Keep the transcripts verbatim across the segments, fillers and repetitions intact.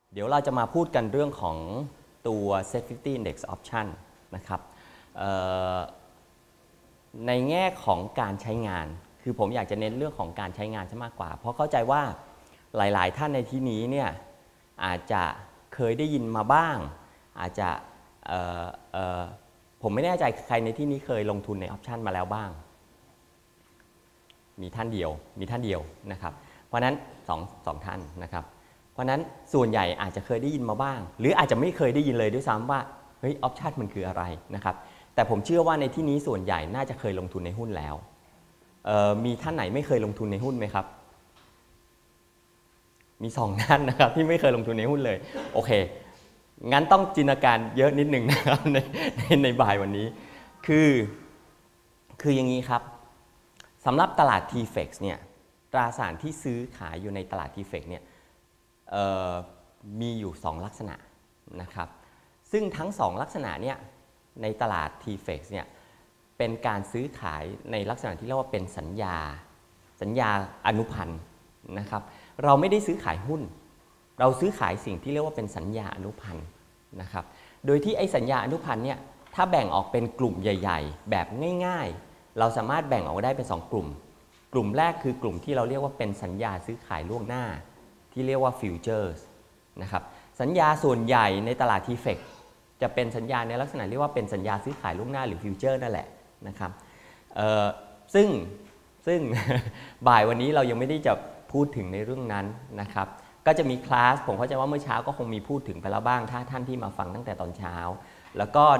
เดี๋ยวเราจะมาพูดกันเรื่องของตัว เซ็ต ห้าสิบ Index Option นะครับในแง่ของการใช้งานคือผมอยากจะเน้นเรื่องของการใช้งานซะมากกว่าเพราะเข้าใจว่าหลายๆท่านในที่นี้เนี่ยอาจจะเคยได้ยินมาบ้างอาจจะผมไม่แน่ใจใครในที่นี้เคยลงทุนในออปชันมาแล้วบ้างมีท่านเดียวมีท่านเดียวนะครับเพราะนั้นสองสองท่านนะครับเพราะนั้นส่วนใหญ่อาจจะเคยได้ยินมาบ้างหรืออาจจะไม่เคยได้ยินเลยด้วยซ้ำว่าเฮ้ยออปชันมันคืออะไรนะครับแต่ผมเชื่อว่าในที่นี้ส่วนใหญ่น่าจะเคยลงทุนในหุ้นแล้วมีท่านไหนไม่เคยลงทุนในหุ้นไหมครับมีสองท่านนะครับที่ไม่เคยลงทุนในหุ้นเลยโอเคงั้นต้องจินตนาการเยอะนิดหนึ่งนะครับในในในบ่ายวันนี้คือคืออย่างนี้ครับสำหรับตลาด ที เฟกซ์ เนี่ยตราสารที่ซื้อขายอยู่ในตลาด ที เฟกซ์ เนี่ยมีอยู่สองลักษณะนะครับซึ่งทั้งสองลักษณะเนี่ยในตลาด ที เฟกซ์ เนี่ยเป็นการซื้อขายในลักษณะที่เรียกว่าเป็นสัญญาสัญญาอนุพันธ์นะครับเราไม่ได้ซื้อขายหุ้นเราซื้อขายสิ่งที่เรียกว่าเป็นสัญญาอนุพันธ์นะครับโดยที่ไอ้สัญญาอนุพันธ์เนี่ยถ้าแบ่งออกเป็นกลุ่มใหญ่ๆแบบง่ายๆเราสามารถแบ่งออกได้เป็นสองกลุ่มกลุ่มแรกคือกลุ่มที่เราเรียกว่าเป็นสัญญาซื้อขายล่วงหน้าที่เรียกว่าฟิวเจอร์สนะครับสัญญาส่วนใหญ่ในตลาด ที เฟกซ์ จะเป็นสัญญาในลักษณะเรียกว่าเป็นสัญญาซื้อขายล่วงหน้าหรือฟิวเจอร์นั่นแหละนะครับซึ่งซึ่ง บ่ายวันนี้เรายังไม่ได้จะพูดถึงในเรื่องนั้นนะครับก็จะมีคลาสผมเข้าใจว่าเมื่อเช้าก็คงมีพูดถึงไปแล้วบ้างถ้าท่านที่มาฟังตั้งแต่ตอนเช้าแล้วก็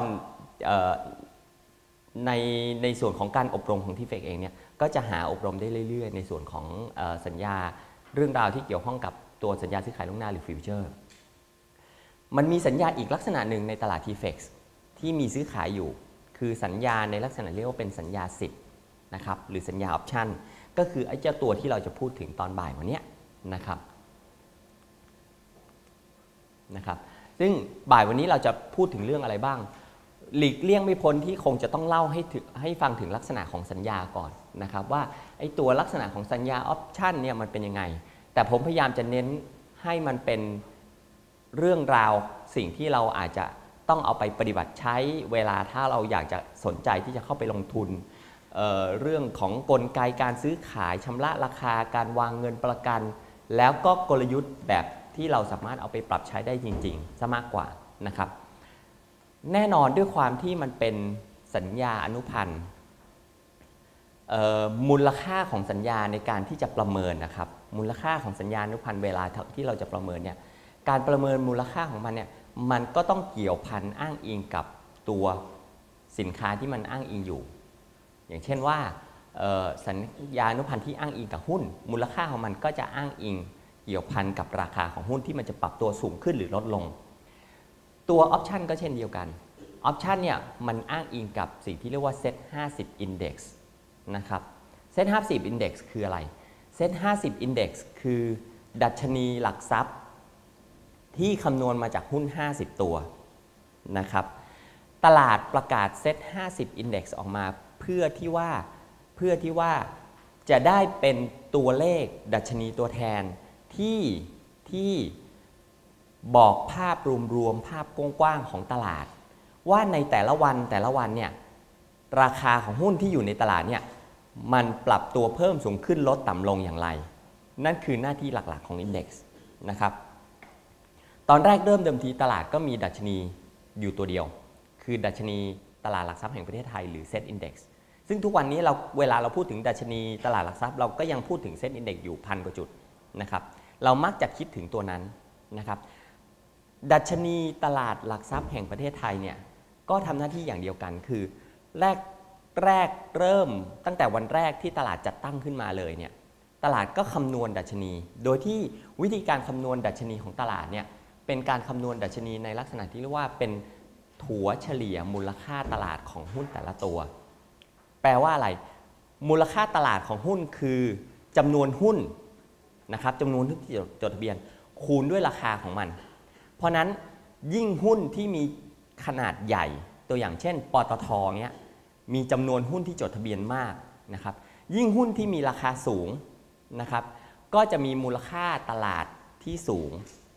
ในในส่วนของการอบรมของ ที เฟกซ์ เองเนี่ยก็จะหาอบรมได้เรื่อยๆในส่วนของสัญญาเรื่องราวที่เกี่ยวข้องกับตัวสัญญาซื้อขายล่วงหน้าหรือฟิวเจอร์มันมีสัญญาอีกลักษณะหนึ่งในตลาด ที เฟกซ์ ที่มีซื้อขายอยู่คือสัญญาในลักษณะเรียกว่าเป็นสัญญาสิทธิ์นะครับหรือสัญญาออปชั่นก็คือไอ้เจ้าตัวที่เราจะพูดถึงตอนบ่ายวันนี้นะครับนะครับซึ่งบ่ายวันนี้เราจะพูดถึงเรื่องอะไรบ้างหลีกเลี่ยงไม่พ้นที่คงจะต้องเล่าให้ให้ฟังถึงลักษณะของสัญญาก่อนนะครับว่าไอ้ตัวลักษณะของสัญญาออปชั่นเนี่ยมันเป็นยังไงแต่ผมพยายามจะเน้นให้มันเป็นเรื่องราวสิ่งที่เราอาจจะต้องเอาไปปฏิบัติใช้เวลาถ้าเราอยากจะสนใจที่จะเข้าไปลงทุน เอ่อ เรื่องของกลไกการซื้อขายชำระราคาการวางเงินประกันแล้วก็กลยุทธ์แบบที่เราสามารถเอาไปปรับใช้ได้จริงๆซะมากกว่านะครับแน่นอนด้วยความที่มันเป็นสัญญาอนุพันธ์มูลค่าของสัญญาในการที่จะประเมินนะครับมูลค่าของสัญญาอนุพันธ์เวลาที่เราจะประเมินเนี่ยการประเมินมูลค่าของมันเนี่ยมันก็ต้องเกี่ยวพันอ้างอิงกับตัวสินค้าที่มันอ้างอิงอยู่อย่างเช่นว่าสัญญาอนุพันธ์ที่อ้างอิงกับหุ้นมูลค่าของมันก็จะอ้างอิงเกี่ยวพันกับราคาของหุ้นที่มันจะปรับตัวสูงขึ้นหรือลดลงตัวออปชันก็เช่นเดียวกันออปชันเนี่ยมันอ้างอิงกับสิ่งที่เรียกว่า เซ็ต ห้าสิบ Index นะครับ เซ็ต ห้าสิบ Index คืออะไร เซ็ต ห้าสิบ Index คือดัชนีหลักทรัพย์ที่คำนวณมาจากหุ้นห้าสิบตัวนะครับตลาดประกาศ เซ็ต ห้าสิบ Index ออกมาเพื่อที่ว่าเพื่อที่ว่าจะได้เป็นตัวเลขดัชนีตัวแทนที่ที่บอกภาพรวมๆภาพกว้างๆของตลาดว่าในแต่ละวันแต่ละวันเนี่ยราคาของหุ้นที่อยู่ในตลาดเนี่ยมันปรับตัวเพิ่มสูงขึ้นลดต่ำลงอย่างไรนั่นคือหน้าที่หลักๆของ Index นะครับตอนแรกเริ่มเดิมทีตลาดก็มีดัชนีอยู่ตัวเดียวคือดัชนีตลาดหลักทรัพย์แห่งประเทศไทยหรือ เซ็ต Index ซึ่งทุกวันนี้เราเวลาเราพูดถึงดัชนีตลาดหลักทรัพย์เราก็ยังพูดถึง เซ็ต Index อยู่พันกว่าจุดนะครับเรามักจะคิดถึงตัวนั้นนะครับดัชนีตลาดหลักทรัพย์แห่งประเทศไทยเนี่ยก็ทำหน้าที่อย่างเดียวกันคือแรกแรกเริ่มตั้งแต่วันแรกที่ตลาดจัดตั้งขึ้นมาเลยเนี่ยตลาดก็คำนวณดัชนีโดยที่วิธีการคำนวณดัชนีของตลาดเนี่ยเป็นการคำนวณดัชนีในลักษณะที่เรียกว่าเป็นถัวเฉลี่ยมูลค่าตลาดของหุ้นแต่ละตัวแปลว่าอะไรมูลค่าตลาดของหุ้นคือจำนวนหุ้นนะครับจำนวนหุ้นที่จดทะเบียนคูณด้วยราคาของมันเพราะนั้นยิ่งหุ้นที่มีขนาดใหญ่ตัวอย่างเช่นปตท.เนี้ยมีจำนวนหุ้นที่จดทะเบียนมากนะครับยิ่งหุ้นที่มีราคาสูงนะครับก็จะมีมูลค่าตลาดที่สูง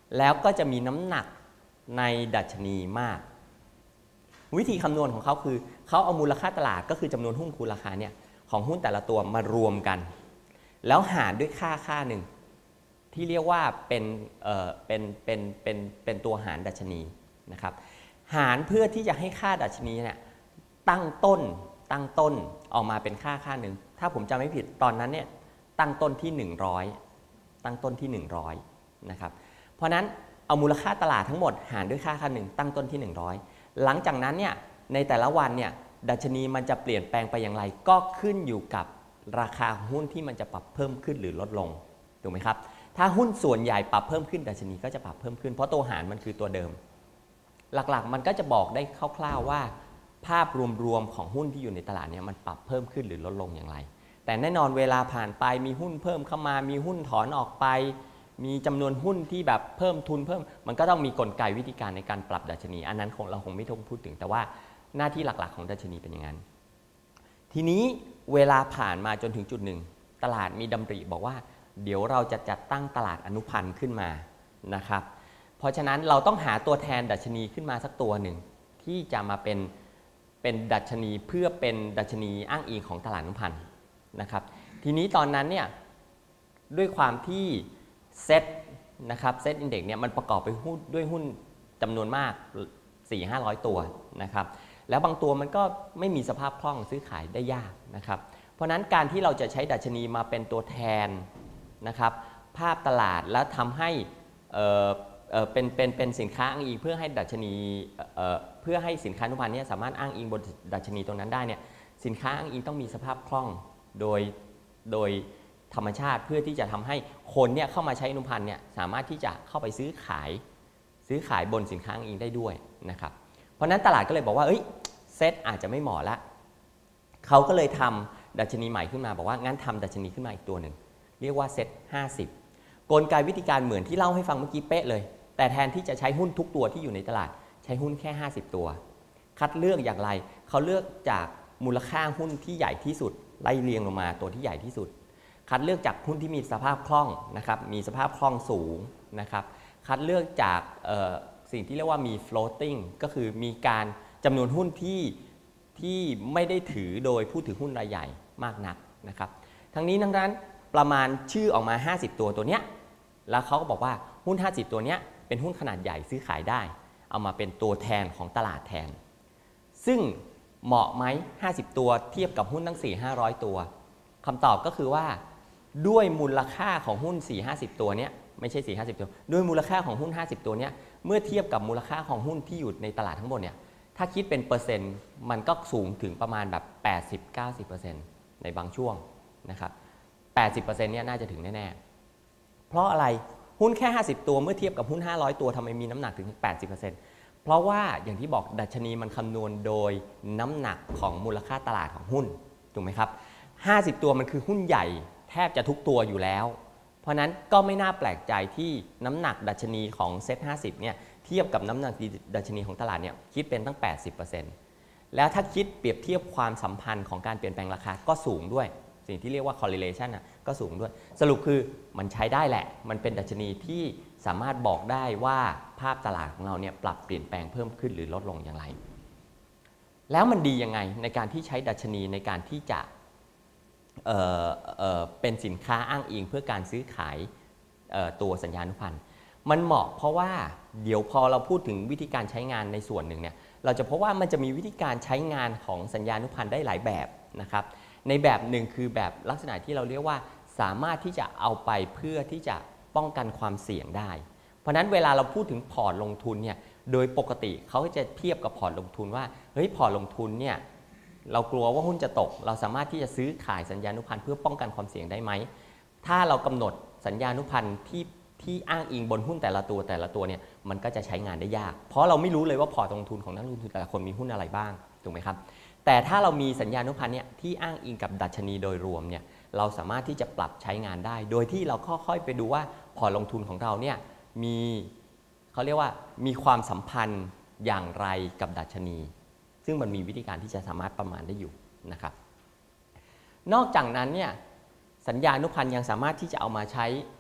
แล้วก็จะมีน้ำหนักในดัชนีมากวิธีคำนวณของเขาคือเขาเอามูลค่าตลาดก็คือจำนวนหุ้นคูณราคาเนี่ยของหุ้นแต่ละตัวมารวมกันแล้วหารด้วยค่าค่าหนึ่งที่เรียกว่าเป็นเอ่อเป็นเป็นเป็นเป็นตัวหารดัชนีนะครับหารเพื่อที่จะให้ค่าดัชนีเนี่ยตั้งต้นตั้งต้นออกมาเป็นค่าค่าหนึ่งถ้าผมจำไม่ผิดตอนนั้นเนี่ยตั้งต้นที่หนึ่งร้อยตั้งต้นที่หนึ่งร้อยนะครับเพราะนั้นเอามูลค่าตลาดทั้งหมดหารด้วยค่าค่าหนึ่งตั้งต้นที่หนึ่งร้อยหลังจากนั้นเนี่ยในแต่ละวันเนี่ยดัชนีมันจะเปลี่ยนแปลงไปอย่างไรก็ขึ้นอยู่กับราคาหุ้นที่มันจะปรับเพิ่มขึ้นหรือลดลงถูกไหมครับถ้าหุ้นส่วนใหญ่ปรับเพิ่มขึ้นดัชนีก็จะปรับเพิ่มขึ้นเพราะตัวหารมันคือตัวเดิมหลักๆมันก็จะบอกได้คร่าวๆว่าภาพรวมๆของหุ้นที่อยู่ในตลาดเนี่ยมันปรับเพิ่มขึ้นหรือลดลงอย่างไรแต่แน่นอนเวลาผ่านไปมีหุ้นเพิ่มเข้ามามีหุ้นถอนออกไปมีจำนวนหุ้นที่แบบเพิ่มทุนเพิ่มมันก็ต้องมีกลไกวิธีการในการปรับดัชนีอันนั้นคงเราคงไม่ต้องพูดถึงแต่ว่าหน้าที่หลักๆของดัชนีเป็นอย่างนั้นทีนี้เวลาผ่านมาจนถึงจุดหนึ่งตลาดมีดำริบอกว่าเดี๋ยวเราจะจัดตั้งตลาดอนุพันธ์ขึ้นมานะครับเพราะฉะนั้นเราต้องหาตัวแทนดัชนีขึ้นมาสักตัวหนึ่งที่จะมาเป็นเป็นดัชนีเพื่อเป็นดัชนีอ้างอิงของตลาดอนุพันธ์นะครับทีนี้ตอนนั้นเนี่ยด้วยความที่เซตนะครับเซตอินเด็กซ์เนี่ยมันประกอบไปหุ้นด้วยหุ้นจำนวนมาก สี่ถึงห้าร้อย ตัวนะครับแล้วบางตัวมันก็ไม่มีสภาพคล่องซื้อขายได้ยากนะครับเพราะนั้นการที่เราจะใช้ดัชนีมาเป็นตัวแทนนะครับภาพตลาดแล้วทำให้เอ่อเอ่อเป็นเป็นเป็นสินค้าอ้างอิงเพื่อให้ดัชนีเอ่อเพื่อให้สินค้าอนุพันธ์เนี่ยสามารถอ้างอิงบนดัชนีตรงนั้นได้เนี่ยสินค้าอ้างอิงต้องมีสภาพคล่องโดยโดยธรรมชาติเพื่อที่จะทำให้คนเนี่ยเข้ามาใช้อนุพันธ์เนี่ยสามารถที่จะเข้าไปซื้อขายซื้อขายบนสินค้าอ้างอิงได้ด้วยนะครับเพราะนั้นตลาดก็เลยบอกว่าเอ้ยเซตอาจจะไม่เหมาะละเขาก็เลยทำดัชนีใหม่ขึ้นมาบอกว่างั้นทำดัชนีขึ้นมาอีกตัวหนึ่งเรียกว่าเซตห้าสิบกลไกวิธีการเหมือนที่เล่าให้ฟังเมื่อกี้เป๊ะเลยแต่แทนที่จะใช้หุ้นทุกตัวที่อยู่ในตลาดใช้หุ้นแค่ห้าสิบตัวคัดเลือกอย่างไรเขาเลือกจากมูลค่าหุ้นที่ใหญ่ที่สุดไล่เรียงลงมาตัวที่ใหญ่ที่สุดคัดเลือกจากหุ้นที่มีสภาพคล่องนะครับมีสภาพคล่องสูงนะครับคัดเลือกจากสิ่งที่เรียกว่ามี floating ก็คือมีการจำนวนหุ้นที่ที่ไม่ได้ถือโดยผู้ถือหุ้นรายใหญ่มากนักนะครับทั้งนี้ทั้งนั้นประมาณชื่อออกมาห้าสิบตัวตัวเนี้ยแล้วเขาก็บอกว่าหุ้นห้าสิบตัวเนี้ยเป็นหุ้นขนาดใหญ่ซื้อขายได้เอามาเป็นตัวแทนของตลาดแทนซึ่งเหมาะไหมห้าสิบตัวเทียบกับหุ้นทั้ง สี่ถึงห้าร้อย ตัวคำตอบก็คือว่าด้วยมูลค่าของหุ้น สี่ถึงห้าสิบ ตัวเนี้ยไม่ใช่ สี่ถึงห้าสิบ ตัวด้วยมูลค่าของหุ้นห้าสิบตัวเนี้ยเมื่อเทียบกับมูลค่าของหุ้นที่อยู่ในตลาดทั้งหมดเนี่ยถ้าคิดเป็นเปอร์เซ็นต์มันก็สูงถึงประมาณแบบ แปดสิบถึงเก้าสิบเปอร์เซ็นต์ ในบางช่วงนะครับ แปดสิบเปอร์เซ็นต์ เนี่ยน่าจะถึงแน่ๆเพราะอะไรหุ้นแค่ห้าสิบตัวเมื่อเทียบกับหุ้นห้าร้อยตัวทำไมมีน้ำหนักถึง แปดสิบเปอร์เซ็นต์ เพราะว่าอย่างที่บอกดัชนีมันคำนวณโดยน้ำหนักของมูลค่าตลาดของหุ้นถูกไหมครับห้าสิบตัวมันคือหุ้นใหญ่แทบจะทุกตัวอยู่แล้วเพราะนั้นก็ไม่น่าแปลกใจที่น้ำหนักดัชนีของเซ็ตห้าสิบเนี่ยเทียบกับน้ำหนักดัชนีของตลาดเนี่ยคิดเป็นตั้ง แปดสิบเปอร์เซ็นต์ แล้วถ้าคิดเปรียบเทียบความสัมพันธ์ของการเปลี่ยนแปลงราคาก็สูงด้วยสิ่งที่เรียกว่า correlation น่ะก็สูงด้วยสรุปคือมันใช้ได้แหละมันเป็นดัชนีที่สามารถบอกได้ว่าภาพตลาดของเราเนี่ยปรับเปลี่ยนแปลงเพิ่มขึ้นหรือลดลงอย่างไรแล้วมันดียังไงในการที่ใช้ดัชนีในการที่จะเอ่อเอ่อเป็นสินค้าอ้างอิงเพื่อการซื้อขายตัวสัญญานุพันธ์มันเหมาะเพราะว่าเดี๋ยวพอเราพูดถึงวิธีการใช้งานในส่วนหนึ่งเนี่ยเราจะพบว่ามันจะมีวิธีการใช้งานของสัญญานุพันธ์ได้หลายแบบนะครับในแบบหนึ่งคือแบบลักษณะที่เราเรียกว่าสามารถที่จะเอาไปเพื่อที่จะป้องกันความเสี่ยงได้เพราะนั้นเวลาเราพูดถึงพอร์ตลงทุนเนี่ยโดยปกติเขาจะเทียบกับพอร์ตลงทุนว่าเฮ้ยพอร์ตลงทุนเนี่ยเรากลัวว่าหุ้นจะตกเราสามารถที่จะซื้อขายสัญญานุพันธ์เพื่อป้องกันความเสี่ยงได้ไหมถ้าเรากำหนดสัญญานุพันธ์ที่ที่อ้างอิงบนหุ้นแต่ละตัวแต่ละตัวเนี่ยมันก็จะใช้งานได้ยากเพราะเราไม่รู้เลยว่าพอร์ตลงทุนของนักลงทุนแต่ละคนมีหุ้นอะไรบ้างถูกไหมครับแต่ถ้าเรามีสัญญานุพันธ์เนี่ยที่อ้างอิงกับดัชนีโดยรวมเนี่ยเราสามารถที่จะปรับใช้งานได้โดยที่เราค่อยๆไปดูว่าพอร์ตลงทุนของเราเนี่ยมีเขาเรียกว่ามีความสัมพันธ์อย่างไรกับดัชนีซึ่งมันมีวิธีการที่จะสามารถประมาณได้อยู่นะครับนอกจากนั้นเนี่ยสัญญานุพันธ์ยังสามารถที่จะเอามาใช้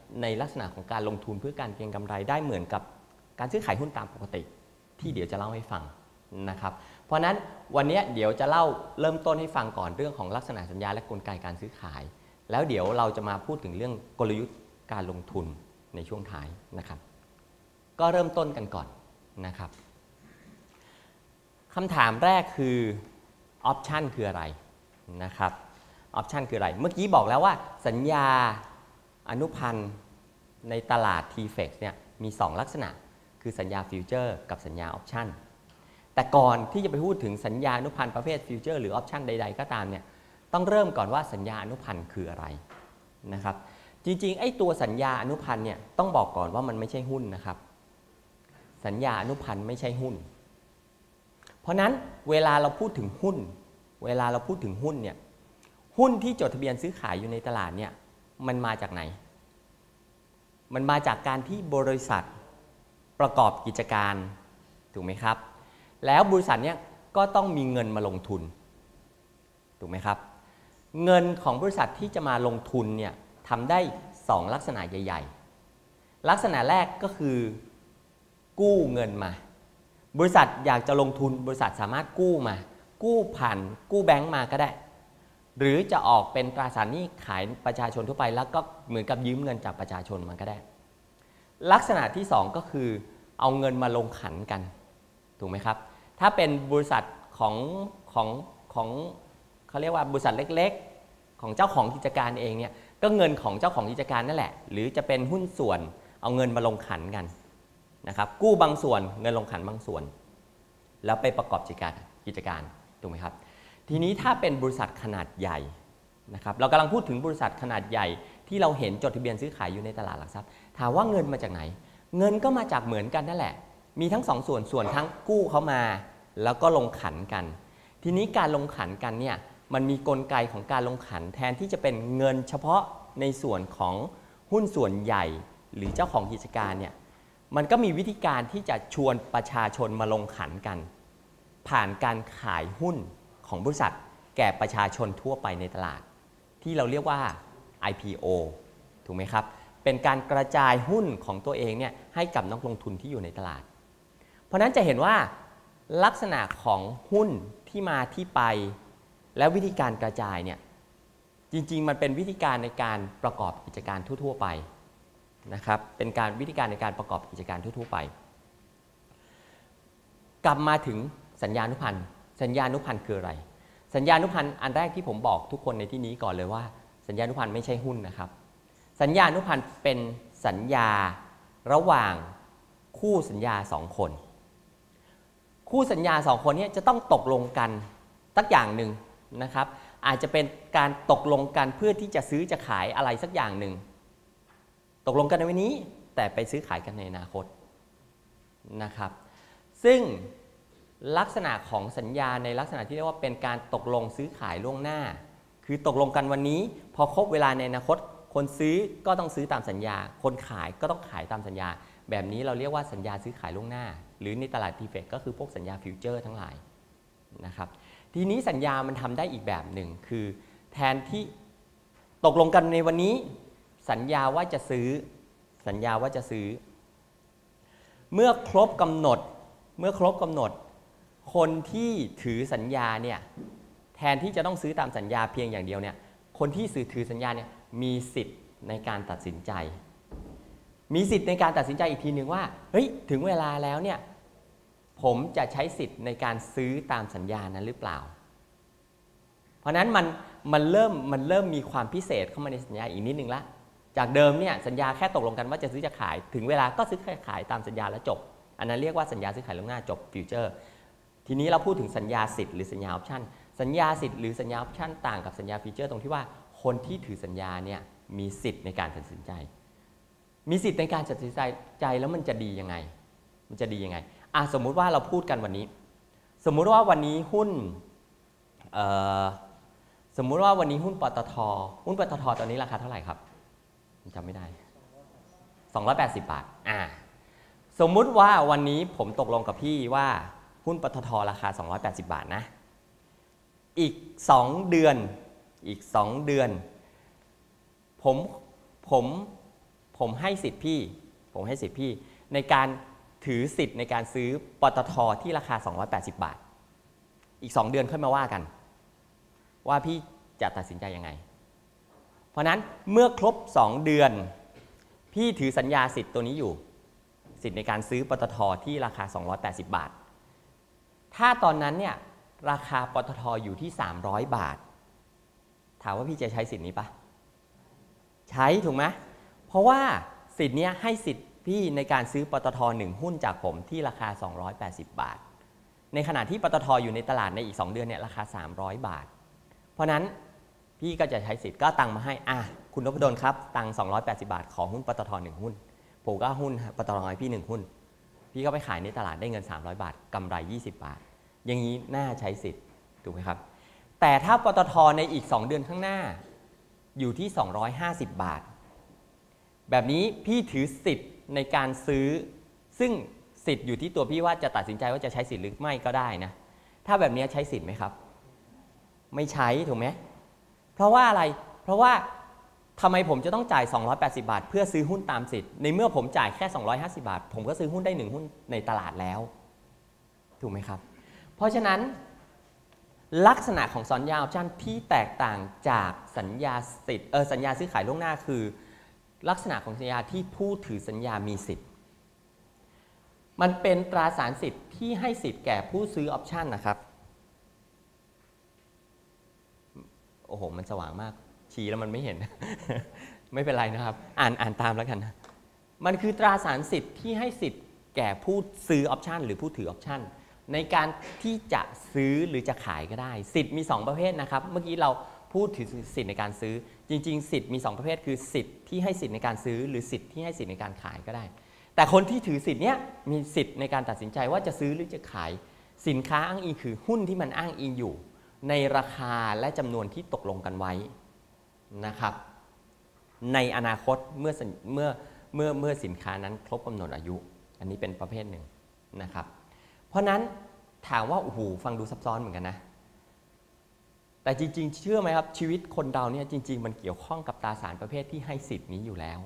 ในลักษณะของการลงทุนเพื่อการเก็งกำไรได้เหมือนกับการซื้อขายหุ้นตามปกติที่เดี๋ยวจะเล่าให้ฟังนะครับเพราะนั้นวันนี้เดี๋ยวจะเล่าเริ่มต้นให้ฟังก่อนเรื่องของลักษณะสัญญาและกลไกการซื้อขายแล้วเดี๋ยวเราจะมาพูดถึงเรื่องกลยุทธ์การลงทุนในช่วงท้ายนะครับก็เริ่มต้นกันก่อนนะครับคำถามแรกคือออปชันคืออะไรนะครับออปชันคืออะไรเมื่อกี้บอกแล้วว่าสัญญาอนุพันธ์ในตลาด ที เฟกซ์ เนี่ยมีสองลักษณะคือสัญญาฟิวเจอร์กับสัญญาออปชันแต่ก่อนที่จะไปพูดถึงสัญญาอนุพันธ์ประเภทฟิวเจอร์หรือออปชันใดๆก็ตามเนี่ยต้องเริ่มก่อนว่าสัญญาอนุพันธ์คืออะไรนะครับจริงๆไอ้ตัวสัญญาอนุพันธ์เนี่ยต้องบอกก่อนว่ามันไม่ใช่หุ้นนะครับสัญญาอนุพันธ์ไม่ใช่หุ้นเพราะนั้นเวลาเราพูดถึงหุ้นเวลาเราพูดถึงหุ้นเนี่ยหุ้นที่จดทะเบียนซื้อขายอยู่ในตลาดเนี่ยมันมาจากไหนมันมาจากการที่บริษัทประกอบกิจการถูกไหมครับแล้วบริษัทเนี้ยก็ต้องมีเงินมาลงทุนถูกไหมครับเงินของบริษัทที่จะมาลงทุนเนี่ยทำได้สองลักษณะใหญ่ๆลักษณะแรกก็คือกู้เงินมาบริษัทอยากจะลงทุนบริษัทสามารถกู้มากู้ผ่านกู้แบงก์มาก็ได้หรือจะออกเป็นตราสารหนี้ขายประชาชนทั่วไปแล้วก็เหมือนกับยืมเงินจากประชาชนมันก็ได้ลักษณะที่สองก็คือเอาเงินมาลงขันกันถูกไหมครับถ้าเป็นบริษัทของของของเขาเรียกว่าบริษัทเล็กๆของเจ้าของกิจการเองเนี่ยก็เงินของเจ้าของกิจการนั่นแหละหรือจะเป็นหุ้นส่วนเอาเงินมาลงขันกันนะครับกู้บางส่วนเงินลงขันบางส่วนแล้วไปประกอบกิจการกิจการถูกไหมครับทีนี้ถ้าเป็นบริษัทขนาดใหญ่นะครับเรากำลังพูดถึงบริษัทขนาดใหญ่ที่เราเห็นจดทะเบียนซื้อขายอยู่ในตลาดหลักทรัพย์ถามว่าเงินมาจากไหนเงินก็มาจากเหมือนกันนั่นแหละมีทั้งสองส่วนส่วนทั้งกู้เขามาแล้วก็ลงขันกันทีนี้การลงขันกันเนี่ยมันมีกลไกของการลงขันแทนที่จะเป็นเงินเฉพาะในส่วนของหุ้นส่วนใหญ่หรือเจ้าของกิจการเนี่ยมันก็มีวิธีการที่จะชวนประชาชนมาลงขันกันผ่านการขายหุ้นของบริษัทแก่ประชาชนทั่วไปในตลาดที่เราเรียกว่า ไอ พี โอ ถูกไหมครับเป็นการกระจายหุ้นของตัวเองเนี่ยให้กับนักลงทุนที่อยู่ในตลาดเพราะนั้นจะเห็นว่าลักษณะของหุ้นที่มาที่ไปและวิธีการกระจายเนี่ยจริงๆมันเป็นวิธีการในการประกอบกิจการทั่วๆไปนะครับเป็นการวิธีการในการประกอบกิจการทั่วๆไปกลับมาถึงสัญญานุพันธ์สัญญานุพันธ์คืออะไรสัญญานุพันธ์อันแรกที่ผมบอกทุกคนในที่นี้ก่อนเลยว่าสัญญานุพันธ์ไม่ใช่หุ้นนะครับสัญญานุพันธ์เป็นสัญญาระหว่างคู่สัญญาสองคนคู่สัญญาสองคนนี้จะต้องตกลงกันสักอย่างหนึ่งนะครับอาจจะเป็นการตกลงกันเพื่อที่จะซื้อจะขายอะไรสักอย่างหนึ่งตกลงกันในวันนี้แต่ไปซื้อขายกันในอนาคตนะครับซึ่งลักษณะของสัญญาในลักษณะที่เรียกว่าเป็นการตกลงซื้อขายล่วงหน้าคือตกลงกันวันนี้พอครบเวลาในอนาคตคนซื้อก็ต้องซื้อตามสัญญาคนขายก็ต้องขายตามสัญญาแบบนี้เราเรียกว่าสัญญาซื้อขายล่วงหน้าหรือในตลาด ที เฟกซ์ ก็คือพวกสัญญาฟิวเจอร์ทั้งหลายนะครับทีนี้สัญญามันทำได้อีกแบบหนึ่งคือแทนที่ตกลงกันในวันนี้สัญญาว่าจะซื้อสัญญาว่าจะซื้อเมื่อครบกำหนดเมื่อครบกำหนดคนที่ถือสัญญาเนี่ยแทนที่จะต้องซื้อตามสัญญาเพียงอย่างเดียวเนี่ยคนที่ซื้อถือสัญญาเนี่ยมีสิทธิ์ในการตัดสินใจมีสิทธิ์ในการตัดสินใจอีกทีหนึ่งว่าเฮ้ยถึงเวลาแล้วเนี่ยผมจะใช้สิทธิ์ในการซื้อตามสัญญานั้นหรือเปล่าเพราะนั้นมันมันเริ่มมันเริ่มมีความพิเศษเข้ามาในสัญญาอีกนิดนึงละจากเดิมเนี่ยสัญญาแค่ตกลงกันว่าจะซื้อจะขายถึงเวลาก็ซื้อขายตามสัญญาแล้วจบอันนั้นเรียกว่าสัญญาซื้อขายล่วงหน้าจบฟิวเจอร์ทีนี้เราพูดถึงสัญญาสิทธิ์หรือสัญญาออปชั่นสัญญาสิทธิ์หรือสัญญาออปชั่นต่างกับสัญญาฟิวเจอร์ตรงที่ว่าคนที่ถือสัญญาเนี่ยมีสิทธิ์ในการตัดสินใจมีสิทธิ์ในการตัดสินใจใจแล้วมันจะดียังไงมันจะดียังไงอ่ะสมมุติว่าเราพูดกันวันนี้สมมุติว่าวันนี้หุ้นสมมุติว่าวันนี้หุ้นปตท.หุ้นปตท.ตอนนี้ราคาเท่าไหร่ครับจำไม่ได้สองร้อยแปดสิบบาทอ่าสมมุติว่าวันนี้ผมตกลงกับพี่ว่าหุ้นปตท.ราคาสองร้อยแปดสิบบาทนะอีกสองเดือนอีกสองเดือนผมผมผมให้สิทธิ์พี่ผมให้สิทธิ์พี่ในการถือสิทธิ์ในการซื้อปตท.ที่ราคาสองร้อยแปดสิบบาทอีกสองเดือนค่อยมาว่ากันว่าพี่จะตัดสินใจยังไงเพราะนั้นเมื่อครบสองเดือนพี่ถือสัญญาสิทธิ์ตัวนี้อยู่สิทธิ์ในการซื้อปตท.ที่ราคาสองร้อยแปดสิบบาทถ้าตอนนั้นเนี่ยราคาปตท.อยู่ที่สามร้อยบาทถามว่าพี่จะใช้สิทธิ์นี้ปะใช้ถูกไหมเพราะว่าสิทธิ์นี้ให้สิทธิ์พี่ในการซื้อปตท.หนึ่งหุ้นจากผมที่ราคาสองร้อยแปดสิบบาทในขณะที่ปตท.อยู่ในตลาดในอีกสองเดือนเนี่ยราคาสามร้อยบาทเพราะนั้นพี่ก็จะใช้สิทธิ์ก็ตังมาให้อ่ะคุณนพดลครับตังสองร้อยแปดสิบบาทขอหุ้นปตท.หนึ่งหุ้นผมก็หุ้นปตท.ให้พี่หนึ่งหุ้นพี่ก็ไปขายในตลาดได้เงินสามร้อยบาทกำไรยี่สิบบาทอย่างนี้น่าใช้สิทธิ์ถูกไหมครับแต่ถ้าปตท.ในอีกสองเดือนข้างหน้าอยู่ที่สองร้อยห้าสิบบาทแบบนี้พี่ถือสิทธิ์ในการซื้อซึ่งสิทธิ์อยู่ที่ตัวพี่ว่าจะตัดสินใจว่าจะใช้สิทธิ์หรือไม่ก็ได้นะถ้าแบบนี้ใช้สิทธิ์ไหมครับไม่ใช้ถูกไหมเพราะว่าอะไรเพราะว่าทำไมผมจะต้องจ่ายสองร้อยแปดสิบบาทเพื่อซื้อหุ้นตามสิทธิ์ในเมื่อผมจ่ายแค่สองร้อยห้าสิบบาทผมก็ซื้อหุ้นได้หนึ่งหุ้นในตลาดแล้วถูกไหมครับเพราะฉะนั้นลักษณะของสัญญาออปชั่นที่แตกต่างจากสัญญาสิทธิ์เออสัญญาซื้อขายล่วงหน้าคือลักษณะของสัญญาที่ผู้ถือสัญญามีสิทธิ์มันเป็นตราสารสิทธิ์ที่ให้สิทธิ์แก่ผู้ซื้อออปชั่นนะครับโอ้โหมันสว่างมากชี้แล้วมันไม่เห็น ไม่เป็นไรนะครับอ่านอ่านตามแล้วกันนะมันคือตราสารสิทธิ์ที่ให้สิทธิ์แก่ผู้ซื้อออปชั่นหรือผู้ถือออปชั่นในการที่จะซื้อหรือจะขายก็ได้สิทธิ์มีสองประเภทนะครับเมื่อกี้เราพูดถึงสิทธิ์ในการซื้อจริงๆสิทธิ์มีสองประเภทคือสิทธิ์ที่ให้สิทธิ์ในการซื้อหรือสิทธิ์ที่ให้สิทธิ์ในการขายก็ได้แต่คนที่ถือสิทธิ์เนี้ยมีสิทธิ์ในการตัดสินใจว่าจะซื้อหรือจะขายสินค้าอ้างอิงคือหุ้นที่มันอ้างอิงอยู่ในราคาและจำนวนที่ตกลงกันไว้นะครับในอนาคตเมื่อเมื่อเมื่อเมื่อสินค้านั้นครบกำหนดอายุอันนี้เป็นประเภทหนึ่งนะครับเพราะนั้นถามว่าโอ้โหฟังดูซับซ้อนเหมือนกันนะแต่จริงๆเชื่อไหมครับชีวิตคนเราเนี่ยจริงๆมันเกี่ยวข้องกับตราสารประเภทที่ให้สิทธิ์นี้อยู่แล้ว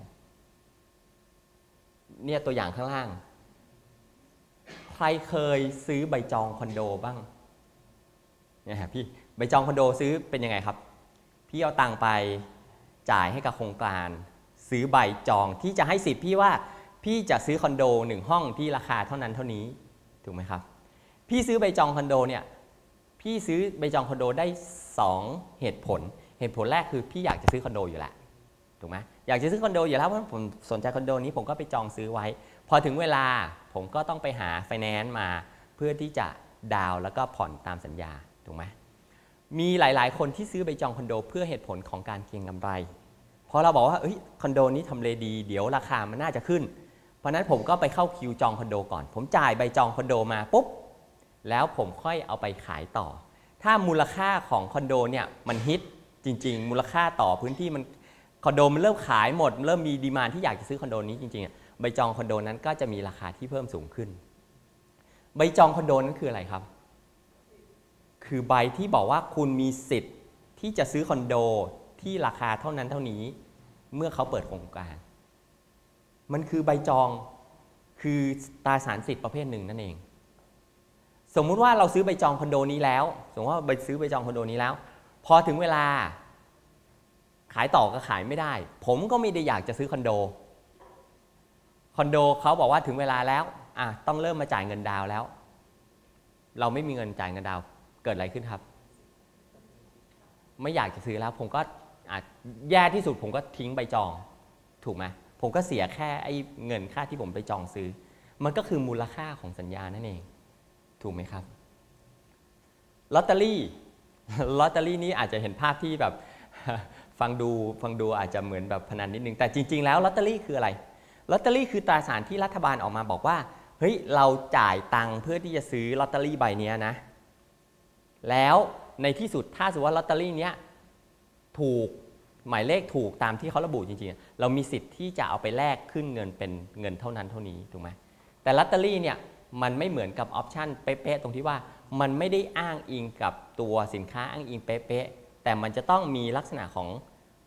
เนี่ยตัวอย่างข้างล่างใครเคยซื้อใบจองคอนโดบ้างเนี่ยฮะพี่ใบจองคอนโดซื้อเป็นยังไงครับพี่เอาตังไปจ่ายให้กับโครงการซื้อใบจองที่จะให้สิทธิ์พี่ว่าพี่จะซื้อคอนโดหนึ่งห้องที่ราคาเท่านั้นเท่านี้ถูกไหมครับพี่ซื้อใบจองคอนโดเนี่ยพี่ซื้อใบจองคอนโดได้สองเหตุผลเหตุผลแรกคือพี่อยากจะซื้อคอนโดอยู่แล้วถูกไหมอยากจะซื้อคอนโดอยู่แล้วเพราะผมสนใจคอนโดนี้ผมก็ไปจองซื้อไว้พอถึงเวลาผมก็ต้องไปหาไฟแนนซ์มาเพื่อที่จะดาวแล้วก็ผ่อนตามสัญญาถูกไหมมีหลายๆคนที่ซื้อใบจองคอนโดเพื่อเหตุผลของการเก็งกำไรเพราะเราบอกว่าเอ้ยคอนโดนี้ทำเลดีเดี๋ยวราคามันน่าจะขึ้นเพราะนั้นผมก็ไปเข้าคิวจองคอนโดก่อนผมจ่ายใบจองคอนโดมาปุ๊บแล้วผมค่อยเอาไปขายต่อถ้ามูลค่าของคอนโดเนี่ยมันฮิตจริงๆมูลค่าต่อพื้นที่มันคอนโดมันเริ่มขายหมดเริ่มมีดีมานด์ที่อยากจะซื้อคอนโดนี้จริงๆใบจองคอนโดนั้นก็จะมีราคาที่เพิ่มสูงขึ้นใบจองคอนโดนั้นคืออะไรครับคือใบที่บอกว่าคุณมีสิทธิ์ที่จะซื้อคอนโดที่ราคาเท่านั้นเท่านี้เมื่อเขาเปิดโครงการมันคือใบจองคือตราสารสิทธิ์ประเภทหนึ่งนั่นเองสมมุติว่าเราซื้อใบจองคอนโดนี้แล้วสมมติว่าไปซื้อใบจองคอนโดนี้แล้วพอถึงเวลาขายต่อก็ขายไม่ได้ผมก็ไม่ได้อยากจะซื้อคอนโดคอนโดเขาบอกว่าถึงเวลาแล้วอ่ะต้องเริ่มมาจ่ายเงินดาวน์แล้วเราไม่มีเงินจ่ายเงินดาวน์เกิดอะไรขึ้นครับไม่อยากจะซื้อแล้วผมก็อ่ะแย่ที่สุดผมก็ทิ้งใบจองถูกไหมผมก็เสียแค่ไอ้เงินค่าที่ผมไปจองซื้อมันก็คือมูลค่าของสัญญานั่นเองถูกไหมครับลอตเตอรี่ลอตเตอรี่นี้อาจจะเห็นภาพที่แบบฟังดูฟังดูอาจจะเหมือนแบบพนันนิดนึงแต่จริงๆแล้วลอตเตอรี่คืออะไรลอตเตอรี่คือตราสารที่รัฐบาลออกมาบอกว่าเฮ้ยเราจ่ายตังค์เพื่อที่จะซื้อลอตเตอรี่ใบนี้นะแล้วในที่สุดถ้าสมมติว่าลอตเตอรี่เนี้ยถูกหมายเลขถูกตามที่เขาระบุจริงๆเรามีสิทธิ์ที่จะเอาไปแลกขึ้นเงินเป็นเงินเท่านั้นเท่านี้ถูกไหมแต่ลอตเตอรี่เนี่ยมันไม่เหมือนกับออปชันเป๊ะๆตรงที่ว่ามันไม่ได้อ้างอิงกับตัวสินค้าอ้างอิงเป๊ะๆแต่มันจะต้องมีลักษณะของ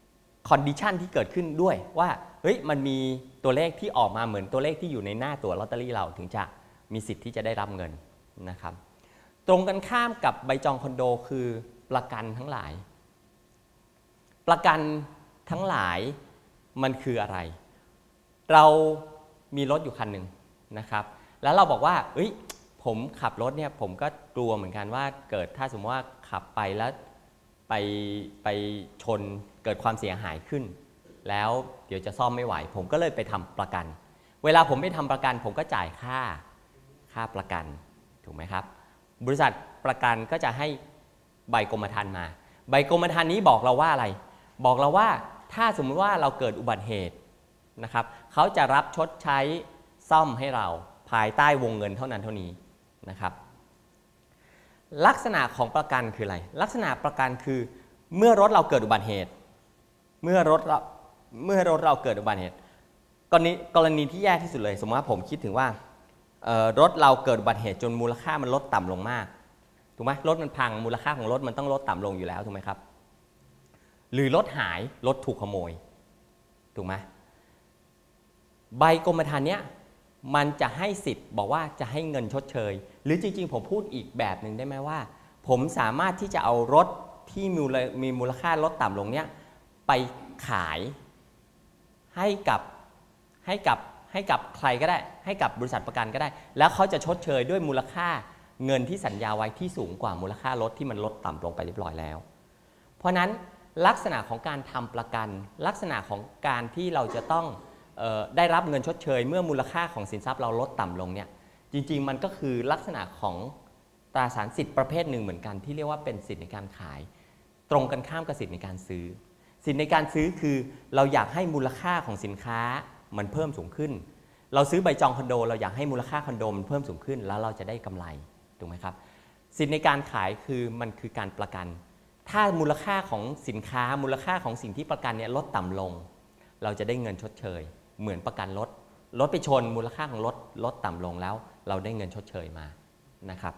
คอนดิชันที่เกิดขึ้นด้วยว่าเฮ้ยมันมีตัวเลขที่ออกมาเหมือนตัวเลขที่อยู่ในหน้าตั๋วลอตเตอรี่เราถึงจะมีสิทธิ์ที่จะได้รับเงินนะครับตรงกันข้ามกับใบจองคอนโดคือประกันทั้งหลายประกันทั้งหลายมันคืออะไรเรามีรถอยู่คันหนึ่งนะครับแล้วเราบอกว่าเอ้ยผมขับรถเนี่ยผมก็กลัวเหมือนกันว่าเกิดถ้าสมมติว่าขับไปแล้วไปไปชนเกิดความเสียหายขึ้นแล้วเดี๋ยวจะซ่อมไม่ไหวผมก็เลยไปทำประกันเวลาผมไปทำประกันผมก็จ่ายค่าค่าประกันถูกไหมครับบริษัทประกันก็จะให้ใบกรมธรรม์มาใบกรมธรรม์นี้บอกเราว่าอะไรบอกเราว่าถ้าสมมติว่าเราเกิดอุบัติเหตุนะครับเขาจะรับชดใช้ซ่อมให้เราภายใต้วงเงินเท่านั้นเท่านี้นะครับลักษณะของประกันคืออะไรลักษณะประกันคือเมื่อรถเราเกิดอุบัติเหตุเมื่อรถเราเมื่อรถเราเกิดอุบัติเหตุกรณีกรณีที่แย่ที่สุดเลยสมมติว่าผมคิดถึงว่ารถเราเกิดอุบัติเหตุจนมูลค่ามันลดต่ำลงมากถูกไหมรถมันพังมูลค่าของรถมันต้องลดต่ำลงอยู่แล้วถูกไหมครับหรือรถหายรถถูกขโมยถูกไหมใบกรมธรรม์เนี้ยมันจะให้สิทธิ์บอกว่าจะให้เงินชดเชยหรือจริงๆผมพูดอีกแบบหนึ่งได้ไหมว่าผมสามารถที่จะเอารถที่มีมูลค่าลดต่ำลงเนี้ยไปขายให้กับให้กับให้กับใครก็ได้ให้กับบริษัทประกันก็ได้แล้วเขาจะชดเชยด้วยมูลค่าเงินที่สัญญาไว้ที่สูงกว่ามูลค่ารถที่มันลดต่ำลงไปเรียบร้อยแล้วเพราะนั้นลักษณะของการทำประกันลักษณะของการที่เราจะต้องเอ่อได้รับเงินชดเชยเมื่อมูลค่าของสินทรัพย์เราลดต่ำลงเนี่ยจริงๆมันก็คือลักษณะของตราสารสิทธิ์ประเภทหนึ่งเหมือนกันที่เรียกว่าเป็นสิทธิ์ในการขายตรงกันข้ามกับสิทธิ์ในการซื้อสิทธิ์ในการซื้อคือเราอยากให้มูลค่าของสินค้ามันเพิ่มสูงขึ้นเราซื้อใบจองคอนโดเราอยากให้มูลค่าคอนโดมันเพิ่มสูงขึ้นแล้วเราจะได้กำไรถูกไหมครับสิทธิ์ในการขายคือมันคือการประกันถ้ามูลค่าของสินค้ามูลค่าของสิ่งที่ประกันเนี่ยลดต่ำลงเราจะได้เงินชดเชยเหมือนประกันรถรถไปชนมูลค่าของรถลดต่ำลงแล้วเราได้เงินชดเชยมานะครับ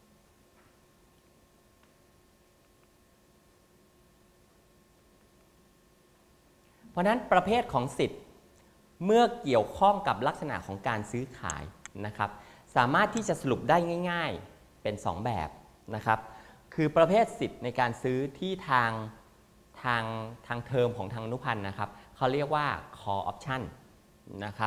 เพราะนั้นประเภทของสิทธิ์เมื่อเกี่ยวข้องกับลักษณะของการซื้อขายนะครับสามารถที่จะสรุปได้ง่ายๆเป็นสองแบบนะครับคือประเภทสิทธิ์ในการซื้อที่ทางทางทางเทอมของทางอนุพันธ์นะครับเขาเรียกว่า call option นะครับ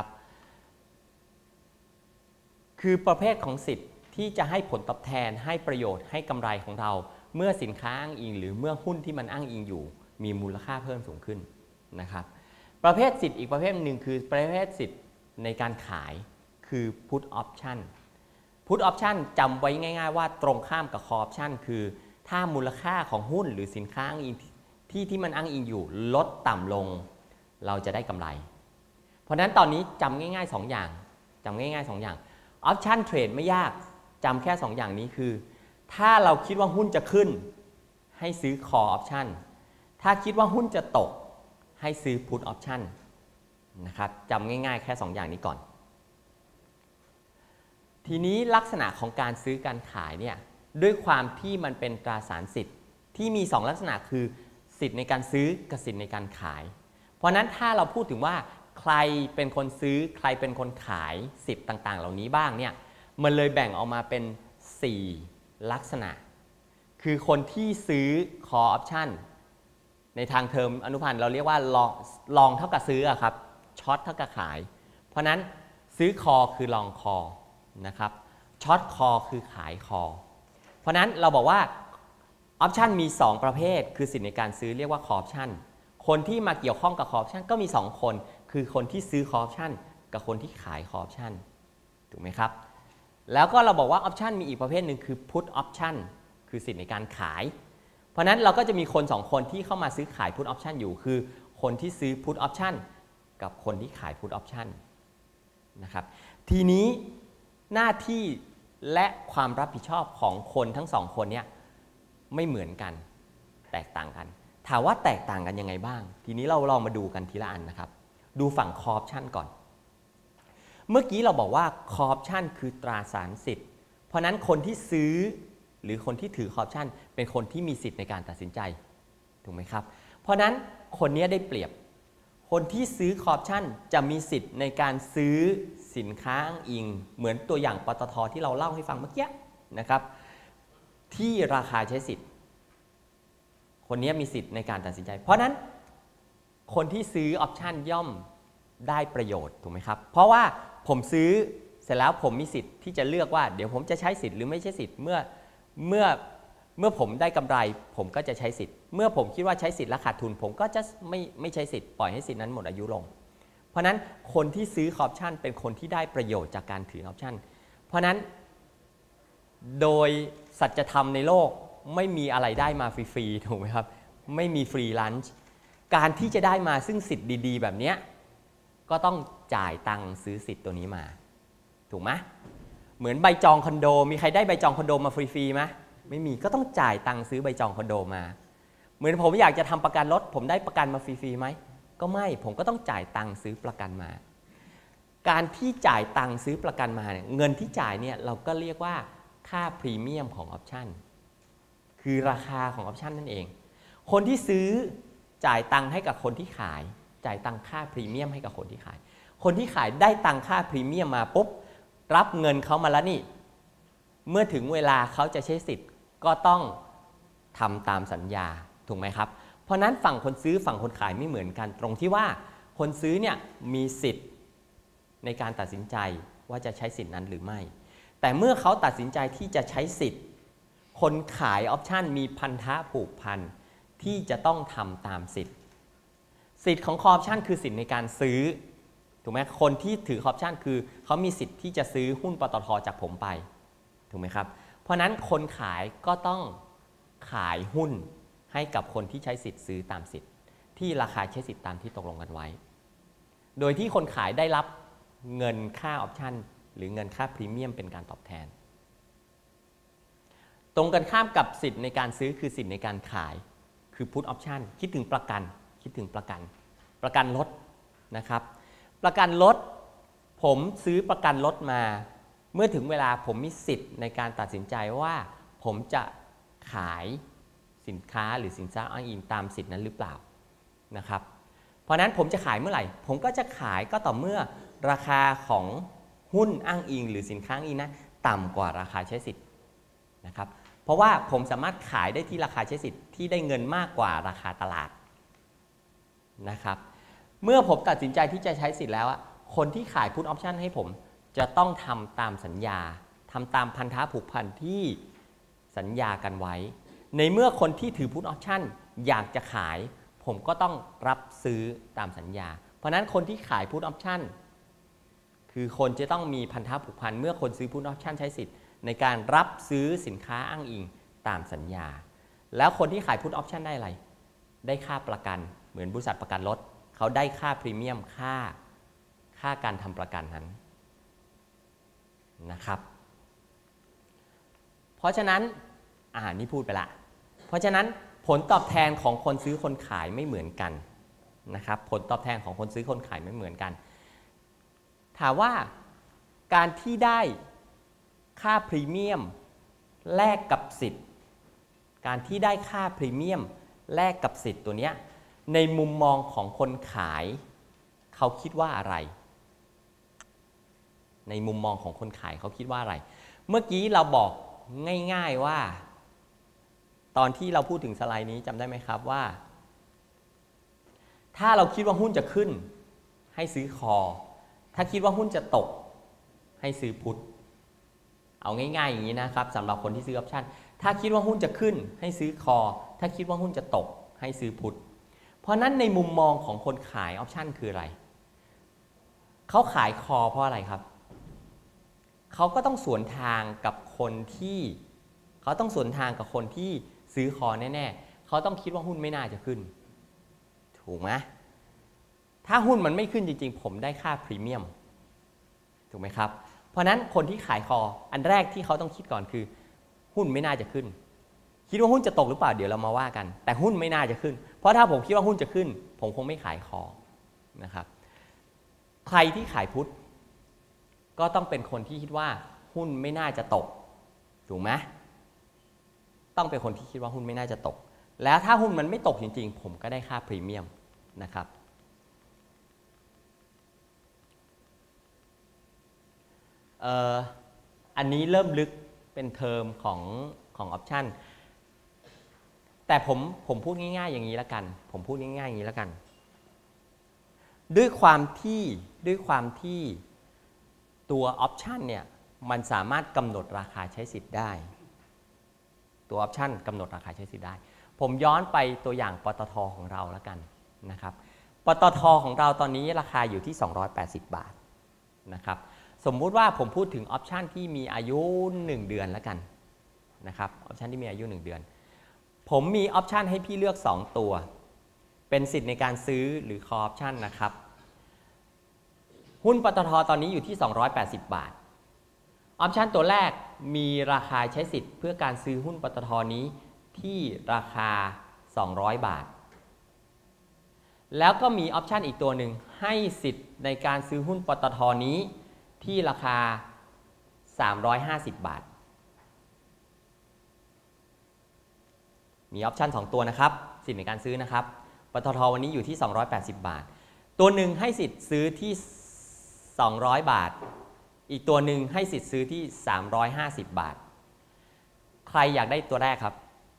คือประเภทของสิทธิ์ที่จะให้ผลตอบแทนให้ประโยชน์ให้กำไรของเราเมื่อสินค้าอ้างอิงหรือเมื่อหุ้นที่มันอ้างอิงอยู่มีมูลค่าเพิ่มสูงขึ้นนะครับประเภทสิทธิ์อีกประเภทหนึ่งคือประเภทสิทธิ์ในการขายคือ put option put option จำไว้ง่ายๆว่าตรงข้ามกับ call option คือถ้ามูลค่าของหุ้นหรือสินค้าอ้างอิงที่ที่มันอ้างอิงอยู่ลดต่ำลงเราจะได้กำไรเพราะฉะนั้นตอนนี้จำง่ายๆสองอย่างจำง่ายๆสองอย่าง option trade ไม่ยากจำแค่สองอย่างนี้คือถ้าเราคิดว่าหุ้นจะขึ้นให้ซื้อ call option ถ้าคิดว่าหุ้นจะตกให้ซื้อ put option นะครับจำง่ายๆแค่สองอย่างนี้ก่อนทีนี้ลักษณะของการซื้อการขายเนี่ยด้วยความที่มันเป็นตราสารสิทธิ์ที่มีสองลักษณะคือสิทธิ์ในการซื้อกับสิทธิ์ในการขายเพราะนั้นถ้าเราพูดถึงว่าใครเป็นคนซื้อใครเป็นคนขายสิทธิ์ต่างๆเหล่านี้บ้างเนี่ยมันเลยแบ่งออกมาเป็นสี่ลักษณะคือคนที่ซื้อ call option ในทางเทอมอนุพันธ์เราเรียกว่าลองลองเท่ากับซื้ออะครับช็อตเท่ากับขายเพราะนั้นซื้อ call คือลอง call นะครับช็อต call คือขาย call เพราะนั้นเราบอกว่า option มีสองประเภทคือสิทธิ์ในการซื้อเรียกว่า call option คนที่มาเกี่ยวข้องกับ call option ก็มีสองคนคือคนที่ซื้อ call option กับคนที่ขาย call option ถูกไหมครับแล้วก็เราบอกว่า option มีอีกประเภทหนึ่งคือ put option คือสิทธิ์ในการขายเพราะนั้นเราก็จะมีคนสองคนที่เข้ามาซื้อขาย put option อยู่คือคนที่ซื้อ put option กับคนที่ขาย put option นะครับทีนี้หน้าที่และความรับผิดชอบของคนทั้งสองคนเนี่ยไม่เหมือนกันแตกต่างกันถามว่าแตกต่างกันยังไงบ้างทีนี้เราลองมาดูกันทีละอันนะครับดูฝั่ง call option ก่อนเมื่อกี้เราบอกว่า call option คือตราสารสิทธิ์เพราะนั้นคนที่ซื้อหรือคนที่ถือ call option เป็นคนที่มีสิทธิ์ในการตัดสินใจถูกไหมครับเพราะนั้นคนนี้ได้เปรียบคนที่ซื้อคอร์ปชั่นจะมีสิทธิ์ในการซื้อสินค้าอ้างอิงเหมือนตัวอย่างปตท.ที่เราเล่าให้ฟังเมื่อกี้นะครับที่ราคาใช้สิทธิ์คนนี้มีสิทธิ์ในการตัดสินใจเพราะนั้นคนที่ซื้อออปชั่นย่อมได้ประโยชน์ถูกไหมครับเพราะว่าผมซื้อเสร็จแล้วผมมีสิทธิ์ที่จะเลือกว่าเดี๋ยวผมจะใช้สิทธิ์หรือไม่ใช้สิทธิ์เมื่อเมื่อเมื่อผมได้กำไรผมก็จะใช้สิทธิ์เมื่อผมคิดว่าใช้สิทธิ์และขาดทุนผมก็จะไม่ไม่ใช้สิทธิ์ปล่อยให้สิทธิ์นั้นหมดอายุลงเพราะนั้นคนที่ซื้อออปชั่นเป็นคนที่ได้ประโยชน์จากการถือออปชั่นเพราะนั้นโดยสัจธรรมในโลกไม่มีอะไรได้มาฟรีๆถูกไหมครับไม่มีฟรีลันช์การที่จะได้มาซึ่งสิทธิ์ดีๆแบบนี้ก็ต้องจ่ายตังค์ซื้อสิทธิ์ตัวนี้มาถูกไหมเหมือนใบจองคอนโดมีใครได้ใบจองคอนโดมาฟรีๆไหมไม่มีก็ต้องจ่ายตังค์ซื้อใบจองคอนโดมาเหมือนผมอยากจะทำประกันรถผมได้ประกันมาฟรีๆไหมก็ไม่ผมก็ต้องจ่ายตังค์ซื้อประกันมาการที่จ่ายตังค์ซื้อประกันมาเนี่ยเงินที่จ่ายเนี่ยเราก็เรียกว่าค่าพรีเมียมของออปชั่นคือราคาของออปชั่นนั่นเองคนที่ซื้อจ่ายตังค์ให้กับคนที่ขายจ่ายตังค่าพรีเมียมให้กับคนที่ขายคนที่ขายได้ตังค่าพรีเมียมมาปุ๊บรับเงินเขามาแล้วนี่เมื่อถึงเวลาเขาจะใช้สิทธิ์ก็ต้องทำตามสัญญาถูกไหมครับเพราะนั้นฝั่งคนซื้อฝั่งคนขายไม่เหมือนกันตรงที่ว่าคนซื้อเนี่ยมีสิทธิ์ในการตัดสินใจว่าจะใช้สิทธิ์นั้นหรือไม่แต่เมื่อเขาตัดสินใจที่จะใช้สิทธิ์คนขายออปชั่นมีพันธะผูกพันที่จะต้องทำตามสิทธิ์สิทธิ์ของคอร์ปชั่นคือสิทธิ์ในการซื้อถูกไหมคนที่ถือคอร์ปชั่นคือเขามีสิทธิ์ที่จะซื้อหุ้นปตท.จากผมไปถูกไหมครับเพราะนั้นคนขายก็ต้องขายหุ้นให้กับคนที่ใช้สิทธิ์ซื้อตามสิทธิ์ที่ราคาใช้สิทธิ์ตามที่ตกลงกันไว้โดยที่คนขายได้รับเงินค่าออปชั่นหรือเงินค่าพรีเมียมเป็นการตอบแทนตรงกันข้ามกับสิทธิ์ในการซื้อคือสิทธิ์ในการขายคือ Put Option คิดถึงประกันคิดถึงประกันประกันรถนะครับประกันรถผมซื้อประกันรถมาเมื่อถึงเวลาผมมีสิทธิ์ในการตัดสินใจว่าผมจะขายสินค้าหรือสินค้าอ้างอิงตามสิทธินั้นหรือเปล่านะครับเพราะนั้นผมจะขายเมื่อไหร่ผมก็จะขายก็ต่อเมื่อราคาของหุ้นอ้างอิงหรือสินค้าอ้างอิงนะต่ำกว่าราคาใช้สิทธิ์นะครับเพราะว่าผมสามารถขายได้ที่ราคาใช้สิทธิ์ที่ได้เงินมากกว่าราคาตลาดนะครับเมื่อผมตัดสินใจที่จะใช้สิทธิ์แล้วคนที่ขาย Put Option ให้ผมจะต้องทำตามสัญญาทำตามพันธะผูกพันที่สัญญากันไว้ในเมื่อคนที่ถือ Put Option อยากจะขายผมก็ต้องรับซื้อตามสัญญาเพราะนั้นคนที่ขาย Put Option คือคนจะต้องมีพันธะผูกพันเมื่อคนซื้อ Put Option ใช้สิทธิ์ในการรับซื้อสินค้าอ้างอิงตามสัญญาแล้วคนที่ขาย Put Option ได้อะไรได้ค่าประกันเหมือนบริษัทประกันรถเขาได้ค่าพรีเมียมค่าค่าการทำประกันนั้นนะครับเพราะฉะนั้นอ่านี่พูดไปละเพราะฉะนั้นผลตอบแทนของคนซื้อคนขายไม่เหมือนกันนะครับผลตอบแทนของคนซื้อคนขายไม่เหมือนกันถามว่าการที่ได้ค่าพรีเมียมแลกกับสิทธิ์การที่ได้ค่าพรีเมียมแลกกับสิทธิ์ตัวเนี้ยในมุมมองของคนขายเขาคิดว่าอะไรในมุมมองของคนขายเขาคิดว่าอะไรเมื่อกี้เราบอกง่ายๆว่าตอนที่เราพูดถึงสไลด์นี้จำได้ไหมครับว่าถ้าเราคิดว่าหุ้นจะขึ้นให้ซื้อคอถ้าคิดว่าหุ้นจะตกให้ซื้อพุทเอาง่ายๆอย่างนี้นะครับสำหรับคนที่ซื้อออปชั่นถ้าคิดว่าหุ้นจะขึ้นให้ซื้อคอถ้าคิดว่าหุ้นจะตกให้ซื้อพุทเพราะนั้นในมุมมองของคนขายออปชั่นคืออะไรเขาขายคอเพราะอะไรครับเขาก็ต้องสวนทางกับคนที่เขาต้องสวนทางกับคนที่ซื้อคอแน่ๆเขาต้องคิดว่าหุ้นไม่น่าจะขึ้นถูกไหมถ้าหุ้นมันไม่ขึ้นจริงๆผมได้ค่าพรีเมียมถูกไหมครับเพราะนั้นคนที่ขายคออันแรกที่เขาต้องคิดก่อนคือหุ้นไม่น่าจะขึ้นคิดว่าหุ้นจะตกหรือเปล่าเดี๋ยวเรามาว่ากันแต่หุ้นไม่น่าจะขึ้นเพราะถ้าผมคิดว่าหุ้นจะขึ้นผมคงไม่ขายคอนะครับใครที่ขายพุทธก็ต้องเป็นคนที่คิดว่าหุ้นไม่น่าจะตกถูกไหมต้องเป็นคนที่คิดว่าหุ้นไม่น่าจะตกแล้วถ้าหุ้นมันไม่ตกจริงๆผมก็ได้ค่าพรีเมียมนะครับเอ่ออันนี้เริ่มลึกเป็นเทอมของของออปชันแต่ผมผมพูดง่ายๆอย่างนี้แล้วกันผมพูดง่ายๆอย่างนี้แล้วกันด้วยความที่ด้วยความที่ตัวออปชันเนี่ยมันสามารถกำหนดราคาใช้สิทธิ์ได้ตัวออปชันกำหนดราคาใช้สิทธิ์ได้ผมย้อนไปตัวอย่างปตท.ของเราแล้วกันนะครับปตท.ของเราตอนนี้ราคาอยู่ที่สองร้อยแปดสิบบาทนะครับสมมุติว่าผมพูดถึงออปชันที่มีอายุหนึ่งเดือนแล้วกันนะครับออปชันที่มีอายุหนึ่งเดือนผมมีออปชันให้พี่เลือกสองตัวเป็นสิทธิ์ในการซื้อหรือ call option นะครับหุ้นปตท.ตอนนี้อยู่ที่สองร้อยแปดสิบบาทออปชันตัวแรกมีราคาใช้สิทธิ์เพื่อการซื้อหุ้นปตท.นี้ที่ราคาสองร้อยบาทแล้วก็มีออปชันอีกตัวหนึ่งให้สิทธิ์ในการซื้อหุ้นปตท.นี้ที่ราคาสามร้อยห้าสิบบาทมีออปชันสองตัวนะครับสิทธิ์ในการซื้อนะครับปตท.วันนี้อยู่ที่สองร้อยแปดสิบบาทตัวหนึ่งให้สิทธิ์ซื้อที่สองร้อยบาทอีกตัวหนึ่งให้สิทธิ์ซื้อที่สามร้อยห้าสิบบาทใครอยากได้ตัวแรกครับ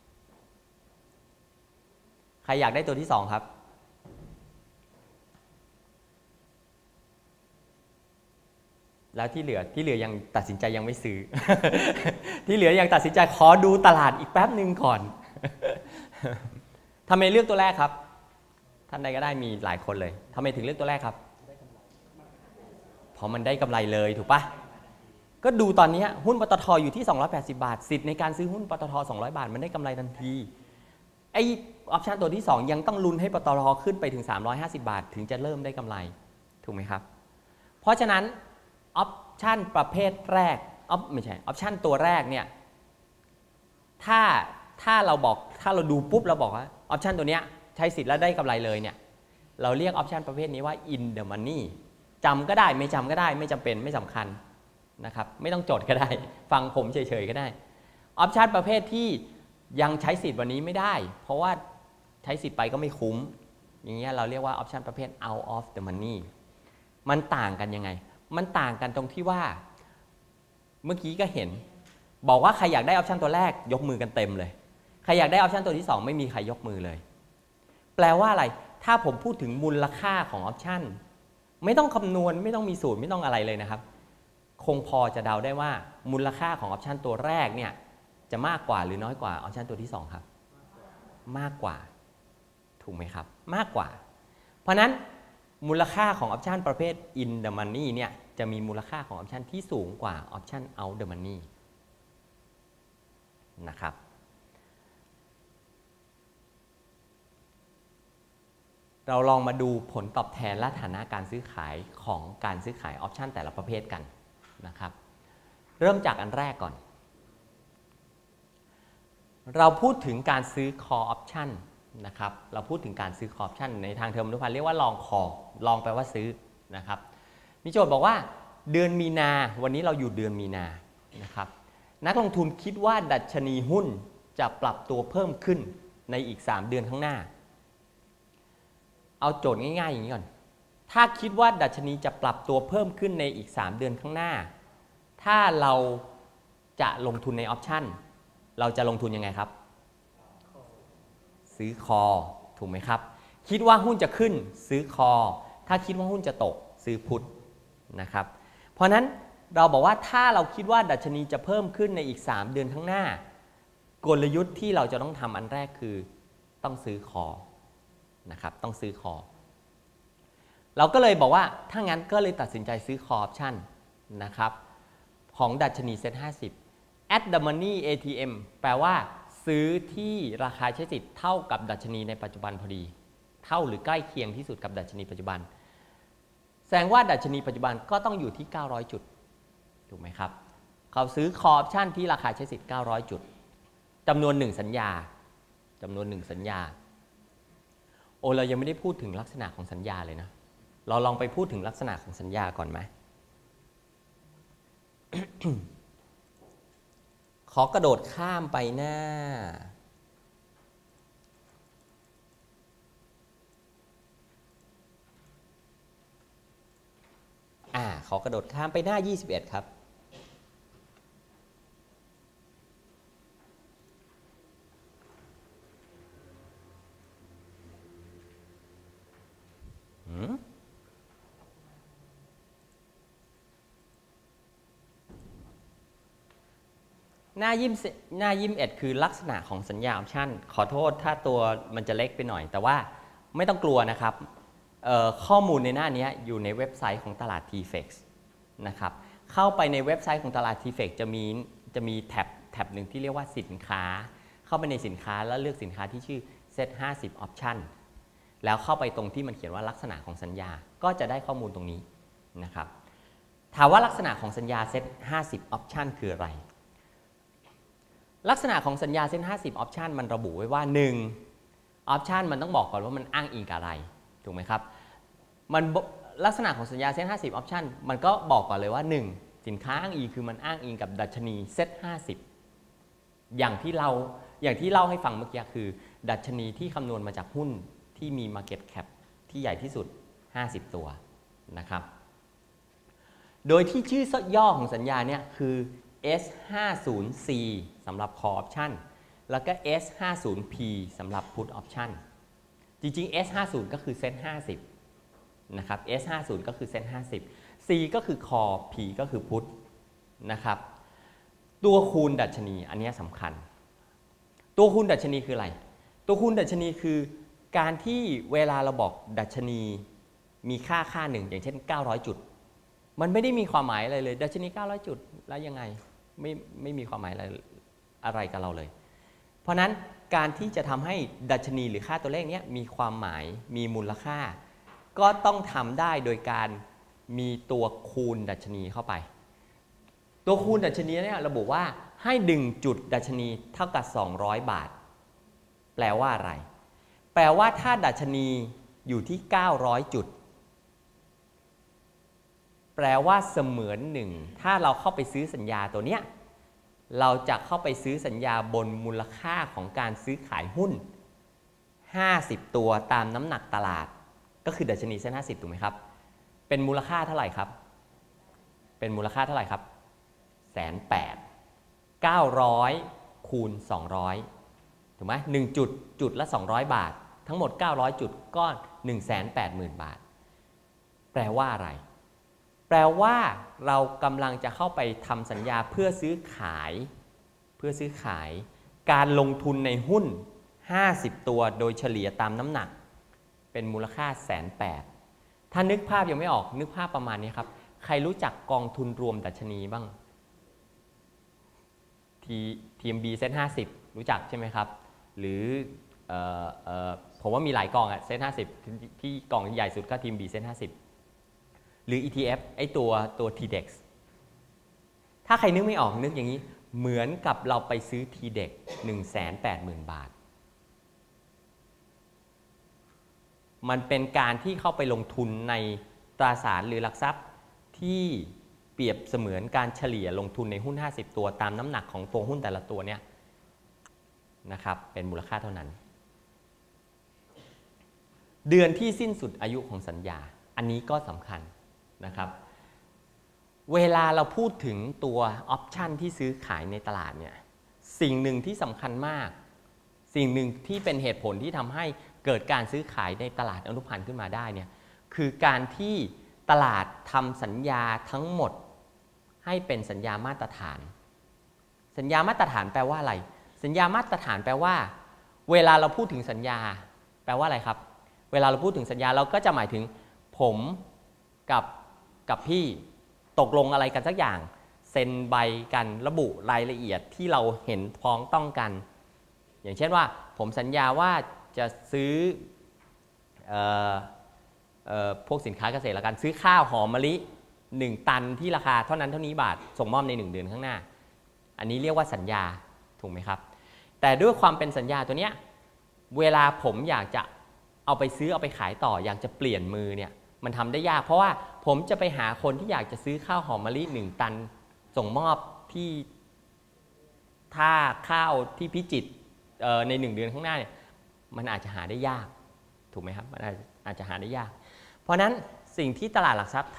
ใครอยากได้ตัวที่สองครับแล้วที่เหลือที่เหลือยังตัดสินใจยังไม่ซื้อ ที่เหลือยังตัดสินใจขอดูตลาดอีกแป๊บหนึ่งก่อน ทำไมเลือกตัวแรกครับท่านใดก็ได้มีหลายคนเลยทำไมถึงเลือกตัวแรกครับเพราะมันได้กำไรเลยถูกปะก็ดูตอนนี้หุ้นปตท.อยู่ที่สองร้อยแปดสิบบาทสิทธิ์ในการซื้อหุ้นปตท.สองร้อยบาทมันได้กำไรทันทีไอออปชันตัวที่สองยังต้องลุ้นให้ปตท.ขึ้นไปถึงสามร้อยห้าสิบบาทถึงจะเริ่มได้กำไรถูกไหมครับเพราะฉะนั้นออปชันประเภทแรกออปไม่ใช่ออปชันตัวแรกเนี่ยถ้าถ้าเราบอกถ้าเราดูปุ๊บเราบอกว่าออปชันตัวเนี้ยใช้สิทธิ์แล้วได้กำไรเลยเนี่ยเราเรียกออปชันประเภทนี้ว่า in the money จำก็ได้ไม่จำก็ได้ไม่จำเป็นไม่สำคัญนะครับไม่ต้องจดก็ได้ฟังผมเฉยๆก็ได้ออปชันประเภทที่ยังใช้สิทธิ์วันนี้ไม่ได้เพราะว่าใช้สิทธิ์ไปก็ไม่คุ้มอย่างเงี้ยเราเรียกว่าออปชันประเภท out of the money มันต่างกันยังไงมันต่างกันตรงที่ว่าเมื่อกี้ก็เห็นบอกว่าใครอยากได้ออปชันตัวแรกยกมือกันเต็มเลยใครอยากได้ออปชันตัวที่สองไม่มีใครยกมือเลยแปลว่าอะไรถ้าผมพูดถึงมูลค่าของออปชันไม่ต้องคำนวณไม่ต้องมีสูตรไม่ต้องอะไรเลยนะครับคงพอจะเดาได้ว่ามูลค่าของออปชันตัวแรกเนี่ยจะมากกว่าหรือน้อยกว่าออปชันตัวที่สองครับมากกว่าถูกไหมครับมากกว่าเพราะนั้นมูลค่าของออปชันประเภท in the money เนี่ยจะมีมูลค่าของออปชันที่สูงกว่าออปชัน out the money นะครับเราลองมาดูผลตอบแทนและฐานะการซื้อขายของการซื้อขายออปชันแต่ละประเภทกันนะครับเริ่มจากอันแรกก่อนเราพูดถึงการซื้อ call option นะครับเราพูดถึงการซื้อ call option ในทางเทอมอนุพันธ์เรียกว่าลอง call ลองแปลว่าซื้อนะครับมีโจทย์บอกว่าเดือนมีนาวันนี้เราอยู่เดือนมีนานะครับนักลงทุนคิดว่าดัชนีหุ้นจะปรับตัวเพิ่มขึ้นในอีกสามเดือนข้างหน้าเอาโจทย์ง่ายๆอย่างนี้ก่อนถ้าคิดว่าดัชนีจะปรับตัวเพิ่มขึ้นในอีกสามเดือนข้างหน้าถ้าเราจะลงทุนในออปชันเราจะลงทุนยังไงครับซื้อคอถูกไหมครับคิดว่าหุ้นจะขึ้นซื้อคอถ้าคิดว่าหุ้นจะตกซื้อพุทนะครับเพราะนั้นเราบอกว่าถ้าเราคิดว่าดัชนีจะเพิ่มขึ้นในอีกสามเดือนข้างหน้ากลยุทธ์ที่เราจะต้องทำอันแรกคือต้องซื้อคอนะครับต้องซื้อคอเราก็เลยบอกว่าถ้างั้นก็เลยตัดสินใจซื้อคอออปชั่นนะครับของดัชนีเซ็ตห้าสิบ at the money เอ ที เอ็ม แปลว่าซื้อที่ราคาใช้สิทธิ์เท่ากับดัชนีในปัจจุบันพอดีเท่าหรือใกล้เคียงที่สุดกับดัชนีปัจจุบันแสดงว่าดัชนีปัจจุบันก็ต้องอยู่ที่เก้าร้อยจุดถูกไหมครับเขาซื้อคอออปชั่นที่ราคาใช้สิทธิ์เก้าร้อยจุดจำนวนหนึ่งสัญญาจำนวนหนึ่งสัญญาโอ้เรายังไม่ได้พูดถึงลักษณะของสัญญาเลยนะเราลองไปพูดถึงลักษณะของสัญญาก่อนไหม ขอกระโดดข้ามไปหน้าขอกระโดดข้ามไปหน้ายี่สิบเอ็ดครับหน้ายี่สิบหน้ายี่สิบเอ็ดคือลักษณะของสัญญาออปชั่นขอโทษถ้าตัวมันจะเล็กไปหน่อยแต่ว่าไม่ต้องกลัวนะครับข้อมูลในหน้านี้อยู่ในเว็บไซต์ของตลาด ที เฟกซ์ นะครับเข้าไปในเว็บไซต์ของตลาด ที เฟกซ์ จะมีจะมีแท็บแท็บหนึ่งที่เรียกว่าสินค้าเข้าไปในสินค้าแล้วเลือกสินค้าที่ชื่อ เซต ห้าสิบ Option แล้วเข้าไปตรงที่มันเขียนว่าลักษณะของสัญญาก็จะได้ข้อมูลตรงนี้นะครับถามว่าลักษณะของสัญญา เซต ห้าสิบ Option คืออะไรลักษณะของสัญญา เซต ห้าสิบ Option มันระบุไว้ว่าหนึ่ง Option มันต้องบอกก่อนว่ามันอ้างอิงกับอะไรถูกไหมครับมันลักษณะของสัญญา เซต ห้าสิบ Option มันก็บอกก่อนเลยว่าหนึ่งสินค้าอ้างอิงคือมันอ้างอิงกับดัชนี เซต ห้าสิบ อย่างที่เราอย่างที่เล่าให้ฟังเมื่อกี้คือดัชนีที่คำนวณมาจากหุ้นที่มี Market Cap ที่ใหญ่ที่สุดห้าสิบตัวนะครับโดยที่ชื่อย่อของสัญญาเนี่ยคือ เอส ห้าสิบ ซี สำหรับ Call Option แล้วก็ เอส ห้าสิบ พี สำหรับ Put Option จริงๆ เอส ห้าสิบ ก็คือ เซต ห้าสิบ นะครับ เอส ห้าสิบ ก็คือ เซต ห้าสิบ C ก็คือ Call P ก็คือ Put นะครับตัวคูณดัชนีอันนี้สำคัญตัวคูณดัชนีคืออะไรตัวคูณดัชนีคือการที่เวลาเราบอกดัชนีมีค่าค่าหนึ่งอย่างเช่นเก้าร้อยจุดมันไม่ได้มีความหมายอะไรเลยดัชนีเก้าร้อยจุดแล้วยังไงไม่ไม่มีความหมายอะไรอะไรกับเราเลยเพราะนั้นการที่จะทำให้ดัชนีหรือค่าตัวเลขนี้มีความหมายมีมูลค่าก็ต้องทำได้โดยการมีตัวคูณดัชนีเข้าไปตัวคูณดัชนีเนี่ยระบุว่าให้ดึงจุดดัชนีเท่ากับสองร้อยบาทแปลว่าอะไรแปลว่าถ้าดัชนีอยู่ที่เก้าร้อยจุดแปลว่าเสมือนหนึ่งถ้าเราเข้าไปซื้อสัญญาตัวเนี้ยเราจะเข้าไปซื้อสัญญาบนมูลค่าของการซื้อขายหุ้นห้าสิบตัวตามน้ำหนักตลาดก็คือดัชนีเซ็นห้าสิบถูกไหมครับเป็นมูลค่าเท่าไหร่ครับเป็นมูลค่าเท่าไหร่ครับแสนแปดเก้าร้อยคูณสองร้อยถูกไหมหนึ่งจุดจุดละสองร้อยบาททั้งหมดเก้าร้อยจุดก็ หนึ่งแสนแปดหมื่น บาทแปลว่าอะไรแปลว่าเรากำลังจะเข้าไปทำสัญญาเพื่อซื้อขายเพื่อซื้อขายการลงทุนในหุ้นห้าสิบตัวโดยเฉลี่ยตามน้ำหนักเป็นมูลค่าแสนแปดถ้านึกภาพยังไม่ออกนึกภาพประมาณนี้ครับใครรู้จักกองทุนรวมดัชนีบ้างที ที เอ็ม บี เซต ห้าสิบรู้จักใช่ไหมครับหรือเอ่อเอ่อผมว่ามีหลายกองอะเซตห้าสิบที่กองใหญ่สุดก็ ที เอ็ม บี เซต ห้าสิบหรือ อี ที เอฟ ไอตัวตัว ที เด็กซ์ ถ้าใครนึกไม่ออกนึกอย่างนี้เหมือนกับเราไปซื้อ ที เด็กซ์ หนึ่งแสนแปดหมื่น บาทมันเป็นการที่เข้าไปลงทุนในตราสารหรือหลักทรัพย์ที่เปรียบเสมือนการเฉลี่ยลงทุนในหุ้นห้าสิบตัวตามน้ำหนักของตัวหุ้นแต่ละตัวเนี่ยนะครับเป็นมูลค่าเท่านั้นเดือนที่สิ้นสุดอายุของสัญญาอันนี้ก็สำคัญนะครับเวลาเราพูดถึงตัวออปชันที่ซื้อขายในตลาดเนี่ยสิ่งหนึ่งที่สำคัญมากสิ่งหนึ่งที่เป็นเหตุผลที่ทำให้เกิดการซื้อขายในตลาดอนุพันธ์ขึ้นมาได้เนี่ยคือการที่ตลาดทำสัญญาทั้งหมดให้เป็นสัญญามาตรฐานสัญญามาตรฐานแปลว่าอะไรสัญญามาตรฐานแปลว่าเวลาเราพูดถึงสัญญาแปลว่าอะไรครับเวลาเราพูดถึงสัญญาเราก็จะหมายถึงผมกับกับพี่ตกลงอะไรกันสักอย่างเซ็นใบกันระบุรายละเอียดที่เราเห็นพ้องต้องกันอย่างเช่นว่าผมสัญญาว่าจะซื้อเอ่อเอ่อพวกสินค้าเกษตรละกันซื้อข้าวหอมมะลิหนึ่งตันที่ราคาเท่านั้นเท่านี้บาทส่งมอบในหนึ่งเดือนข้างหน้าอันนี้เรียกว่าสัญญาถูกไหมครับแต่ด้วยความเป็นสัญญาตัวเนี้ยเวลาผมอยากจะเอาไปซื้อเอาไปขายต่ออยากจะเปลี่ยนมือเนี่ยมันทำได้ยากเพราะว่าผมจะไปหาคนที่อยากจะซื้อข้าวหอมมะลิหนึ่งตันส่งมอบที่ท่าข้าวที่พิจิตรในหนึ่งเดือนข้างหน้าเนี่ยมันอาจจะหาได้ยากถูกไหมครับมันอาจจะหาได้ยากเพราะนั้นสิ่งที่ตลาดหลักทรัพย์ท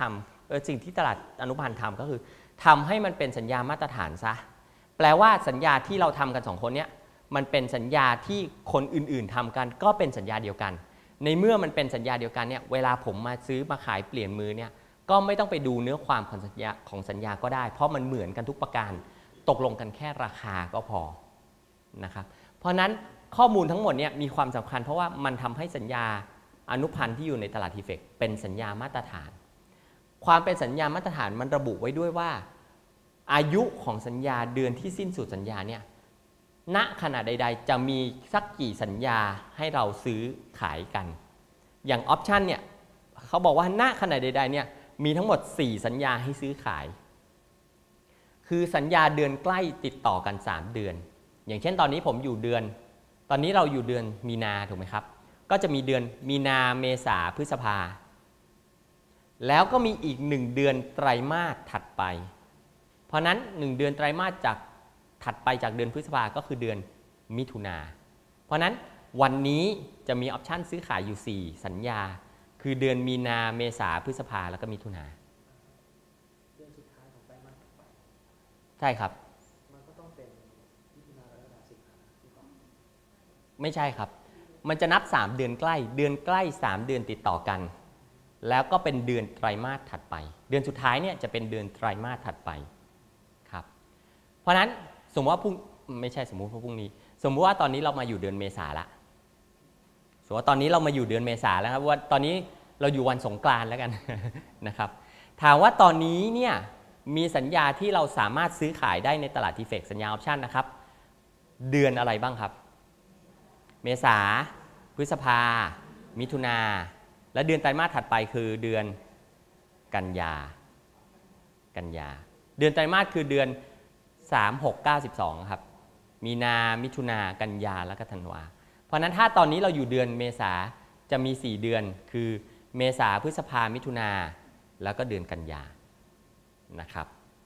เออสิ่งที่ตลาดอนุพันธ์ทำก็คือทำให้มันเป็นสัญญามาตรฐานซะแปลว่าสัญญาที่เราทำกันสองคนเนี้ยมันเป็นสัญญาที่คนอื่นๆทำกันก็เป็นสัญญาเดียวกันในเมื่อมันเป็นสัญญาเดียวกันเนี่ยเวลาผมมาซื้อมาขายเปลี่ยนมือเนี่ยก็ไม่ต้องไปดูเนื้อความของสัญญาของสัญญาก็ได้เพราะมันเหมือนกันทุกประการตกลงกันแค่ราคาก็พอนะครับเพราะนั้นข้อมูลทั้งหมดเนี่ยมีความสำคัญเพราะว่ามันทำให้สัญญาอนุพันธ์ที่อยู่ในตลาดทีเฟกเป็นสัญญามาตรฐานความเป็นสัญญามาตรฐานมันระบุไว้ด้วยว่าอายุของสัญญาเดือนที่สิ้นสุดสัญญาเนี่ยณขณะใดๆจะมีสักกี่สัญญาให้เราซื้อขายกันอย่างออปชันเนี่ยเขาบอกว่าณขณะใดๆเนี่ยมีทั้งหมดสี่สัญญาให้ซื้อขายคือสัญญาเดือนใกล้ติดต่อกันสามเดือนอย่างเช่นตอนนี้ผมอยู่เดือนตอนนี้เราอยู่เดือนมีนาถูกไหมครับก็จะมีเดือนมีนาเมษาพฤษภาแล้วก็มีอีกหนึ่งเดือนไตรมาสถัดไปเพราะนั้นหนึ่งเดือนไตรมาสจากถัดไปจากเดือนพฤษภาก็คือเดือนมิถุนาเพราะนั้นวันนี้จะมีออปชันซื้อขายอยู่สี่สัญญาคือเดือนมีนาเมษาพฤษภาแล้วก็มิถุนาเดือนสุดท้ายของไตรมาสถัดไปใช่ครับมันก็ต้องเป็นมิถุนากรกฎาคมสิงหาคมไม่ใช่ครับมันจะนับสามเดือนใกล้เดือนใกล้สามเดือนติดต่อกันแล้วก็เป็นเดือนไตรมาสถัดไปเดือนสุดท้ายเนี่ยจะเป็นเดือนไตรมาสถัดไปครับเพราะนั้นสมมติว่าพรุ่งไม่ใช่สมมติว่าพรุ่งนี้สมมติว่าตอนนี้เรามาอยู่เดือนเมษาละสมมติว่าตอนนี้เรามาอยู่เดือนเมษาแล้วครับว่าตอนนี้เราอยู่วันสงกรานต์แล้วกันนะครับถามว่าตอนนี้เนี่ยมีสัญญาที่เราสามารถซื้อขายได้ในตลาดทีเฟกสัญญาออปชันนะครับเดือนอะไรบ้างครับเมษาพฤษภามิถุนาและเดือนไตรมาสถัดไปคือเดือนกันยากันยาเดือนไตรมาสคือเดือนสาม หก เก้า สิบสองครับมีนามิถุนากันยาและก็ธันวาเพราะนั้นถ้าตอนนี้เราอยู่เดือนเมษาจะมีสี่เดือนคือเมษาพฤษภามิถุนาแล้วก็เดือนกันยานะครับ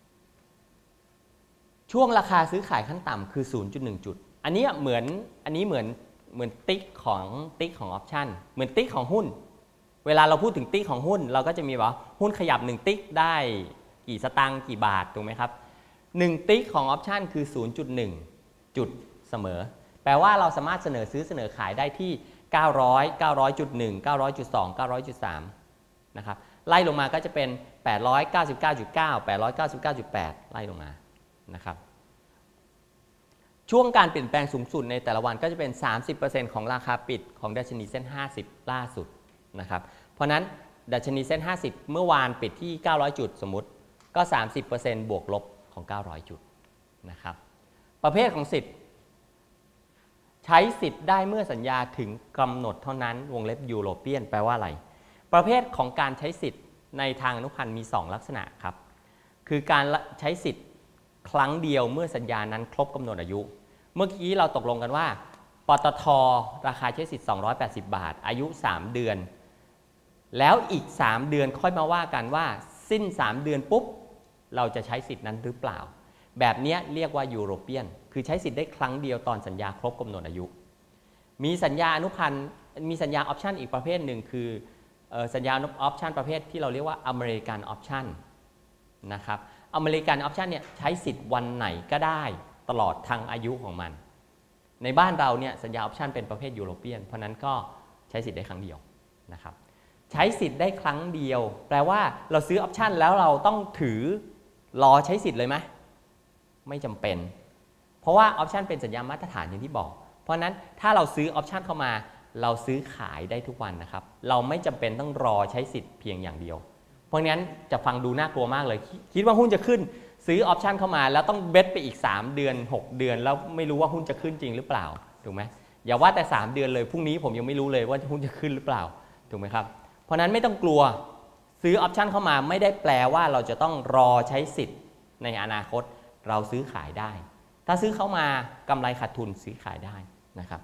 ช่วงราคาซื้อขายขั้นต่ำคือ ศูนย์จุดหนึ่ง จุดอันนี้เหมือนอันนี้เหมือนเหมือนติ๊กของติ๊กของออปชันเหมือนติ๊กของหุ้นเวลาเราพูดถึงติ๊กของหุ้นเราก็จะมีว่าหุ้นขยับหนึ่งติ๊กได้กี่สตางค์กี่บาทถูกไหมครับหนึ่งติ๊กของออปชันคือ ศูนย์จุดหนึ่ง จุดเสมอแปลว่าเราสามารถเสนอซื้อเสนอขายได้ที่เก้าร้อย เก้าร้อยจุดหนึ่ง เก้าร้อยจุดสอง เก้าร้อยจุดสามนะครับไล่ลงมาก็จะเป็นแปดร้อยเก้าสิบเก้าจุดเก้า แปดร้อยเก้าสิบเก้าจุดแปดไล่ลงมานะครับช่วงการเปลี่ยนแปลงสูงสุดในแต่ละวันก็จะเป็น สามสิบเปอร์เซ็นต์ ของราคาปิดของดัชนีเซ็นห้าสิบล่าสุดนะครับเพราะนั้นดัชนีเซ็นห้าสิบเมื่อวานปิดที่เก้าร้อยจุดสมมุติก็ สามสิบเปอร์เซ็นต์ บวกลบของเก้าร้อยจุดนะครับประเภทของสิทธิ์ใช้สิทธิ์ได้เมื่อสัญญาถึงกำหนดเท่านั้นวงเล็บยูโรเปียนแปลว่าอะไรประเภทของการใช้สิทธิ์ในทางอนุพันธ์มีสองลักษณะครับคือการใช้สิทธิ์ครั้งเดียวเมื่อสัญญานั้นครบกำหนดอายุเมื่อกี้เราตกลงกันว่าปตท.ราคาใช้สิทธิ์สองร้อยแปดสิบบาทอายุสามเดือนแล้วอีกสามเดือนค่อยมาว่ากันว่าสิ้นสามเดือนปุ๊บเราจะใช้สิทธิ์นั้นหรือเปล่าแบบนี้เรียกว่ายูโรเปียนคือใช้สิทธิ์ได้ครั้งเดียวตอนสัญญาครบกำหนดอายุมีสัญญาอนุพันธ์มีสัญญาออปชันอีกประเภทหนึ่งคือสัญญาออปชันประเภทที่เราเรียกว่าอเมริกันออปชันนะครับอเมริกันออปชันเนี่ยใช้สิทธิ์วันไหนก็ได้ตลอดทั้งอายุของมันในบ้านเราเนี่ยสัญญาออปชันเป็นประเภทยูโรเปียนเพราะนั้นก็ใช้สิทธิ์ได้ครั้งเดียวนะครับใช้สิทธิ์ได้ครั้งเดียวแปลว่าเราซื้อออปชันแล้วเราต้องถือรอใช้สิทธิ์เลยไหมไม่จำเป็นเพราะว่าออปชันเป็นสัญญามาตรฐานอย่างที่บอกเพราะนั้นถ้าเราซื้อออปชันเข้ามาเราซื้อขายได้ทุกวันนะครับเราไม่จำเป็นต้องรอใช้สิทธิ์เพียงอย่างเดียวเพราะงั้นจะฟังดูน่ากลัวมากเลยคิดว่าหุ้นจะขึ้นซื้อออปชันเข้ามาแล้วต้องเบทไปอีกสามเดือนหกเดือนแล้วไม่รู้ว่าหุ้นจะขึ้นจริงหรือเปล่าถูกไหมอย่าว่าแต่สามเดือนเลยพรุ่งนี้ผมยังไม่รู้เลยว่าหุ้นจะขึ้นหรือเปล่าถูกไหมครับเพราะนั้นไม่ต้องกลัวซื้อออปชันเข้ามาไม่ได้แปลว่าเราจะต้องรอใช้สิทธิ์ในอนาคตเราซื้อขายได้ถ้าซื้อเข้ามากำไรขาดทุนซื้อขายได้นะครับ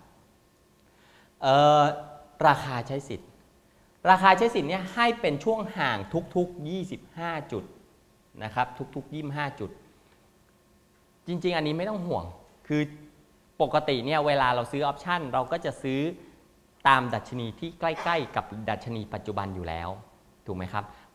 ราคาใช้สิทธิ์ราคาใช้สิทธิ์เนี่ยให้เป็นช่วงห่างทุกๆยี่สิบห้าจุดนะครับทุกๆยี่สิบห้าจุดจริงๆอันนี้ไม่ต้องห่วงคือปกติเนี่ยเวลาเราซื้อออปชันเราก็จะซื้อตามดัชนีที่ใกล้ๆกับดัชนีปัจจุบันอยู่แล้วถูกไหมครับเพ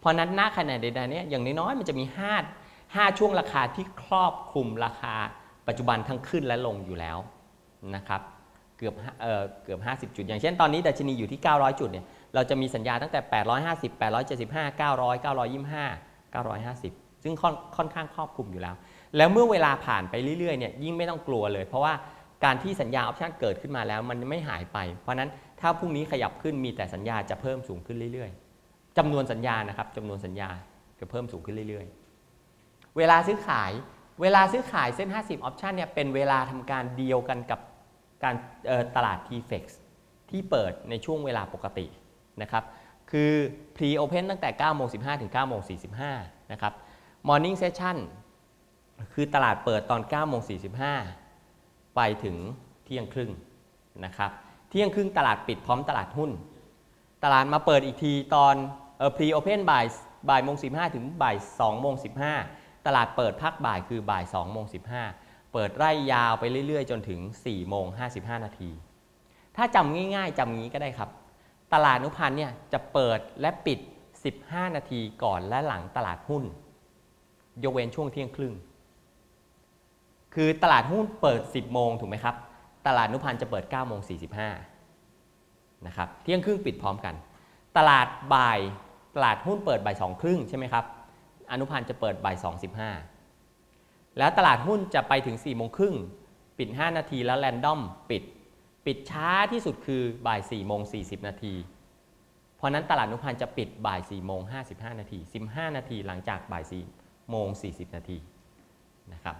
เพราะนั้นหน้าขณะใดๆเนี่ยอย่างน้อยๆมันจะมีห้า ห้าช่วงราคาที่ครอบคลุมราคาปัจจุบันทั้งขึ้นและลงอยู่แล้วนะครับเกือบเอ่อเกือบห้าสิบจุดอย่างเช่นตอนนี้ดัชนีอยู่ที่เก้าร้อยจุดเนี่ยเราจะมีสัญญาตั้งแต่แปดร้อยห้าสิบ แปดร้อยเจ็ดสิบห้า เก้าร้อย เก้าร้อยยี่สิบห้า เก้าร้อยห้าสิบซึ่งค่อนค่อนข้างครอบคลุมอยู่แล้วแล้วเมื่อเวลาผ่านไปเรื่อยๆเนี่ยยิ่งไม่ต้องกลัวเลยเพราะว่าการที่สัญญาออปชันเกิดขึ้นมาแล้วมันไม่หายไปเพราะนั้นถ้าพรุ่งนี้ขยับขึ้นมีแต่สัญญาจะเพิ่มสูงขึ้นเรื่อยๆจำนวนสัญญานะครับจำนวนสัญญาจะเพิ่มสูงขึ้นเรื่อยๆเวลาซื้อขายเวลาซื้อขายเส้นห้าสิบออปชันเนี่ยเป็นเวลาทำการเดียวกันกับการตลาด ที เฟกซ์ ที่เปิดในช่วงเวลาปกตินะครับคือ Pre Open ตั้งแต่ เก้าโมงสิบห้า ถึง เก้าโมงสี่สิบห้า นะครับ Morning Session คือตลาดเปิดตอน เก้าโมงสี่สิบห้า ไปถึงเที่ยงครึ่งนะครับเที่ยงครึ่งตลาดปิดพร้อมตลาดหุ้นตลาดมาเปิดอีกทีตอนเอ่อ Pre Open บ่ายบ่ายโมงสิบห้าถึงบ่ายสองโมงสิบห้าตลาดเปิดภาคบ่ายคือบ่ายสองโมงสิบห้าเปิดไล่ยาวไปเรื่อยๆจนถึงสี่โมงห้าสิบห้านาทีถ้าจำง่ายๆจำงี้ก็ได้ครับตลาดนุพันธ์เนี่ยจะเปิดและปิดสิบห้านาทีก่อนและหลังตลาดหุ้นยกเว้นช่วงเที่ยงครึ่งคือตลาดหุ้นเปิดสิบโมงถูกไหมครับตลาดนุพันธ์จะเปิดเก้าโมงสี่สิบห้านะครับเที่ยงครึ่งปิดพร้อมกันตลาดบ่ายตลาดหุ้นเปิดบ่ายสองครึ่งใช่ไหมครับอนุพันธ์จะเปิดบ่ายสองสิบห้าแล้วตลาดหุ้นจะไปถึงสี่โมงครึ่งปิดห้านาทีแล้วแรนดอมปิดปิดช้าที่สุดคือบ่ายสี่โมงสี่สิบนาทีเพราะนั้นตลาดนุพันธ์จะปิดบ่ายสี่โมงห้าสิบห้านาทีสิบห้านาทีหลังจากบ่ายสี่โมงสี่สิบนาทีนะครับ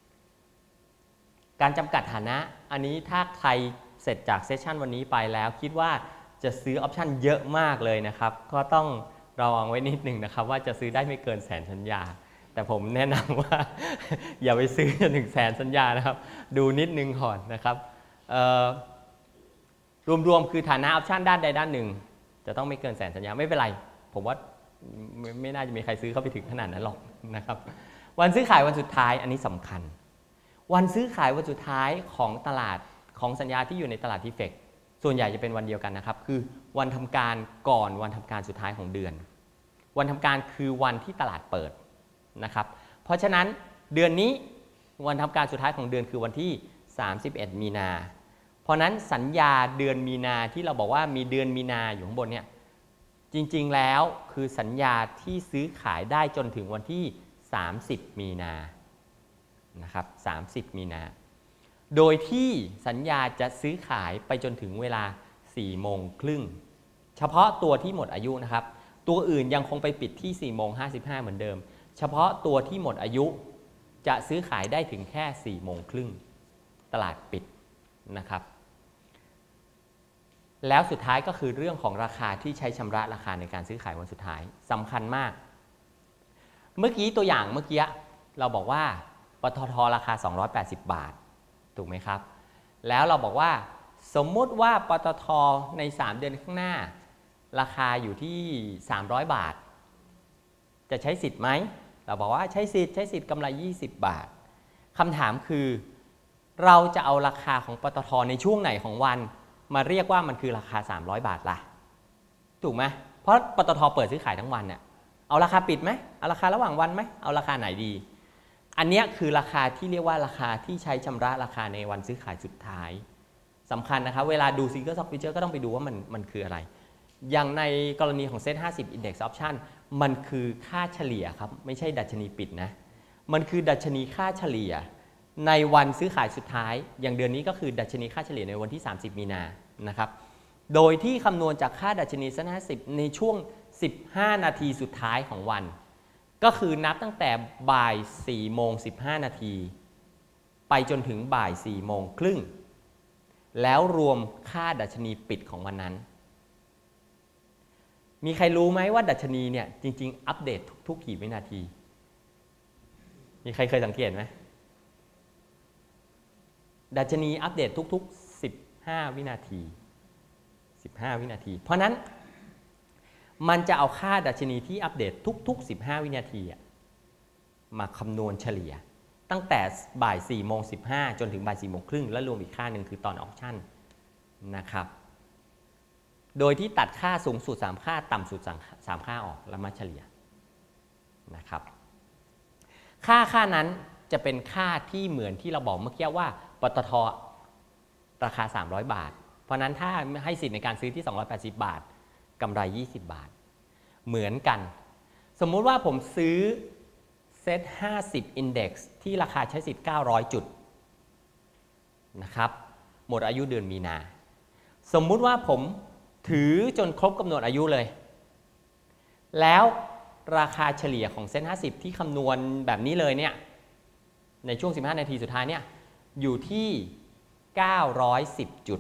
การจำกัดฐานะอันนี้ถ้าใครเสร็จจากเซสชันวันนี้ไปแล้วคิดว่าจะซื้อออปชันเยอะมากเลยนะครับก็ต้องระวังไว้นิดหนึ่งนะครับว่าจะซื้อได้ไม่เกินแสนสัญญาแต่ผมแนะนำว่า อย่าไปซื้อจนถึงแสนสัญญานะครับดูนิดนึงก่อนนะครับรวมๆคือฐานะออปชันด้านใดด้านหนึ่งจะต้องไม่เกินแสนสัญญาไม่เป็นไรผมว่าไม่ไม่น่าจะมีใครซื้อเข้าไปถึงขนาดนั้นหรอกนะครับวันซื้อขายวันสุดท้ายอันนี้สำคัญวันซื้อขายวันสุดท้ายของตลาดของสัญญาที่อยู่ในตลาด ที เฟกซ์ ส่วนใหญ่จะเป็นวันเดียวกันนะครับคือวันทำการก่อนวันทำการสุดท้ายของเดือนวันทำการคือวันที่ตลาดเปิดนะครับเพราะฉะนั้นเดือนนี้วันทำการสุดท้ายของเดือนคือวันที่สามสิบเอ็ดมีนาเพราะนั้นสัญญาเดือนมีนาที่เราบอกว่ามีเดือนมีนาอยู่ข้างบนเนี่ยจริงๆแล้วคือสัญญาที่ซื้อขายได้จนถึงวันที่สามสิบมีนานะครับสามสิบมีนาโดยที่สัญญาจะซื้อขายไปจนถึงเวลาสี่โมงครึ่งเฉพาะตัวที่หมดอายุนะครับตัวอื่นยังคงไปปิดที่สี่โมงห้าสิบห้าเหมือนเดิมเฉพาะตัวที่หมดอายุจะซื้อขายได้ถึงแค่สี่โมงครึ่งตลาดปิดนะครับแล้วสุดท้ายก็คือเรื่องของราคาที่ใช้ชำระราคาในการซื้อขายวันสุดท้ายสำคัญมากเมื่อกี้ตัวอย่างเมื่อกี้เราบอกว่าปตท.ราคาสองร้อยแปดสิบบาทถูกไหมครับแล้วเราบอกว่าสมมุติว่าปตท.ในสามเดือนข้างหน้าราคาอยู่ที่สามร้อยบาทจะใช้สิทธิ์ไหมเราบอกว่าใช้สิทธิ์ใช้สิทธิ์กำไรยี่สิบบาทคำถามคือเราจะเอาราคาของปตท.ในช่วงไหนของวันมาเรียกว่ามันคือราคาสามร้อยบาทล่ะถูกไหมเพราะปตท.เปิดซื้อขายทั้งวันเนี่ยเอาราคาปิดไหมเอาราคาระหว่างวันไหมเอาราคาไหนดีอันนี้คือราคาที่เรียกว่าราคาที่ใช้ชำระราคาในวันซื้อขายสุดท้ายสำคัญนะครับเวลาดู Single Stock Future ก็ต้องไปดูว่ามันมันคืออะไรอย่างในกรณีของเซ็ตห้าสิบ Index Option มันคือค่าเฉลี่ยครับไม่ใช่ดัชนีปิดนะมันคือดัชนีค่าเฉลี่ยในวันซื้อขายสุดท้ายอย่างเดือนนี้ก็คือดัชนีค่าเฉลี่ยในวันที่สามสิบมีนานะครับโดยที่คำนวณจากค่าดัชนีเซ็ตห้าสิบในช่วงสิบห้านาทีสุดท้ายของวันก็คือนับตั้งแต่บ่ายสี่โมงสิบห้านาทีไปจนถึงบ่ายสี่โมงครึ่งแล้วรวมค่าดัชนีปิดของวันนั้นมีใครรู้ไหมว่าดัชนีเนี่ยจริงๆอัปเดตทุกๆกี่วินาทีมีใครเคยสังเกตไหมดัชนีอัปเดตทุกๆสิบห้าวินาทีสิบห้าวินาทีเพราะนั้นมันจะเอาค่าดัชนีที่อัปเดตทุกๆสิบห้าวินาทีมาคำนวณเฉลี่ยตั้งแต่บ่ายสี่โมงสิบห้าจนถึงบ่ายสี่โมงครึ่งและรวมอีกค่าหนึ่งคือตอนออกชั่นนะครับโดยที่ตัดค่าสูงสุดสามค่าต่ำสุดสามค่าออกแล้วมาเฉลี่ยนะครับค่าค่านั้นจะเป็นค่าที่เหมือนที่เราบอกเมื่อกี้ว่าปตท.ราคาสามร้อยบาทเพราะนั้นถ้าให้สิทธิ์ในการซื้อที่สองร้อยแปดสิบบาทกำไรยี่สิบบาทเหมือนกันสมมุติว่าผมซื้อเซ็ตห้าสิบ Index ที่ราคาใช้สิทธิ์เก้าร้อยจุดนะครับหมดอายุเดือนมีนาสมมุติว่าผมถือจนครบกำหนดอายุเลยแล้วราคาเฉลี่ยของเซ็ตห้าสิบที่คำนวณแบบนี้เลยเนี่ยในช่วงสิบห้านาทีสุดท้ายเนี่ยอยู่ที่เก้าร้อยสิบจุด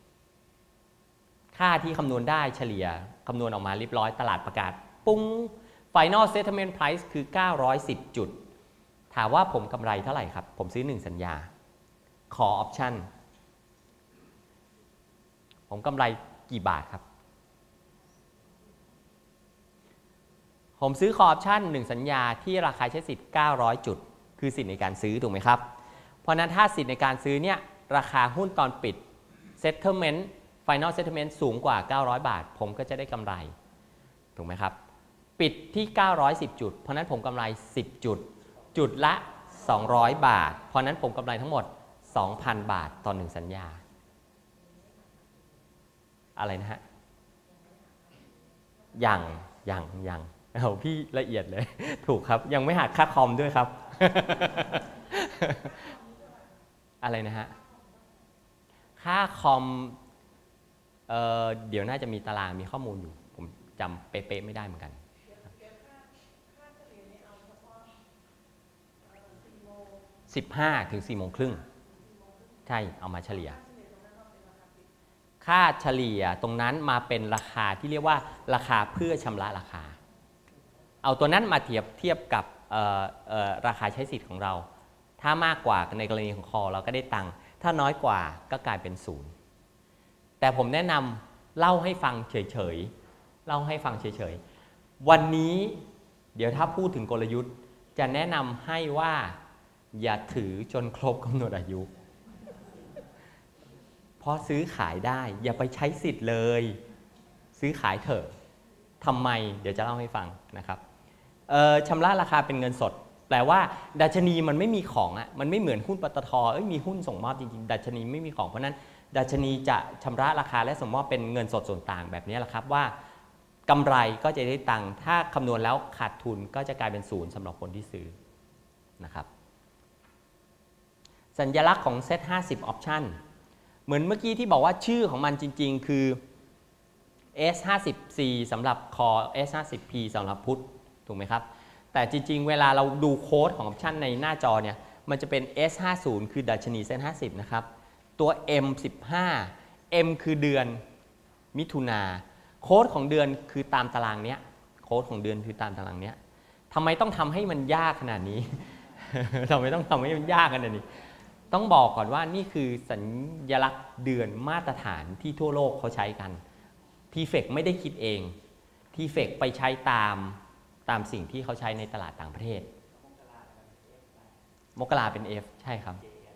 ค่าที่คำนวณได้เฉลี่ยคำนวณออกมาเรียบร้อยตลาดประกาศปุ้ง Final Settlement Price คือเก้าร้อยสิบจุดถามว่าผมกำไรเท่าไหร่ครับผมซื้อหนึ่งสัญญา Call Option ผมกำไรกี่บาทครับผมซื้อ Call Option หนึ่งสัญญาที่ราคาใช้สิทธิ์เก้าร้อยจุดคือสิทธิ์ในการซื้อถูกไหมครับเพราะนั้นถ้าสิทธิ์ในการซื้อเนี่ยราคาหุ้นตอนปิด Settlement Final Settlement สูงกว่าเก้าร้อยบาทผมก็จะได้กำไรถูกไหมครับปิดที่เก้าร้อยสิบจุดเพราะนั้นผมกำไรสิบจุดจุดละสองร้อยบาทเพราะนั้นผมกำไรทั้งหมด สองพัน บาทต่อหนึ่งสัญญาอะไรนะฮะยังยังยังเอาพี่ละเอียดเลยถูกครับยังไม่หักค่าคอมด้วยครับ อะไรนะฮะค่าคอม เ, เดี๋ยวน่าจะมีตารางมีข้อมูลอยู่ผมจำเป๊ะๆไม่ได้เหมือนกันสิบห้าถึงสี่โมงครึ่งใช่เอามาเฉลี่ยค่าเฉลี่ยตรงนั้นมาเป็นราคาที่เรียกว่าราคาเพื่อชำระราคาเอาตัวนั้นมาเทียบเทียบกับเอ่อเอ่อราคาใช้สิทธิ์ของเราถ้ามากกว่าในกรณีของคอเราก็ได้ตังค์ถ้าน้อยกว่าก็กลายเป็นศูนย์แต่ผมแนะนำเล่าให้ฟังเฉยๆเล่าให้ฟังเฉยๆวันนี้เดี๋ยวถ้าพูดถึงกลยุทธ์จะแนะนำให้ว่าอย่าถือจนครบกำหนดอายุเพราะซื้อขายได้อย่าไปใช้สิทธิ์เลยซื้อขายเถอะทำไมเดี๋ยวจะเล่าให้ฟังนะครับชำระราคาเป็นเงินสดแปลว่าดัชนีมันไม่มีของอ่ะมันไม่เหมือนหุ้นปตท.เอ้ยมีหุ้นส่งมอบจริงๆดัชนีไม่มีของเพราะนั้นดัชนีจะชำระราคาและส่งมอบเป็นเงินสดส่วนต่างแบบนี้แหละครับว่ากำไรก็จะได้ตังค์ถ้าคำนวณแล้วขาดทุนก็จะกลายเป็นศูนย์สำหรับคนที่ซื้อนะครับสัญลักษณ์ของ เซ็ต ห้าสิบ Option เหมือนเมื่อกี้ที่บอกว่าชื่อของมันจริงๆคือ เอส ห้าสิบ ซี สำหรับ Call เอส ห้าสิบ พี สำหรับ Put ถูกไหมครับแต่จริงๆเวลาเราดูโค้ดของ Option ในหน้าจอเนี่ยมันจะเป็น เอส ห้าสิบ คือดัชนี เซ็ต ห้าสิบ นะครับตัว เอ็ม สิบห้า M คือเดือนมิถุนาโค้ดของเดือนคือตามตารางเนี้ยโค้ดของเดือนคือตามตารางเนี้ยทำไมต้องทำให้มันยากขนาดนี้ ทำไมต้องทำให้มันยากขนาดนี้ต้องบอกก่อนว่านี่คือสัญลักษณ์เดือนมาตรฐานที่ทั่วโลกเขาใช้กัน ที เอฟ อี ซี ไม่ได้คิดเอง ที เอฟ อี ซี ไปใช้ตามตามสิ่งที่เขาใช้ในตลาดต่างประเทศมกราเป็น F ใช่ครับ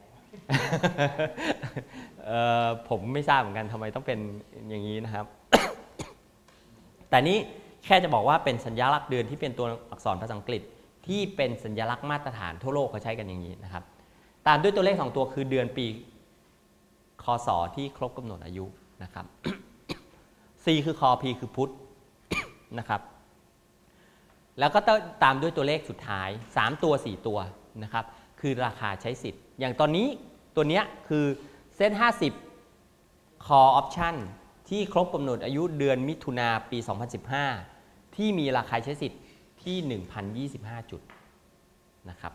ผมไม่ทราบเหมือนกันทำไมต้องเป็นอย่างนี้นะครับ แต่นี้แค่จะบอกว่าเป็นสัญลักษณ์เดือนที่เป็นตัวอักษรภาษาอังกฤษที่เป็นสัญลักษณ์มาตรฐานทั่วโลกเขาใช้กันอย่างนี้นะครับตามด้วยตัวเลขสองตัวคือเดือนปีคศที่ครบกำหนดอายุนะครับ C คือคอ P คือพุทธ นะครับแล้วก็ตามด้วยตัวเลขสุดท้ายสามตัวสี่ตัวนะครับคือราคาใช้สิทธิ์อย่างตอนนี้ตัวนี้คือเซ็ตห้าสิบ Call Option ที่ครบกำหนดอายุเดือนมิถุนาปีสองพันสิบห้าที่มีราคาใช้สิทธิ์ที่ หนึ่งพันยี่สิบห้า จุดนะครับ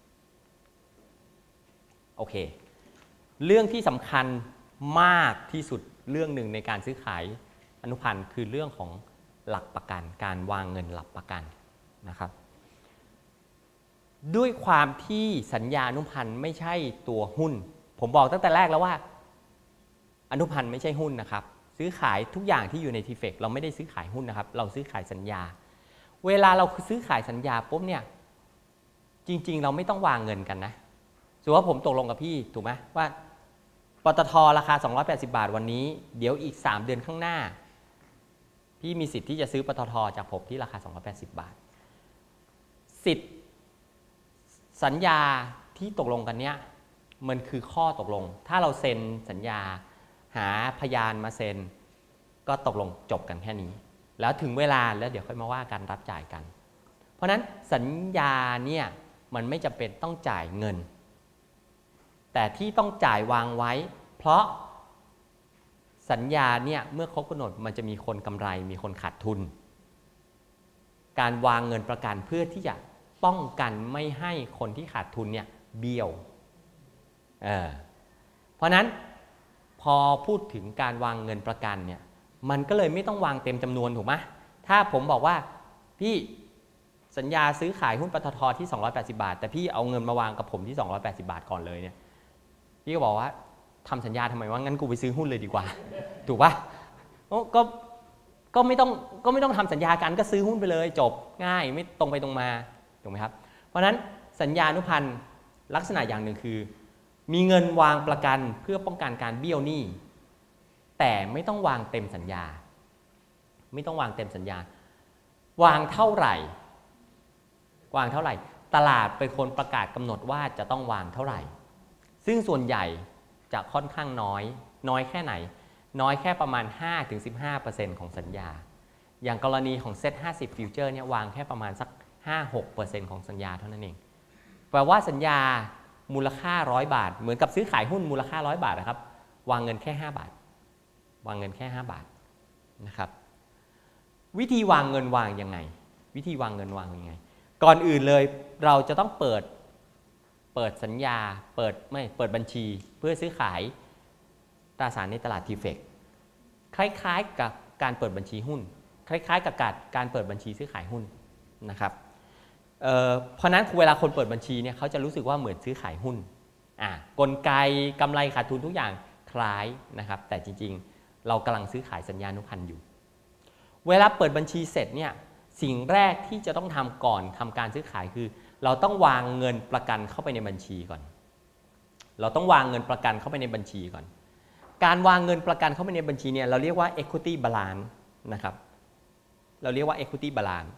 โอเคเรื่องที่สำคัญมากที่สุดเรื่องหนึ่งในการซื้อขายอนุพันธ์คือเรื่องของหลักประกันการวางเงินหลักประกันนะครับด้วยความที่สัญญาอนุพันธ์ไม่ใช่ตัวหุ้นผมบอกตั้งแต่แรกแล้วว่าอนุพันธ์ไม่ใช่หุ้นนะครับซื้อขายทุกอย่างที่อยู่ใน ที เอฟ อี ซี เราไม่ได้ซื้อขายหุ้นนะครับเราซื้อขายสัญญาเวลาเราซื้อขายสัญญาปุ๊บเนี่ยจริงๆเราไม่ต้องวางเงินกันนะสมมติว่าผมตกลงกับพี่ถูกไหมว่าปตท.ราคาสองร้อยแปดสิบบาทวันนี้เดี๋ยวอีกสามเดือนข้างหน้าพี่มีสิทธิ์ที่จะซื้อปตท.จากผมที่ราคาสองร้อยแปดสิบบาทสิทธิ์สัญญาที่ตกลงกันเนี้ยมันคือข้อตกลงถ้าเราเซ็นสัญญาหาพยานมาเซ็นก็ตกลงจบกันแค่นี้แล้วถึงเวลาแล้วเดี๋ยวค่อยมาว่ากันรับจ่ายกันเพราะฉะนั้นสัญญาเนี่ยมันไม่จำเป็นต้องจ่ายเงินแต่ที่ต้องจ่ายวางไว้เพราะสัญญาเนี่ยเมื่อครบกำหนดมันจะมีคนกำไรมีคนขาดทุนการวางเงินประกันเพื่อที่จะป้องกันไม่ให้คนที่ขาดทุนเนี่ยเบี้ยวเออเพราะนั้นพอพูดถึงการวางเงินประกันเนี่ยมันก็เลยไม่ต้องวางเต็มจำนวนถูกไหมถ้าผมบอกว่าพี่สัญญาซื้อขายหุ้นปตท.ที่สองร้อยแปดสิบบาทแต่พี่เอาเงินมาวางกับผมที่สองร้อยแปดสิบบาทก่อนเลยเนี่ยพี่ก็บอกว่าทำสัญญาทำไมว่างั้นกูไปซื้อหุ้นเลยดีกว่าถูกปะก็ก็ไม่ต้องก็ไม่ต้องทำสัญญากันก็ซื้อหุ้นไปเลยจบง่ายไม่ตรงไปตรงมาถูกไหมครับเพราะฉะนั้นสัญญานุพันธ์ลักษณะอย่างหนึ่งคือมีเงินวางประกันเพื่อป้องกันการเบี้ยวหนี้แต่ไม่ต้องวางเต็มสัญญาไม่ต้องวางเต็มสัญญาวางเท่าไหร่วางเท่าไหร่ตลาดเป็นคนประกาศกำหนดว่าจะต้องวางเท่าไหร่ซึ่งส่วนใหญ่จะค่อนข้างน้อยน้อยแค่ไหนน้อยแค่ประมาณ ห้าถึงสิบห้าเปอร์เซ็นต์ ของสัญญาอย่างกรณีของเซ็ตห้าสิบฟิวเจอร์เนี่ยวางแค่ประมาณสัก ห้าถึงหกเปอร์เซ็นต์ ของสัญญาเท่านั้นเองแปลว่าสัญญามูลค่าร้อยบาทเหมือนกับซื้อขายหุ้นมูลค่าร้อยบาทนะครับวางเงินแค่ห้าบาทวางเงินแค่ห้าบาทนะครับวิธีวางเงินวางยังไงวิธีวางเงินวางยังไงก่อนอื่นเลยเราจะต้องเปิดเปิดสัญญาเปิดไม่เปิดบัญชีเพื่อซื้อขายตราสารในตลาด ที เอฟ อี ซี คล้ายๆกับการเปิดบัญชีหุ้นคล้ายๆกับการการเปิดบัญชีซื้อขายหุ้นนะครับเอ่อเพราะนั้นเวลาคนเปิดบัญชีเนี่ยเขาจะรู้สึกว่าเหมือนซื้อขายหุ้นอ่ะกลไกกำไรขาดทุนทุกอย่างคล้ายนะครับแต่จริงๆเรากำลังซื้อขายสัญญานุพันธ์อยู่เวลาเปิดบัญชีเสร็จเนี่ยสิ่งแรกที่จะต้องทำก่อนทำการซื้อขายคือเราต้องวางเงินประกันเข้าไปในบัญชีก่อนเราต้องวางเงินประกันเข้าไปในบัญชีก่อนการวางเงินประกันเข้าไปในบัญชีเนี่ยเราเรียกว่า equity balance นะครับเราเรียกว่า equity balance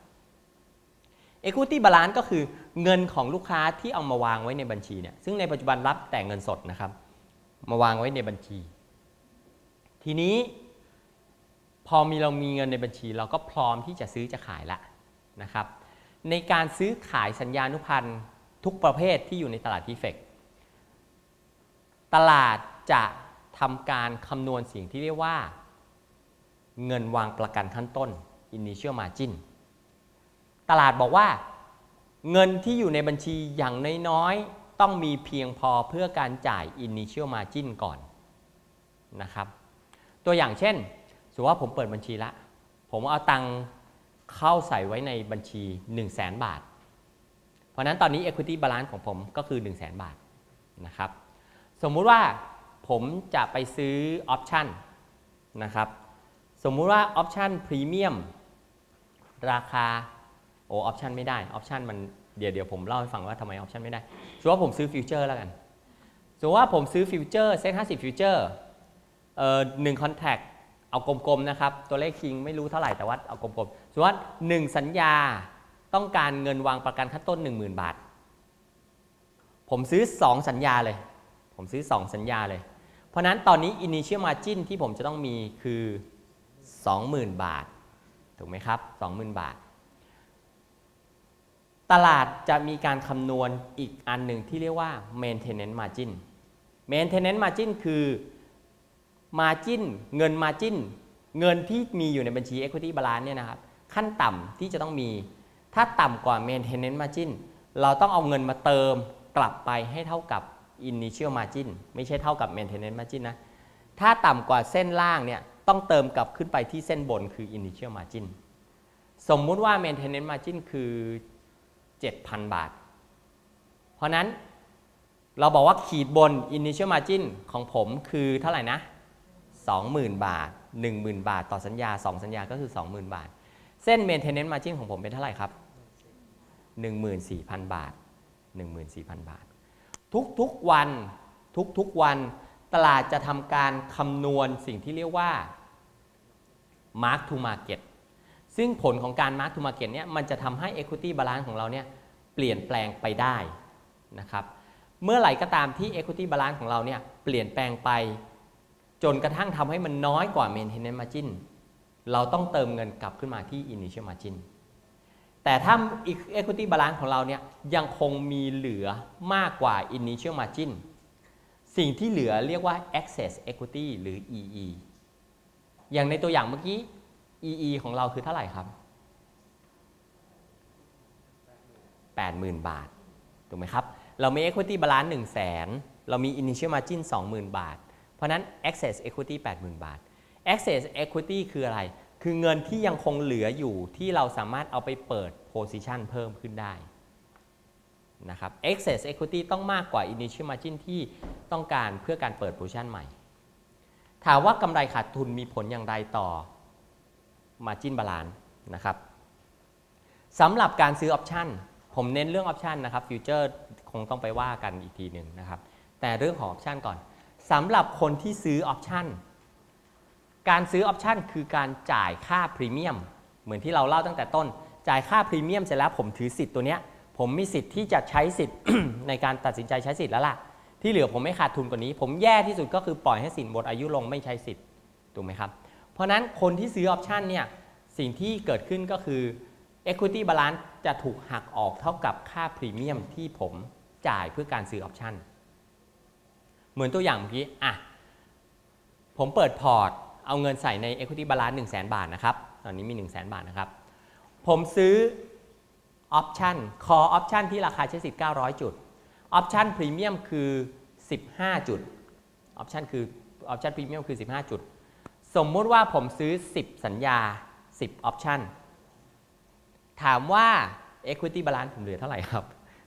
equity balance ก็คือเงินของลูกค้าที่เอามาวางไว้ในบัญชีเนี่ยซึ่งในปัจจุบันรับแต่เงินสดนะครับมาวางไว้ในบัญชีทีนี้พอมีเรามีเงินในบัญชีเราก็พร้อมที่จะซื้อจะขายละนะครับในการซื้อขายสัญญานุพันธ์ทุกประเภทที่อยู่ในตลาด ที เอฟ อี ซี ตลาดจะทำการคำนวณสิ่งที่เรียกว่าเงินวางประกันขั้นต้น initial margin ตลาดบอกว่าเงินที่อยู่ในบัญชีอย่างน้อยๆต้องมีเพียงพอเพื่อการจ่าย initial margin ก่อนนะครับตัวอย่างเช่นสมมติว่าผมเปิดบัญชีละผมเอาตังค์เข้าใส่ไว้ในบัญชี หนึ่งแสน บาทเพราะนั้นตอนนี้ equity balance ของผมก็คือ หนึ่งแสน บาทนะครับสมมุติว่าผมจะไปซื้อออปชั่นนะครับสมมุติว่าออปชั่นพรีเมียมราคาโอ้ออปชั่นไม่ได้ออปชั่นมันเดี๋ยวเดี๋ยวผมเล่าให้ฟังว่าทำไมออปชั่นไม่ได้สมมติว่าผมซื้อฟิวเจอร์แล้วกันสมมติว่าผมซื้อฟิวเจอร์เซ็ตห้าสิบฟิวเจอร์เอ่อหนึ่งคอนแทคเอากลมๆนะครับตัวเลขคิงไม่รู้เท่าไหร่แต่ว่าเอากลมๆสมมติว่าหนึ่งสัญญาต้องการเงินวางประกันขั้นต้น หนึ่งหมื่น บาทผมซื้อสองสัญญาเลยผมซื้อสองสัญญาเลยเพราะนั้นตอนนี้ initial margin ที่ผมจะต้องมีคือ สองหมื่น บาทถูกไหมครับ สองหมื่น บาทตลาดจะมีการคำนวณอีกอันหนึ่งที่เรียกว่า maintenance margin maintenance margin คือ margin เงิน margin เงินที่มีอยู่ในบัญชี equity balance เนี่ยนะครับขั้นต่ำที่จะต้องมีถ้าต่ำกว่า maintenance margin เราต้องเอาเงินมาเติมกลับไปให้เท่ากับ initial margin ไม่ใช่เท่ากับ maintenance margin นะถ้าต่ำกว่าเส้นล่างเนี่ยต้องเติมกลับขึ้นไปที่เส้นบนคือ initial margin สมมุติว่า maintenance margin คือ เจ็ดพัน บาทเพราะนั้นเราบอกว่าขีดบน initial margin ของผมคือเท่าไหร่นะ สองหมื่น บาท หนึ่งหมื่น บาทต่อสัญญาสองสัญญาก็คือ สองหมื่น บาทเส้น maintenance margin ของผมเป็นเท่าไหร่ครับ หนึ่งหมื่นสี่พัน บาท หนึ่งหมื่นสี่พัน บาททุกๆวันทุกๆวันตลาดจะทำการคำนวณสิ่งที่เรียกว่า mark to market ซึ่งผลของการ mark to market เนี่ยมันจะทำให้ equity balance ของเราเนี่ยเปลี่ยนแปลงไปได้นะครับเมื่อไหร่ก็ตามที่ equity balance ของเราเนี่ยเปลี่ยนแปลงไปจนกระทั่งทำให้มันน้อยกว่า maintenance margin เราต้องเติมเงินกลับขึ้นมาที่ initial margin แต่ถ้า equity balance ของเราเนี่ยยังคงมีเหลือมากกว่า initial margin สิ่งที่เหลือเรียกว่า excess equity หรือ อี อี อย่างในตัวอย่างเมื่อกี้ อี อี ของเราคือเท่าไหร่ครับ แปดหมื่น บาทถูกไหมครับเรามี equity balance หนึ่งแสน เรามี initial margin สองหมื่น บาทเพราะนั้น excess equity แปดหมื่น บาท excess equity คืออะไรคือเงินที่ยังคงเหลืออยู่ที่เราสามารถเอาไปเปิด position เพิ่มขึ้นได้นะครับ excess equity ต้องมากกว่า initial margin ที่ต้องการเพื่อการเปิด position ใหม่ถามว่ากำไรขาดทุนมีผลอย่างไรต่อ margin balance นะครับสำหรับการซื้อ option ผมเน้นเรื่อง option นะครับฟิวเจอร์คงต้องไปว่ากันอีกทีหนึ่งนะครับแต่เรื่องของ option ก่อนสำหรับคนที่ซื้อ option การซื้อ option คือการจ่ายค่าพรีเมียมเหมือนที่เราเล่าตั้งแต่ต้นจ่ายค่าพรีเมียมเสร็จแล้วผมถือสิทธิ์ตัวเนี้ยผมมีสิทธิ์ที่จะใช้สิทธิ์ ในการตัดสินใจใช้สิทธิ์แล้วล่ะที่เหลือผมไม่ขาดทุนกว่านี้ผมแย่ที่สุดก็คือปล่อยให้สินหมดอายุลงไม่ใช้สิทธิ์ถูกไหมครับเพราะนั้นคนที่ซื้อ option เนี่ยสิ่งที่เกิดขึ้นก็คือ equity balance จะถูกหักออกเท่ากับค่าพรีเมียมที่ผมจ่ายเพื่อการซื้อ option เหมือนตัวอย่างเมื่อกี้อ่ะผมเปิดพอร์ตเอาเงินใส่ใน equity balance หนึ่งแสน บาทนะครับตอนนี้มี หนึ่งแสน บาทนะครับผมซื้อ option call option ที่ราคาใช้สิทธิ์เก้าร้อยจุด option premium คือสิบห้าจุด option คือ option premium คือสิบห้าจุดสมมุติว่าผมซื้อสิบสัญญาสิบ option ถามว่า equity balance ผมเหลือเท่าไหร่ครับ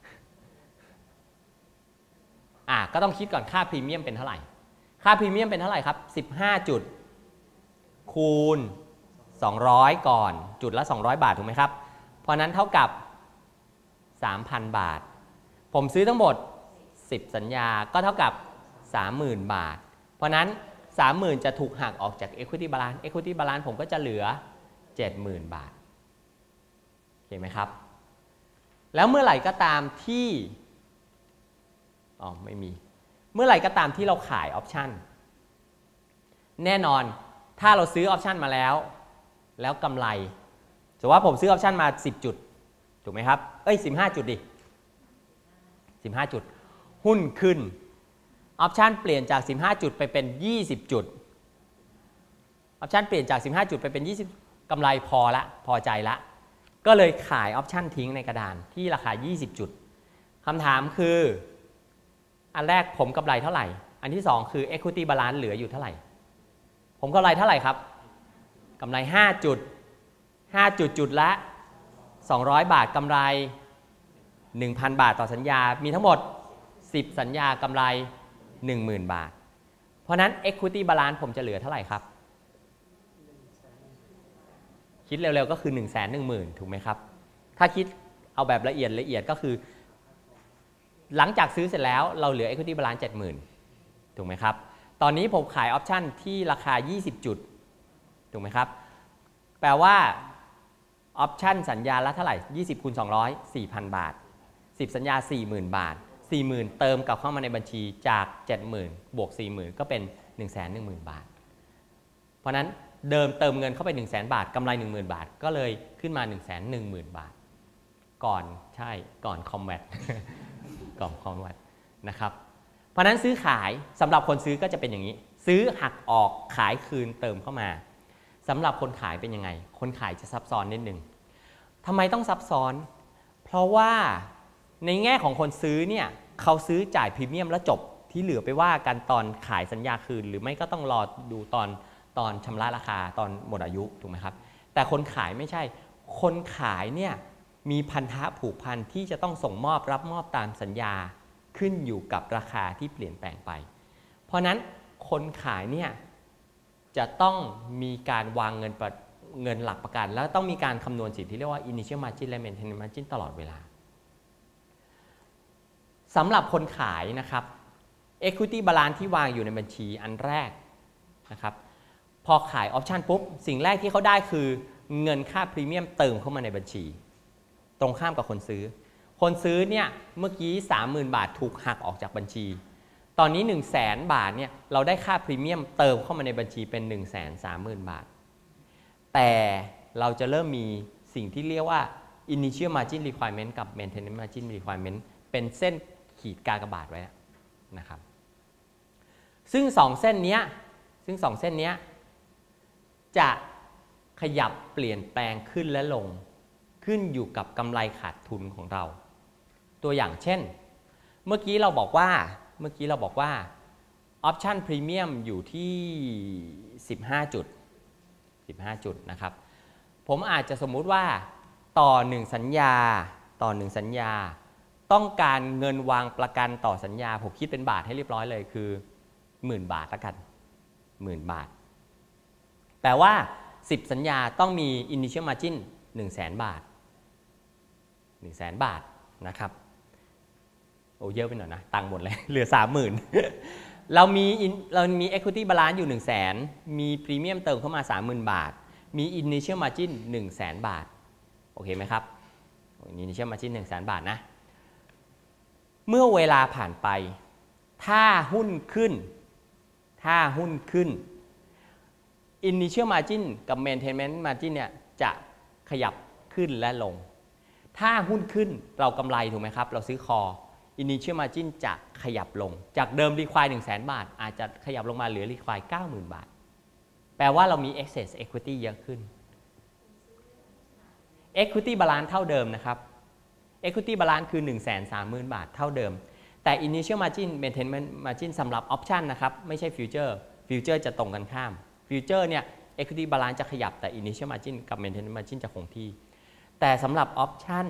อ่ะก็ต้องคิดก่อนค่าพรีเมียมเป็นเท่าไหร่ค่าพรีเมียมเป็นเท่าไหร่ครับสิบห้าจุดคูณสองร้อยก่อนจุดละสองร้อยบาทถูกไหมครับเพราะนั้นเท่ากับ สามพัน บาทผมซื้อทั้งหมดสิบสัญญาก็เท่ากับ สามหมื่น บาทเพราะนั้น สามหมื่น จะถูกหักออกจาก equity balance equity balance ผมก็จะเหลือ เจ็ดหมื่น บาทเห็นไหมครับแล้วเมื่อไหร่ก็ตามที่อ๋อไม่มีเมื่อไหร่ก็ตามที่เราขายออปชันแน่นอนถ้าเราซื้อออปชันมาแล้วแล้วกำไรสมมติว่าผมซื้อออปชันมาสิบจุดถูกไหมครับเอ้ยสิบห้าจุดดิสิบห้าจุดหุ้นขึ้นออปชันเปลี่ยนจากสิบห้าจุดไปเป็นยี่สิบจุดออปชันเปลี่ยนจากสิบห้าจุดไปเป็นยี่สิบกำไรพอละพอใจละก็เลยขายออปชันทิ้งในกระดานที่ราคายี่สิบจุดคำถามคืออันแรกผมกำไรเท่าไหร่อันที่สองคือ equity balance เหลืออยู่เท่าไหร่ผมกำไรเท่าไหร่ครับกำไรห้าจุดห้าจุดจุดละสองร้อยบาทกำไร หนึ่งพัน บาทต่อสัญญามีทั้งหมดสิบสัญญากำไร หนึ่งหมื่น บาทเพราะนั้น equity balance ผมจะเหลือเท่าไหร่ครับคิดเร็วๆก็คือ หนึ่งแสนหนึ่งหมื่น ถูกไหมครับถ้าคิดเอาแบบละเอียดละเอียดก็คือหลังจากซื้อเสร็จแล้วเราเหลือ equity balance เจ็ดหมื่น ถูกไหมครับตอนนี้ผมขายออปชันที่ราคายี่สิบจุดถูกไหมครับแปลว่าออปชันสัญญาละเท่าไหร่ยี่สิบคูณสองร้อย สี่พัน บาทสิบสัญญา สี่หมื่น บาท สี่หมื่น เติมกลับเข้ามาในบัญชีจาก เจ็ดหมื่น บวก สี่หมื่น ก็เป็น หนึ่งแสนหนึ่งหมื่น บาทเพราะนั้นเดิมเติมเงินเข้าไป หนึ่งแสน บาทกำไร หนึ่งหมื่น บาทก็เลยขึ้นมา หนึ่งแสนหนึ่งหมื่น บาทก่อนใช่ก่อนคอมแวต ก่อนคอมแวตนะครับเพราะนั้นซื้อขายสำหรับคนซื้อก็จะเป็นอย่างนี้ซื้อหักออกขายคืนเติมเข้ามาสำหรับคนขายเป็นยังไงคนขายจะซับซ้อนนิดนึงทำไมต้องซับซ้อนเพราะว่าในแง่ของคนซื้อเนี่ยเขาซื้อจ่ายพรีเมียมแล้วจบที่เหลือไปว่ากันตอนขายสัญญาคืนหรือไม่ก็ต้องรอดูตอนตอนชำระราคาตอนหมดอายุถูกไหมครับแต่คนขายไม่ใช่คนขายเนี่ยมีพันธะผูกพันที่จะต้องส่งมอบรับมอบตามสัญญาขึ้นอยู่กับราคาที่เปลี่ยนแปลงไปเพราะนั้นคนขายเนี่ยจะต้องมีการวางเงินเงินหลักประกันแล้วต้องมีการคำนวณสิทธิ์ที่เรียกว่า initial margin และ maintenance margin ตลอดเวลาสำหรับคนขายนะครับ equity balance ที่วางอยู่ในบัญชีอันแรกนะครับพอขายออปชันปุ๊บสิ่งแรกที่เขาได้คือเงินค่าพรีเมียมเติมเข้ามาในบัญชีตรงข้ามกับคนซื้อคนซื้อเนี่ยเมื่อกี้ สามหมื่น บาทถูกหักออกจากบัญชี ตอนนี้ หนึ่งแสน บาทเนี่ยเราได้ค่าพรีเมียมเติมเข้ามาในบัญชีเป็น หนึ่งแสนสามหมื่น บาทแต่เราจะเริ่มมีสิ่งที่เรียกว่า initial margin requirement กับ maintenance margin requirement เป็นเส้นขีดกากบาทไว้นะครับซึ่งสองเส้นนี้ซึ่งสองเส้นนี้จะขยับเปลี่ยนแปลงขึ้นและลงขึ้นอยู่กับกำไรขาดทุนของเราตัวอย่างเช่นเมื่อกี้เราบอกว่าเมื่อกี้เราบอกว่า option premium อยู่ที่สิบห้าจุดสิบห้าจุดนะครับผมอาจจะสมมุติว่าต่อหนึ่งสัญญาต่อหนึ่งสัญญาต้องการเงินวางประกันต่อสัญญาผมคิดเป็นบาทให้เรียบร้อยเลยคือหมื่นบาทละกันหมื่นบาทแปลว่าสิบสัญญาต้องมี initial margin หนึ่งแสน บาท หนึ่งแสน บาทนะครับโอ้เยอะไปหน่อยนะตังค์หมดเลยเหลือ สามหมื่น เรามีเรามี equity balance อยู่ หนึ่งแสน มีพรีเมียมเติมเข้ามา สามหมื่น บาทมี initial margin หนึ่งแสน บาทโอเคไหมครับ initial margin หนึ่งแสน บาทนะเมื่อเวลาผ่านไปถ้าหุ้นขึ้นถ้าหุ้นขึ้น initial margin กับ maintenance margin เนี่ยจะขยับขึ้นและลงถ้าหุ้นขึ้นเรากำไรถูกไหมครับเราซื้อคอ initial margin จะขยับลงจากเดิม require หนึ่งแสน บาทอาจจะขยับลงมาเหลือ require เก้าหมื่น บาทแปลว่าเรามี excess equity เยอะขึ้น equity balance เท่าเดิมนะครับ equity balance คือ หนึ่งแสนสามหมื่น บาทเท่าเดิมแต่ initial margin maintenance margin สำหรับ option นะครับไม่ใช่ future future จะตรงกันข้าม future เนี่ย equity balance จะขยับแต่ initial margin กับ maintenance margin จะคงที่แต่สำหรับ option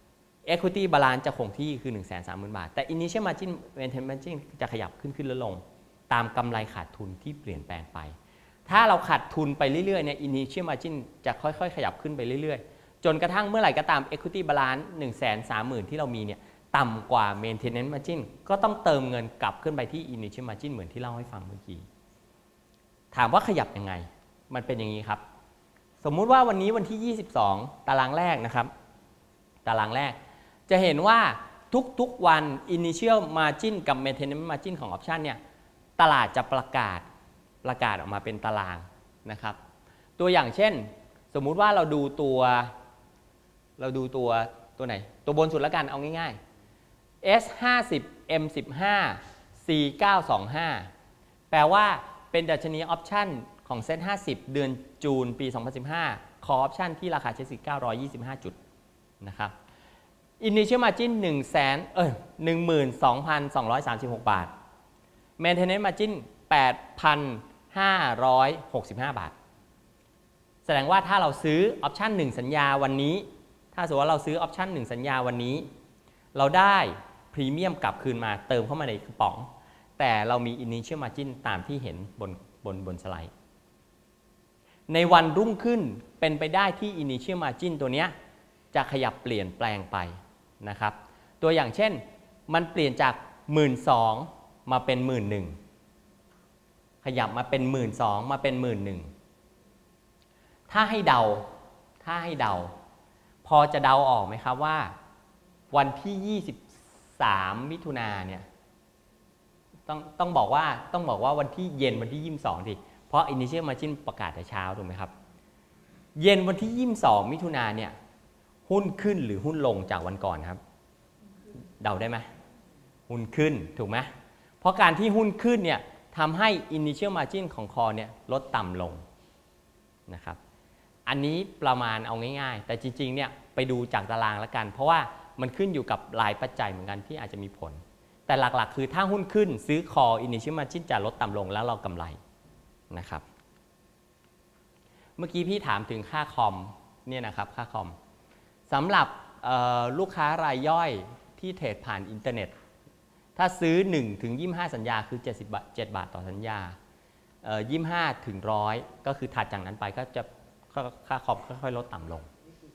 equity balance จะคงที่คือ หนึ่งแสนสามหมื่น บาทแต่ initial margin maintenance margin จะขยับขึ้นขึ้นและลงตามกำไรขาดทุนที่เปลี่ยนแปลงไปถ้าเราขาดทุนไปเรื่อยๆเนี่ย initial margin จะค่อยๆขยับขึ้นไปเรื่อยๆจนกระทั่งเมื่อไหร่ก็ตาม equity balance หนึ่งแสนสามหมื่น ที่เรามีเนี่ยต่ำกว่า maintenance margin ก็ต้องเติมเงินกลับขึ้นไปที่ initial margin เหมือนที่เล่าให้ฟังเมื่อกี้ถามว่าขยับยังไงมันเป็นอย่างนี้ครับสมมุติว่าวันนี้วันที่ยี่สิบสองตารางแรกนะครับตารางแรกจะเห็นว่าทุกๆวัน initial margin กับ maintenance margin ของ option เนี่ยตลาดจะประกาศประกาศออกมาเป็นตารางนะครับตัวอย่างเช่นสมมุติว่าเราดูตัวเราดูตัวตัวไหนตัวบนสุดแล้วกันเอาง่ายๆ เอส ห้าสิบ เอ็ม สิบห้า ซี เก้าสองห้า แปลว่าเป็นดัชนี option ของเซ็ตห้าสิบเดือนจูนปีสองพันสิบห้า call option ที่ราคาเฉลี่ยเก้าร้อยยี่สิบห้าจุดนะครับ initial margin หนึ่งแสนเอ้ย หนึ่งหมื่นสองพันสองร้อยสามสิบหก บาท maintenance margin แปดพันห้าร้อยหกสิบห้า บาทแสดงว่าถ้าเราซื้อ option หนึ่งสัญญาวันนี้ถ้าสมมติว่าเราซื้อ option หนึ่งสัญญาวันนี้เราได้พรีเมียมกลับคืนมาเติมเข้ามาในกระป๋องแต่เรามี initial margin ตามที่เห็นบนบนบนสไลด์ในวันรุ่งขึ้นเป็นไปได้ที่ initial margin ตัวนี้จะขยับเปลี่ยนแปลงไปนะครับตัวอย่างเช่นมันเปลี่ยนจาก หนึ่งหมื่นสองพัน มาเป็น หนึ่งหมื่นหนึ่งพัน ขยับมาเป็น หนึ่งหมื่นสองพัน มาเป็น หนึ่งหมื่นหนึ่งพัน ถ้าให้เดาถ้าให้เดาพอจะเดาออกไหมครับว่าวันที่ยี่สิบสามมิถุนาเนี่ยต้องต้องบอกว่าต้องบอกว่าวันที่เย็นวันที่ยี่สิบสองดิเพราะ initial margin ประกาศแต่เช้าถูกไหมครับเย็นวันที่ยี่สิบสองมิถุนาเนี่ยหุ้นขึ้นหรือหุ้นลงจากวันก่อนครับเดาได้ไหมหุ้นขึ้นถูกไหมเพราะการที่หุ้นขึ้นเนี่ยทำให้ initial margin ของคอเนี่ยลดต่ำลงนะครับอันนี้ประมาณเอาง่ายๆแต่จริงๆเนี่ยไปดูจากตารางแล้วกันเพราะว่ามันขึ้นอยู่กับหลายปัจจัยเหมือนกันที่อาจจะมีผลแต่หลักๆคือถ้าหุ้นขึ้นซื้อคอ initial margin จะลดต่ำลงแล้วเรากำไรนะครับเมื่อกี้พี่ถามถึงค่าคอมเนี่ยนะครับค่าคอมสำหรับลูกค้ารายย่อยที่เทรดผ่านอินเทอร์เน็ตถ้าซื้อหนึ่งถึงยี่สิบห้าสัญญาคือเจ็ดสิบเจ็ดบาทต่อสัญญายี่สิบห้าถึงหนึ่งร้อยก็คือถัดจากนั้นไปก็จะค่าคอมค่อยๆลดต่ำลง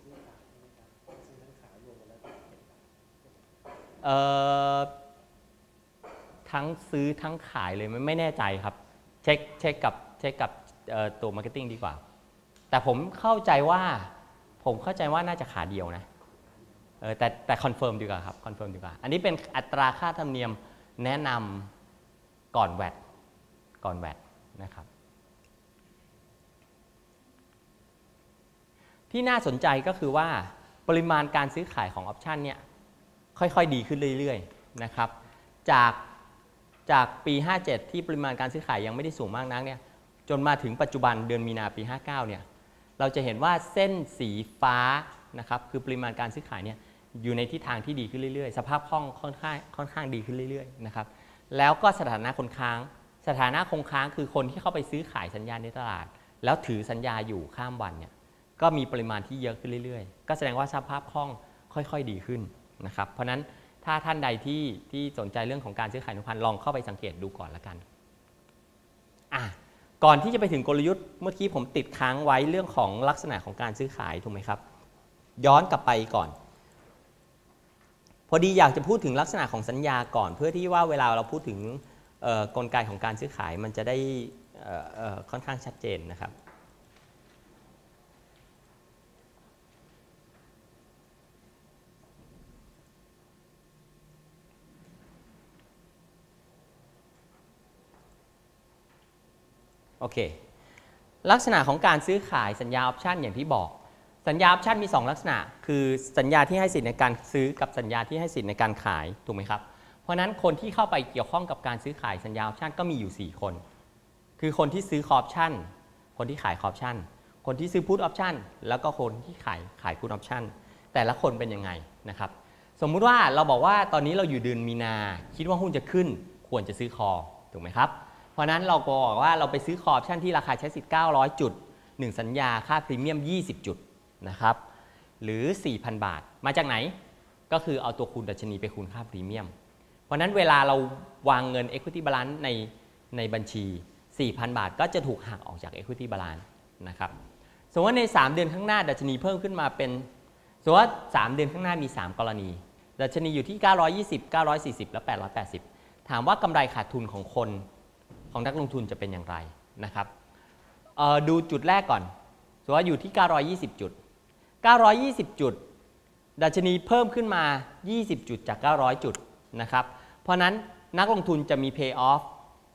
ทั้งซื้อทั้งขายเลยไม่ไม่แน่ใจครับเช็คเช็คกับเช็คกับตัวมาร์เก็ตติ้งดีกว่าแต่ผมเข้าใจว่าผมเข้าใจว่าน่าจะขาเดียวนะเออแต่แต่คอนเฟิร์มดีกว่าครับคอนเฟิร์มดีกว่าอันนี้เป็นอัตราค่าธรรมเนียมแนะนำก่อนแวตก่อนแวตนะครับที่น่าสนใจก็คือว่าปริมาณการซื้อขายของออปชันเนี่ยค่อยๆดีขึ้นเรื่อยๆนะครับจากจากปีห้าเจ็ดที่ปริมาณการซื้อขายยังไม่ได้สูงมากนักเนี่ยจนมาถึงปัจจุบันเดือนมีนาปีห้าเก้าเนี่ยเราจะเห็นว่าเส้นสีฟ้านะครับคือปริมาณการซื้อขายเนี่ยอยู่ในทิศทางที่ดีขึ้นเรื่อยๆสภาพคล่องค่อนข้างค่อนข้างดีขึ้นเรื่อยๆนะครับแล้วก็สถานะคงค้างสถานะคงค้างคือคนที่เข้าไปซื้อขายสัญญาณในตลาดแล้วถือสัญญาอยู่ข้ามวันเนี่ยก็มีปริมาณที่เยอะขึ้นเรื่อยๆก็แสดงว่าสภาพคล่องค่อยๆดีขึ้นนะครับเพราะนั้นถ้าท่านใดที่ที่สนใจเรื่องของการซื้อขายอนุพันธ์ลองเข้าไปสังเกตดูก่อนละกันอ่ะก่อนที่จะไปถึงกลยุทธ์เมื่อกี้ผมติดค้างไว้เรื่องของลักษณะของการซื้อขายถูกไหมครับย้อนกลับไปก่อนพอดีอยากจะพูดถึงลักษณะของสัญญาก่อนเพื่อที่ว่าเวลาเราพูดถึงกลไกของการซื้อขายมันจะได้ค่อนข้างชัดเจนนะครับโอเคลักษณะของการซื้อขายสัญญาออปชันอย่างที่บอกสัญญาออปชันมีสองลักษณะคือสัญญาที่ให้สิทธิในการซื้อกับสัญญาที่ให้สิทธิในการขายถูกไหมครับเพราะนั้นคนที่เข้าไปเกี่ยวข้องกับการซื้อขายสัญญาออปชันก็มีอยู่สี่คนคือคนที่ซื้อคออปชันคนที่ขายคออปชันคนที่ซื้อพุทออปชันแล้วก็คนที่ขายขายพุทออปชันแต่ละคนเป็นยังไงนะครับสมมุติว่าเราบอกว่าตอนนี้เราอยู่เดือนมีนาคิดว่าหุ้นจะขึ้นควรจะซื้อคอถูกไหมครับเพราะนั้นเราก็บอกว่าเราไปซื้อคอออปชันที่ราคาใช้สิทธิ์เก้าร้อยจุดหนึ่งสัญญาค่าพรีเมียมยี่สิบจุดนะครับหรือ สี่พัน บาทมาจากไหนก็คือเอาตัวคูณดัชนีไปคูณค่าพรีเมียมเพราะนั้นเวลาเราวางเงิน Equity Balance ในในบัญชี สี่พัน บาทก็จะถูกหักออกจาก Equity Balance นะครับสมมติว่าในสามเดือนข้างหน้าดัชนีเพิ่มขึ้นมาเป็นสมมติว่าสามเดือนข้างหน้ามีสามกรณีดัชนีอยู่ที่เก้าร้อยยี่สิบ เก้าร้อยสี่สิบและแปดร้อยแปดสิบถามว่ากำไรขาดทุนของคนของนักลงทุนจะเป็นอย่างไรนะครับดูจุดแรกก่อนสมมติว่าอยู่ที่เก้าร้อยยี่สิบจุดเก้าร้อยยี่สิบจุดดัชนีเพิ่มขึ้นมายี่สิบจุดจากเก้าร้อยจุดนะครับเพราะนั้นนักลงทุนจะมี pay off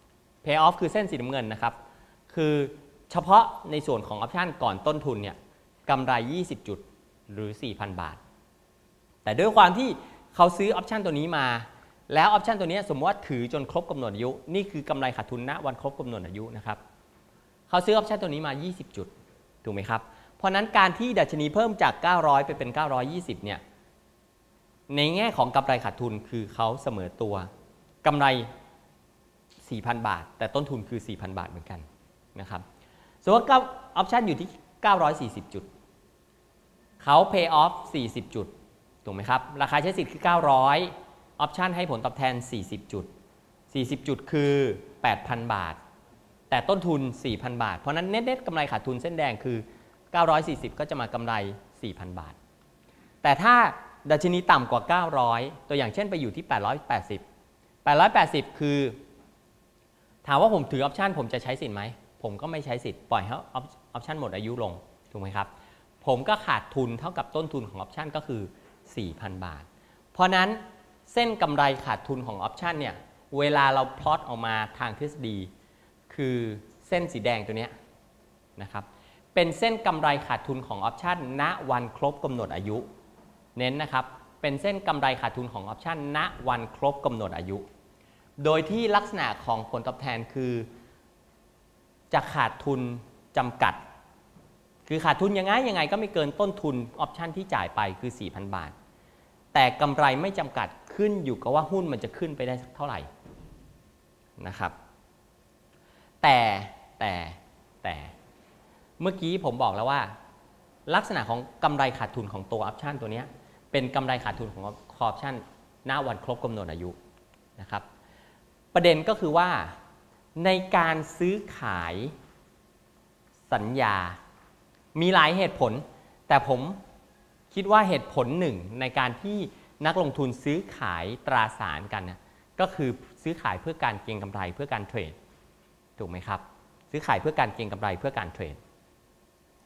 pay off คือเส้นสีน้ำเงินนะครับคือเฉพาะในส่วนของออปชันก่อนต้นทุนเนี่ยกำไรยี่สิบจุดหรือ สี่พัน บาทแต่ด้วยความที่เขาซื้อออปชันตัวนี้มาแล้วออปชันตัวนี้สมมติว่าถือจนครบกำหนดอายุนี่คือกำไรขาดทุนณวันครบกำหนดอายุนะครับเขาซื้อออปชันตัวนี้มายี่สิบจุดถูกไหมครับเพราะนั้นการที่ดัชนีเพิ่มจากเก้าร้อยไปเป็นเก้าร้อยยี่สิบเนี่ยในแง่ของกำไรขาดทุนคือเขาเสมอตัวกำไร สี่พัน บาทแต่ต้นทุนคือ สี่พัน บาทเหมือนกันนะครับสมมติว่าออปชันอยู่ที่เก้าร้อยสี่สิบจุดเขา pay off สี่สิบจุดถูกไหมครับราคาใช้สิทธิ์คือเก้าร้อยออปชันให้ผลตอบแทนสี่สิบจุดสี่สิบจุดคือ แปดพัน บาทแต่ต้นทุน สี่พัน บาทเพราะนั้นเน็ตๆกำไรขาดทุนเส้นแดงคือเก้าร้อยสี่สิบก็จะมากำไร สี่พัน บาทแต่ถ้าดัชนีต่ำกว่าเก้าร้อยตัวอย่างเช่นไปอยู่ที่แปดร้อยแปดสิบ แปดร้อยแปดสิบคือถามว่าผมถือออปชันผมจะใช้สิทธิ์ไหมผมก็ไม่ใช้สิทธิ์ปล่อยให้ออปชันหมดอายุลงถูกไหมครับผมก็ขาดทุนเท่ากับต้นทุนของออปชันก็คือ สี่พัน บาทเพราะนั้นเส้นกำไรขาดทุนของออปชันเนี่ยเวลาเราพลอตออกมาทางทฤษฎีคือเส้นสีแดงตัวนี้นะครับเป็นเส้นกำไรขาดทุนของออปชันณวันครบกำหนดอายุเน้นนะครับเป็นเส้นกำไรขาดทุนของออปชันณวันครบกำหนดอายุโดยที่ลักษณะของผลตอบแทนคือจะขาดทุนจำกัดคือขาดทุนยังไงยังไงก็ไม่เกินต้นทุนออปชันที่จ่ายไปคือ สี่พัน บาทแต่กำไรไม่จำกัดขึ้นอยู่กับว่าหุ้นมันจะขึ้นไปได้สักเท่าไหร่นะครับแต่แต่แต่เมื่อกี้ผมบอกแล้วว่าลักษณะของกำไรขาดทุนของตัวออปชันตัวนี้เป็นกำไรขาดทุนของออปชันณวันครบกำหนดอายุนะครับประเด็นก็คือว่าในการซื้อขายสัญญามีหลายเหตุผลแต่ผมคิดว่าเหตุผลหนึ่งในการที่นักลงทุนซื้อขายตราสารกันนะก็คือซื้อขายเพื่อการเก็งกำไรเพื่อการเทรดถูกไหมครับซื้อขายเพื่อการเก็งกำไรเพื่อการเทรด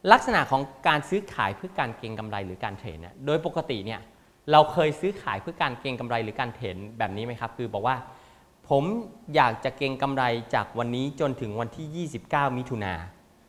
ลักษณะของการซื้อขายเพื่อการเก็งกำไรหรือการเทรดเนี่ยโดยปกติเนี่ยเราเคยซื้อขายเพื่อการเก็งกำไรหรือการเทรดแบบนี้ไหมครับคือบอกว่าผมอยากจะเก็งกำไรจากวันนี้จนถึงวันที่ยี่สิบเก้ามิถุนา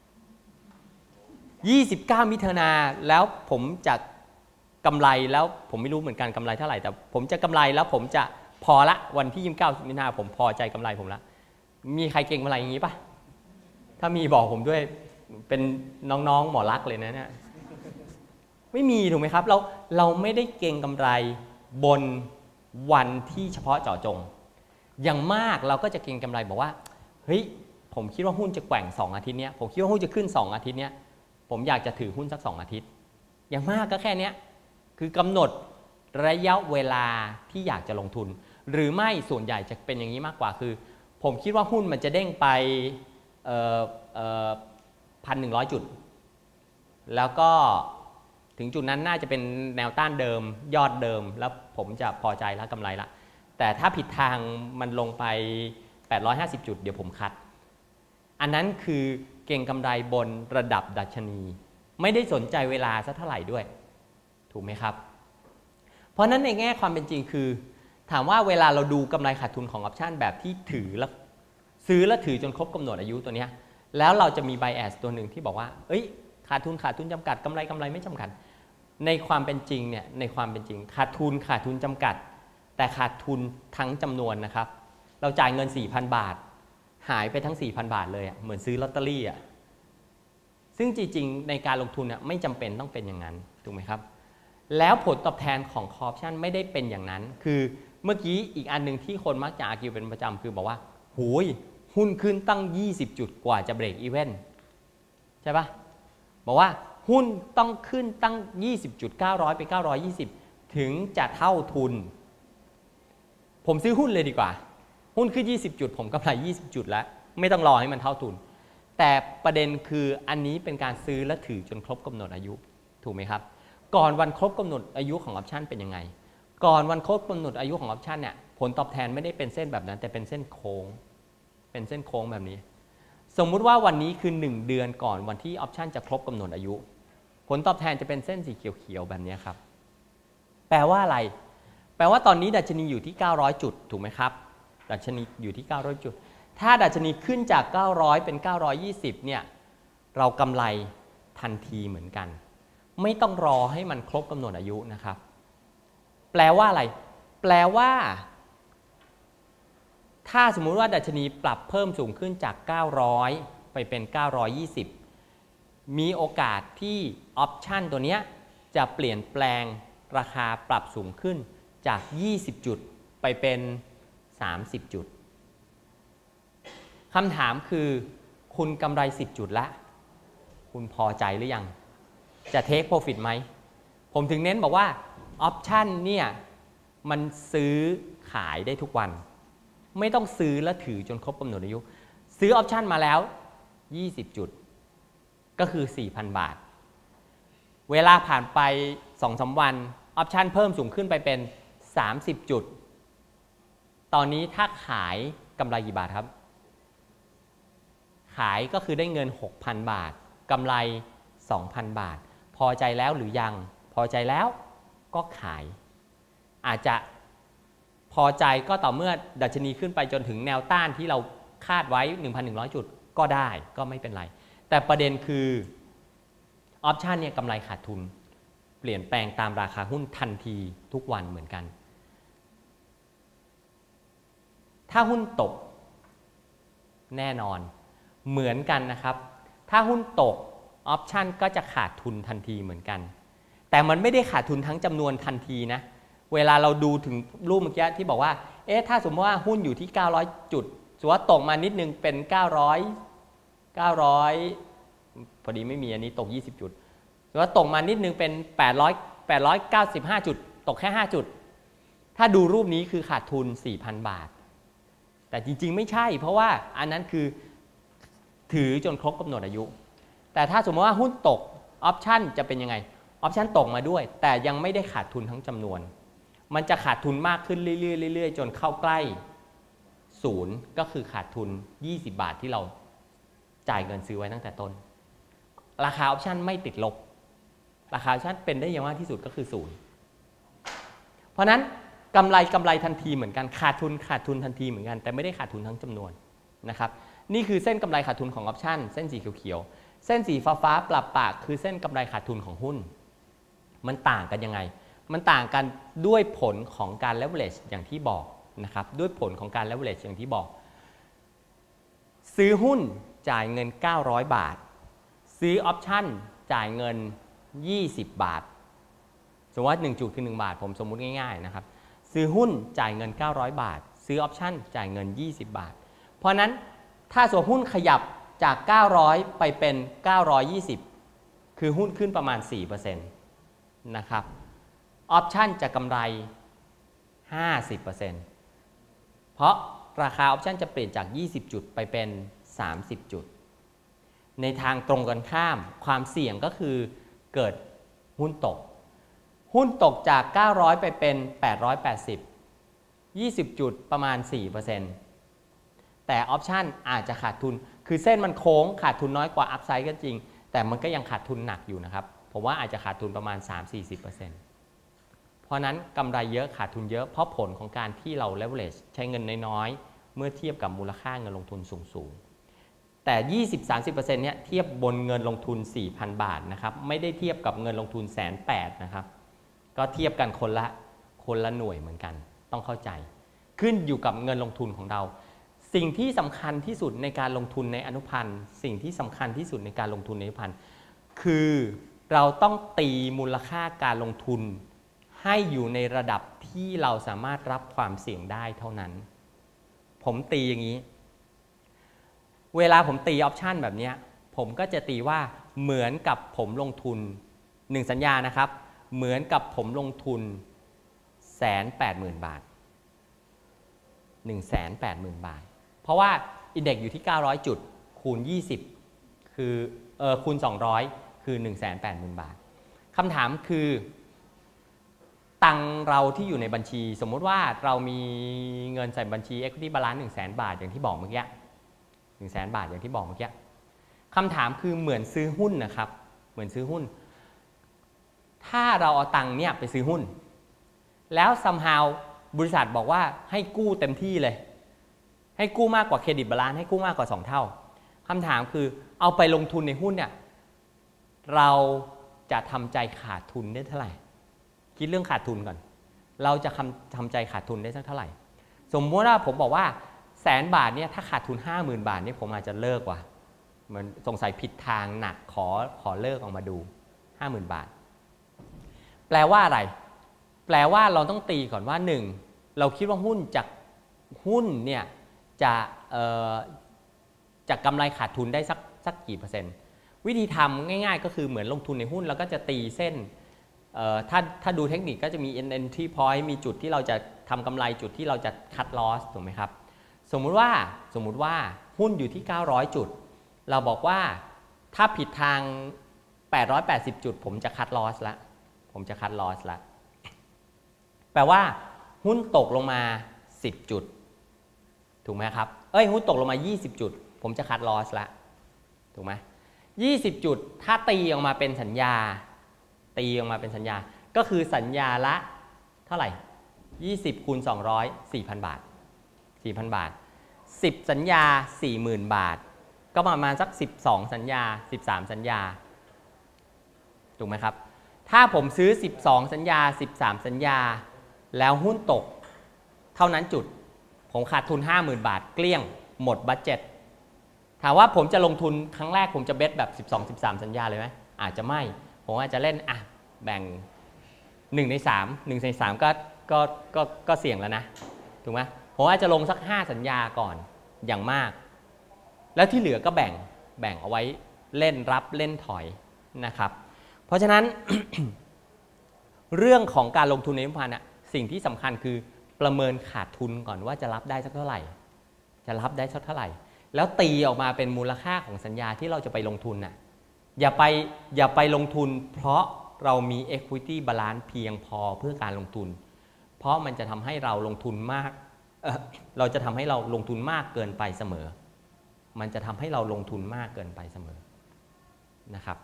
ยี่สิบเก้ามิถุนาแล้วผมจะกำไรแล้วผมไม่รู้เหมือนกันกำไรเท่าไหร่แต่ผมจะกำไรแล้วผมจะพอละวันที่ยี่สิบเก้ามิถุนาผมพอใจกำไรผมละมีใครเก็งกำไรอย่างนี้ปะถ้ามีบอกผมด้วยเป็นน้องๆหมอรักเลยนะเนี่ยไม่มีถูกไหมครับเราเราไม่ได้เก็งกำไรบนวันที่เฉพาะเจาะจงอย่างมากเราก็จะเก็งกำไรบอกว่าเฮ้ยผมคิดว่าหุ้นจะแกว่งสองอาทิตย์เนี้ยผมคิดว่าหุ้นจะขึ้นสองอาทิตย์เนี้ยผมอยากจะถือหุ้นสักสองอาทิตย์อย่างมากก็แค่นี้คือกำหนดระยะเวลาที่อยากจะลงทุนหรือไม่ส่วนใหญ่จะเป็นอย่างนี้มากกว่าคือผมคิดว่าหุ้นมันจะเด้งไปเอ่อเอ่อพันหนึ่งร้อยจุดแล้วก็ถึงจุดนั้นน่าจะเป็นแนวต้านเดิมยอดเดิมแล้วผมจะพอใจแล้วกำไรละแต่ถ้าผิดทางมันลงไปแปดร้อยห้าสิบจุดเดี๋ยวผมคัดอันนั้นคือเก็งกำไรบนระดับดัชนีไม่ได้สนใจเวลาสักเท่าไหร่ด้วยถูกไหมครับเพราะนั้นในแง่ความเป็นจริงคือถามว่าเวลาเราดูกำไรขาดทุนของออปชันแบบที่ถือแล้วซื้อแล้วถือจนครบกำหนดอายุตัวนี้แล้วเราจะมีไบแอสตัวหนึ่งที่บอกว่าเอ้ยขาดทุนขาดทุนจำกัดกำไรกำไรไม่จำกัดในความเป็นจริงเนี่ยในความเป็นจริงขาดทุนขาดทุนจำกัดแต่ขาดทุนทั้งจำนวนนะครับเราจ่ายเงิน สี่พัน บาทหายไปทั้ง สี่พัน บาทเลยอ่ะเหมือนซื้อลอตเตอรี่อ่ะซึ่งจริงๆในการลงทุนเนี่ยไม่จำเป็นต้องเป็นอย่างนั้นถูกไหมครับแล้วผลตอบแทนของคอร์ปชันไม่ได้เป็นอย่างนั้นคือเมื่อกี้อีกอันหนึ่งที่คนมักจะอาร์กิวเป็นประจำคือบอกว่าหูยหุ้นขึ้นตั้งยี่สิบจุดกว่าจะเบรกอีเวนต์ใช่ปะบอกว่าหุ้นต้องขึ้นตั้ง ยี่สิบจุดเก้าร้อย ไปเก้าร้อยยี่สิบถึงจะเท่าทุนผมซื้อหุ้นเลยดีกว่าหุ้นขึ้นยี่สิบจุดผมกำไรยี่สิบจุดแล้วไม่ต้องรอให้มันเท่าทุนแต่ประเด็นคืออันนี้เป็นการซื้อและถือจนครบกำหนดอายุถูกไหมครับก่อนวันครบกำหนดอายุของออปชันเป็นยังไงก่อนวันครบกำหนดอายุของออปชันเนี่ยผลตอบแทนไม่ได้เป็นเส้นแบบนั้นแต่เป็นเส้นโค้งเป็นเส้นโค้งแบบนี้สมมุติว่าวันนี้คือหนึ่งเดือนก่อนวันที่ออปชันจะครบกำหนดอายุผลตอบแทนจะเป็นเส้นสีเขียวๆแบบนี้ครับแปลว่าอะไรแปลว่าตอนนี้ดัชนีอยู่ที่เก้าร้อยจุดถูกไหมครับดัชนีอยู่ที่เก้าร้อยจุดถ้าดัชนีขึ้นจากเก้าร้อยเป็นเก้าร้อยยี่สิบเนี่ยเรากำไรทันทีเหมือนกันไม่ต้องรอให้มันครบกำหนดอายุนะครับแปลว่าอะไรแปลว่าถ้าสมมุติว่าดัชนีปรับเพิ่มสูงขึ้นจากเก้าร้อยไปเป็นเก้าร้อยยี่สิบมีโอกาสที่ออปชันตัวนี้จะเปลี่ยนแปลงราคาปรับสูงขึ้นจากยี่สิบจุดไปเป็นสามสิบจุดคำถามคือคุณกำไรสิบจุดละคุณพอใจหรือยังจะเทคโปรฟิตไหมผมถึงเน้นบอกว่าออปชันเนี่ยมันซื้อขายได้ทุกวันไม่ต้องซื้อแล้วถือจนครบกำหนดอายุซื้อออปชันมาแล้วยี่สิบจุดก็คือ สี่พัน บาทเวลาผ่านไป สองถึงสาม วันออปชันเพิ่มสูงขึ้นไปเป็นสามสิบจุดตอนนี้ถ้าขายกำไรกี่บาทครับขายก็คือได้เงิน หกพัน บาทกำไร สองพัน บาทพอใจแล้วหรือยังพอใจแล้วก็ขายอาจจะพอใจก็ต่อเมื่อดัชนีขึ้นไปจนถึงแนวต้านที่เราคาดไว้ หนึ่งพันหนึ่งร้อย จุดก็ได้ก็ไม่เป็นไรแต่ประเด็นคือออปชันเนี่ยกำไรขาดทุนเปลี่ยนแปลงตามราคาหุ้นทันทีทุกวันเหมือนกันถ้าหุ้นตกแน่นอนเหมือนกันนะครับถ้าหุ้นตกออปชันก็จะขาดทุนทันทีเหมือนกันแต่มันไม่ได้ขาดทุนทั้งจำนวนทันทีนะเวลาเราดูถึงรูปเมื่อกี้ที่บอกว่าเอ๊ะถ้าสมมติว่าหุ้นอยู่ที่เก้าร้อยจุดสมมติว่าตกมานิดนึงเป็นเก้าร้อย เก้าร้อยพอดีไม่มีอันนี้ตกยี่สิบจุดสมมติว่าตกมานิดนึงเป็นแปดร้อย แปดร้อยเก้าสิบห้าจุดตกแค่ห้าจุดถ้าดูรูปนี้คือขาดทุน สี่พัน บาทแต่จริงๆไม่ใช่เพราะว่าอันนั้นคือถือจนครบกำหนดอายุแต่ถ้าสมมติว่าหุ้นตกออปชันจะเป็นยังไงออปชันตกมาด้วยแต่ยังไม่ได้ขาดทุนทั้งจำนวนมันจะขาดทุนมากขึ้นเรื่อยๆเรื่อยๆจนเข้าใกล้ศูนย์ก็คือขาดทุนยี่สิบบาทที่เราจ่ายเงินซื้อไว้ตั้งแต่ต้นราคาออปชันไม่ติดลบราคาออปชันเป็นได้อย่างมากที่สุดก็คือศูนย์เพราะนั้นกำไรกำไรทันทีเหมือนกันขาดทุนขาดทุนทันทีเหมือนกันแต่ไม่ได้ขาดทุนทั้งจำนวนนะครับนี่คือเส้นกำไรขาดทุนของออปชันเส้นสีเขียวๆเส้นสีฟ้าๆปรับปากคือเส้นกำไรขาดทุนของหุ้นมันต่างกันยังไงมันต่างกันด้วยผลของการ leverage อย่างที่บอกนะครับด้วยผลของการ leverage อย่างที่บอกซื้อหุ้นจ่ายเงินเก้าร้อยบาทซื้อออปชันจ่ายเงินยี่สิบบาทสมมติว่าหนึ่งจุดคือหนึ่งบาทผมสมมุติง่ายๆนะครับซื้อหุ้นจ่ายเงินเก้าร้อยบาทซื้อออปชันจ่ายเงินยี่สิบบาทเพราะนั้นถ้าส่วนหุ้นขยับจากเก้าร้อยไปเป็นเก้าร้อยยี่สิบคือหุ้นขึ้นประมาณ สี่เปอร์เซ็นต์ นะครับออปชันจะกำไร ห้าสิบเปอร์เซ็นต์ เพราะราคาออปชันจะเปลี่ยนจากยี่สิบจุดไปเป็นสามสิบจุดในทางตรงกันข้ามความเสี่ยงก็คือเกิดหุ้นตกหุ้นตกจากเก้าร้อยไปเป็นแปดร้อยแปดสิบ ยี่สิบจุดประมาณ สี่เปอร์เซ็นต์ แต่ออปชันอาจจะขาดทุนคือเส้นมันโค้งขาดทุนน้อยกว่าอัพไซด์ก็จริงแต่มันก็ยังขาดทุนหนักอยู่นะครับผมว่าอาจจะขาดทุนประมาณ สามถึงสี่สิบเปอร์เซ็นต์ เพราะนั้นกำไรเยอะขาดทุนเยอะเพราะผลของการที่เรา leverage ใช้เงินน้อยๆเมื่อเทียบกับมูลค่าเงินลงทุนสูงๆแต่ ยี่สิบถึงสามสิบเปอร์เซ็นต์ เนี่ยเทียบบนเงินลงทุน สี่พัน บาทนะครับไม่ได้เทียบกับเงินลงทุน หนึ่งแสนแปดหมื่น นะครับก็เทียบกันคนละคนละหน่วยเหมือนกันต้องเข้าใจขึ้นอยู่กับเงินลงทุนของเราสิ่งที่สำคัญที่สุดในการลงทุนในอนุพันธ์สิ่งที่สำคัญที่สุดในการลงทุนในอนุพันธ์คือเราต้องตีมูลค่าการลงทุนให้อยู่ในระดับที่เราสามารถรับความเสี่ยงได้เท่านั้นผมตีอย่างนี้เวลาผมตีออปชันแบบนี้ผมก็จะตีว่าเหมือนกับผมลงทุนหนึ่งสัญญานะครับเหมือนกับผมลงทุน หนึ่งแสนแปดหมื่น บาท หนึ่งแสนแปดหมื่น บาทเพราะว่าอินเด็กซ์อยู่ที่เก้าร้อยจุดคูณยี่สิบคือเออคูณสองร้อยคือ หนึ่งแสนแปดหมื่น บาทคำถามคือตังเราที่อยู่ในบัญชีสมมุติว่าเรามีเงินใส่บัญชี Equity Balance หนึ่งแสน บาทอย่างที่บอกเมื่อกี้ หนึ่งแสน บาทอย่างที่บอกเมื่อกี้คำถามคือเหมือนซื้อหุ้นนะครับเหมือนซื้อหุ้นถ้าเราเอาตังค์เนี่ยไปซื้อหุ้นแล้ว somehow บริษัทบอกว่าให้กู้เต็มที่เลยให้กู้มากกว่าเครดิตบาลานซ์ให้กู้มากกว่าสองเท่าคำถามคือเอาไปลงทุนในหุ้นเนี่ยเราจะทำใจขาดทุนได้เท่าไหร่คิดเรื่องขาดทุนก่อนเราจะทำทำใจขาดทุนได้สักเท่าไหร่สมมติว่าผมบอกว่าแสนบาทเนี่ยถ้าขาดทุน ห้าหมื่น บาทเนี่ยผมอาจจะเลิกว่ะเหมือนสงสัยผิดทางหนักขอขอเลิกออกมาดู ห้าหมื่น บาทแปลว่าอะไรแปลว่าเราต้องตีก่อนว่าหนึ่งเราคิดว่าหุ้นจากหุ้นเนี่ยจะเอ่อจะกำไรขาดทุนได้สักสักกี่เปอร์เซ็นต์วิธีทำง่ายๆก็คือเหมือนลงทุนในหุ้นแล้วก็จะตีเส้นถ้าถ้าดูเทคนิคก็จะมี entry point มีจุดที่เราจะทำกำไรจุดที่เราจะ cut loss ถูกไหมครับสมมุติว่าสมมุติว่าหุ้นอยู่ที่เก้าร้อยจุดเราบอกว่าถ้าผิดทางแปดร้อยแปดสิบจุดผมจะ cut loss ละผมจะ cut loss ละแปลว่าหุ้นตกลงมาสิบจุดถูกไหมครับเอ้ยหุ้นตกลงมายี่สิบจุดผมจะ cut loss ละถูกไหมยี่สิบจุดถ้าตีออกมาเป็นสัญญาตีออกมาเป็นสัญญาก็คือสัญญาละเท่าไหร่ยี่สิบคูณสองร้อย สี่พัน บาท สี่พัน บาทสิบสัญญา สี่หมื่น บาทก็ประมาณสักสิบสองสัญญาสิบสามสัญญาถูกไหมครับถ้าผมซื้อสิบสองสัญญาสิบสามสัญญาแล้วหุ้นตกเท่านั้นจุดผมขาดทุน ห้าหมื่น บาทเกลี้ยงหมดบัดเจ็ตถามว่าผมจะลงทุนครั้งแรกผมจะเบสแบบสิบสอง สิบสามสัญญาเลยไหมอาจจะไม่ผมอาจจะเล่นอ่ะแบ่งหนึ่งในสาม หนึ่งในสามก็ก็ก็ก็เสี่ยงแล้วนะถูกไหมผมอาจจะลงสักห้าสัญญาก่อนอย่างมากแล้วที่เหลือก็แบ่งแบ่งเอาไว้เล่นรับเล่นถอยนะครับเพราะฉะนั้น เรื่องของการลงทุนในหุ้นพันธุ์สิ่งที่สำคัญคือประเมินขาดทุนก่อนว่าจะรับได้สักเท่าไหร่จะรับได้สักเท่าไหร่แล้วตีออกมาเป็นมูลค่าของสัญญาที่เราจะไปลงทุนน่ะอย่าไปอย่าไปลงทุนเพราะเรามี equity balance เพียงพอเพื่อการลงทุนเพราะมันจะทำให้เราลงทุนมาก เอ่อ เราจะทำให้เราลงทุนมากเกินไปเสมอมันจะทำให้เราลงทุนมากเกินไปเสมอนะครับ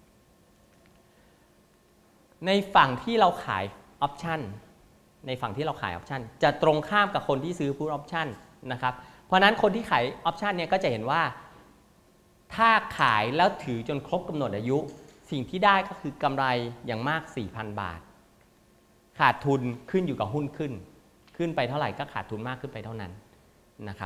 ในฝั่งที่เราขายออปชันในฝั่งที่เราขายออปชันจะตรงข้ามกับคนที่ซื้อพุทออปชันนะครับเพราะนั้นคนที่ขายออปชันเนี่ยก็จะเห็นว่าถ้าขายแล้วถือจนครบกำหนดอายุสิ่งที่ได้ก็คือกำไรอย่างมาก สี่พัน บาทขาดทุนขึ้นอยู่กับหุ้นขึ้นขึ้นไปเท่าไหร่ก็ขาดทุนมากขึ้นไปเท่านั้นนะครับ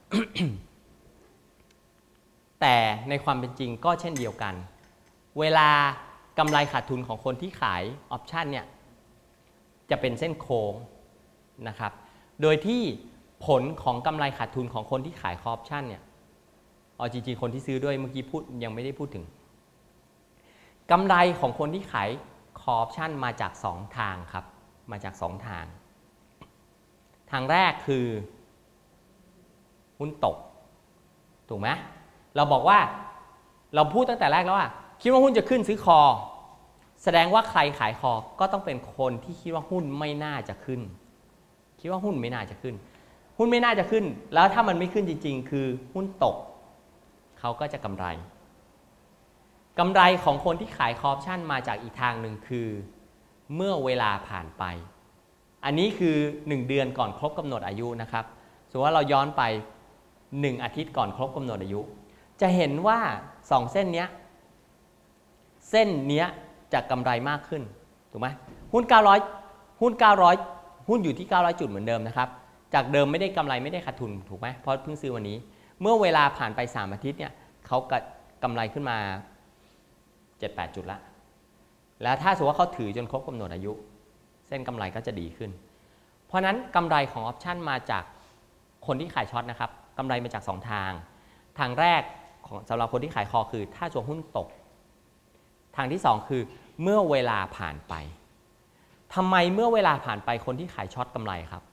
แต่ในความเป็นจริงก็เช่นเดียวกันเวลากำไรขาดทุนของคนที่ขายออปชันเนี่ยจะเป็นเส้นโค้งนะครับโดยที่ผลของกำไรขาดทุนของคนที่ขายคออปชันเนี่ยเอาจริงๆคนที่ซื้อด้วยเมื่อกี้พูดยังไม่ได้พูดถึงกำไรของคนที่ขายคออปชันมาจากสองทางครับมาจากสองทางทางแรกคือหุ้นตกถูกไหมเราบอกว่าเราพูดตั้งแต่แรกแล้วว่าคิดว่าหุ้นจะขึ้นซื้อคอแสดงว่าใครขายคอก็ต้องเป็นคนที่คิดว่าหุ้นไม่น่าจะขึ้นคิดว่าหุ้นไม่น่าจะขึ้นหุ้นไม่น่าจะขึ้นแล้วถ้ามันไม่ขึ้นจริงๆคือหุ้นตกเขาก็จะกำไรกำไรของคนที่ขายคออปชันมาจากอีกทางหนึ่งคือเมื่อเวลาผ่านไปอันนี้คือหนึ่งเดือนก่อนครบกำหนดอายุนะครับสมมติว่าเราย้อนไปหนึ่งอาทิตย์ก่อนครบกำหนดอายุจะเห็นว่าสองเส้นนี้เส้นนี้จะกำไรมากขึ้นถูกไหมหุ้นเก้าร้อยหุ้นเก้าร้อยหุ้นอยู่ที่เก้าร้อยจุดเหมือนเดิมนะครับจากเดิมไม่ได้กำไรไม่ได้ขาดทุนถูกไหมเพราะเพิ่งซื้อวันนี้เมื่อเวลาผ่านไปสามอาทิตย์เนี่ยเขากำไรขึ้นมา เจ็ดแปด จุดละแล้วถ้าสมมติว่าเขาถือจนครบกำหนดอายุเส้นกำไรก็จะดีขึ้นเพราะนั้นกำไรของออปชันมาจากคนที่ขายช็อตนะครับกำไรมาจากสองทางทางแรกของสำหรับคนที่ขายคอคือถ้าช่วงหุ้นตกทางที่สองคือเมื่อเวลาผ่านไปทำไมเมื่อเวลาผ่านไปคนที่ขายช็อตกำไรครับ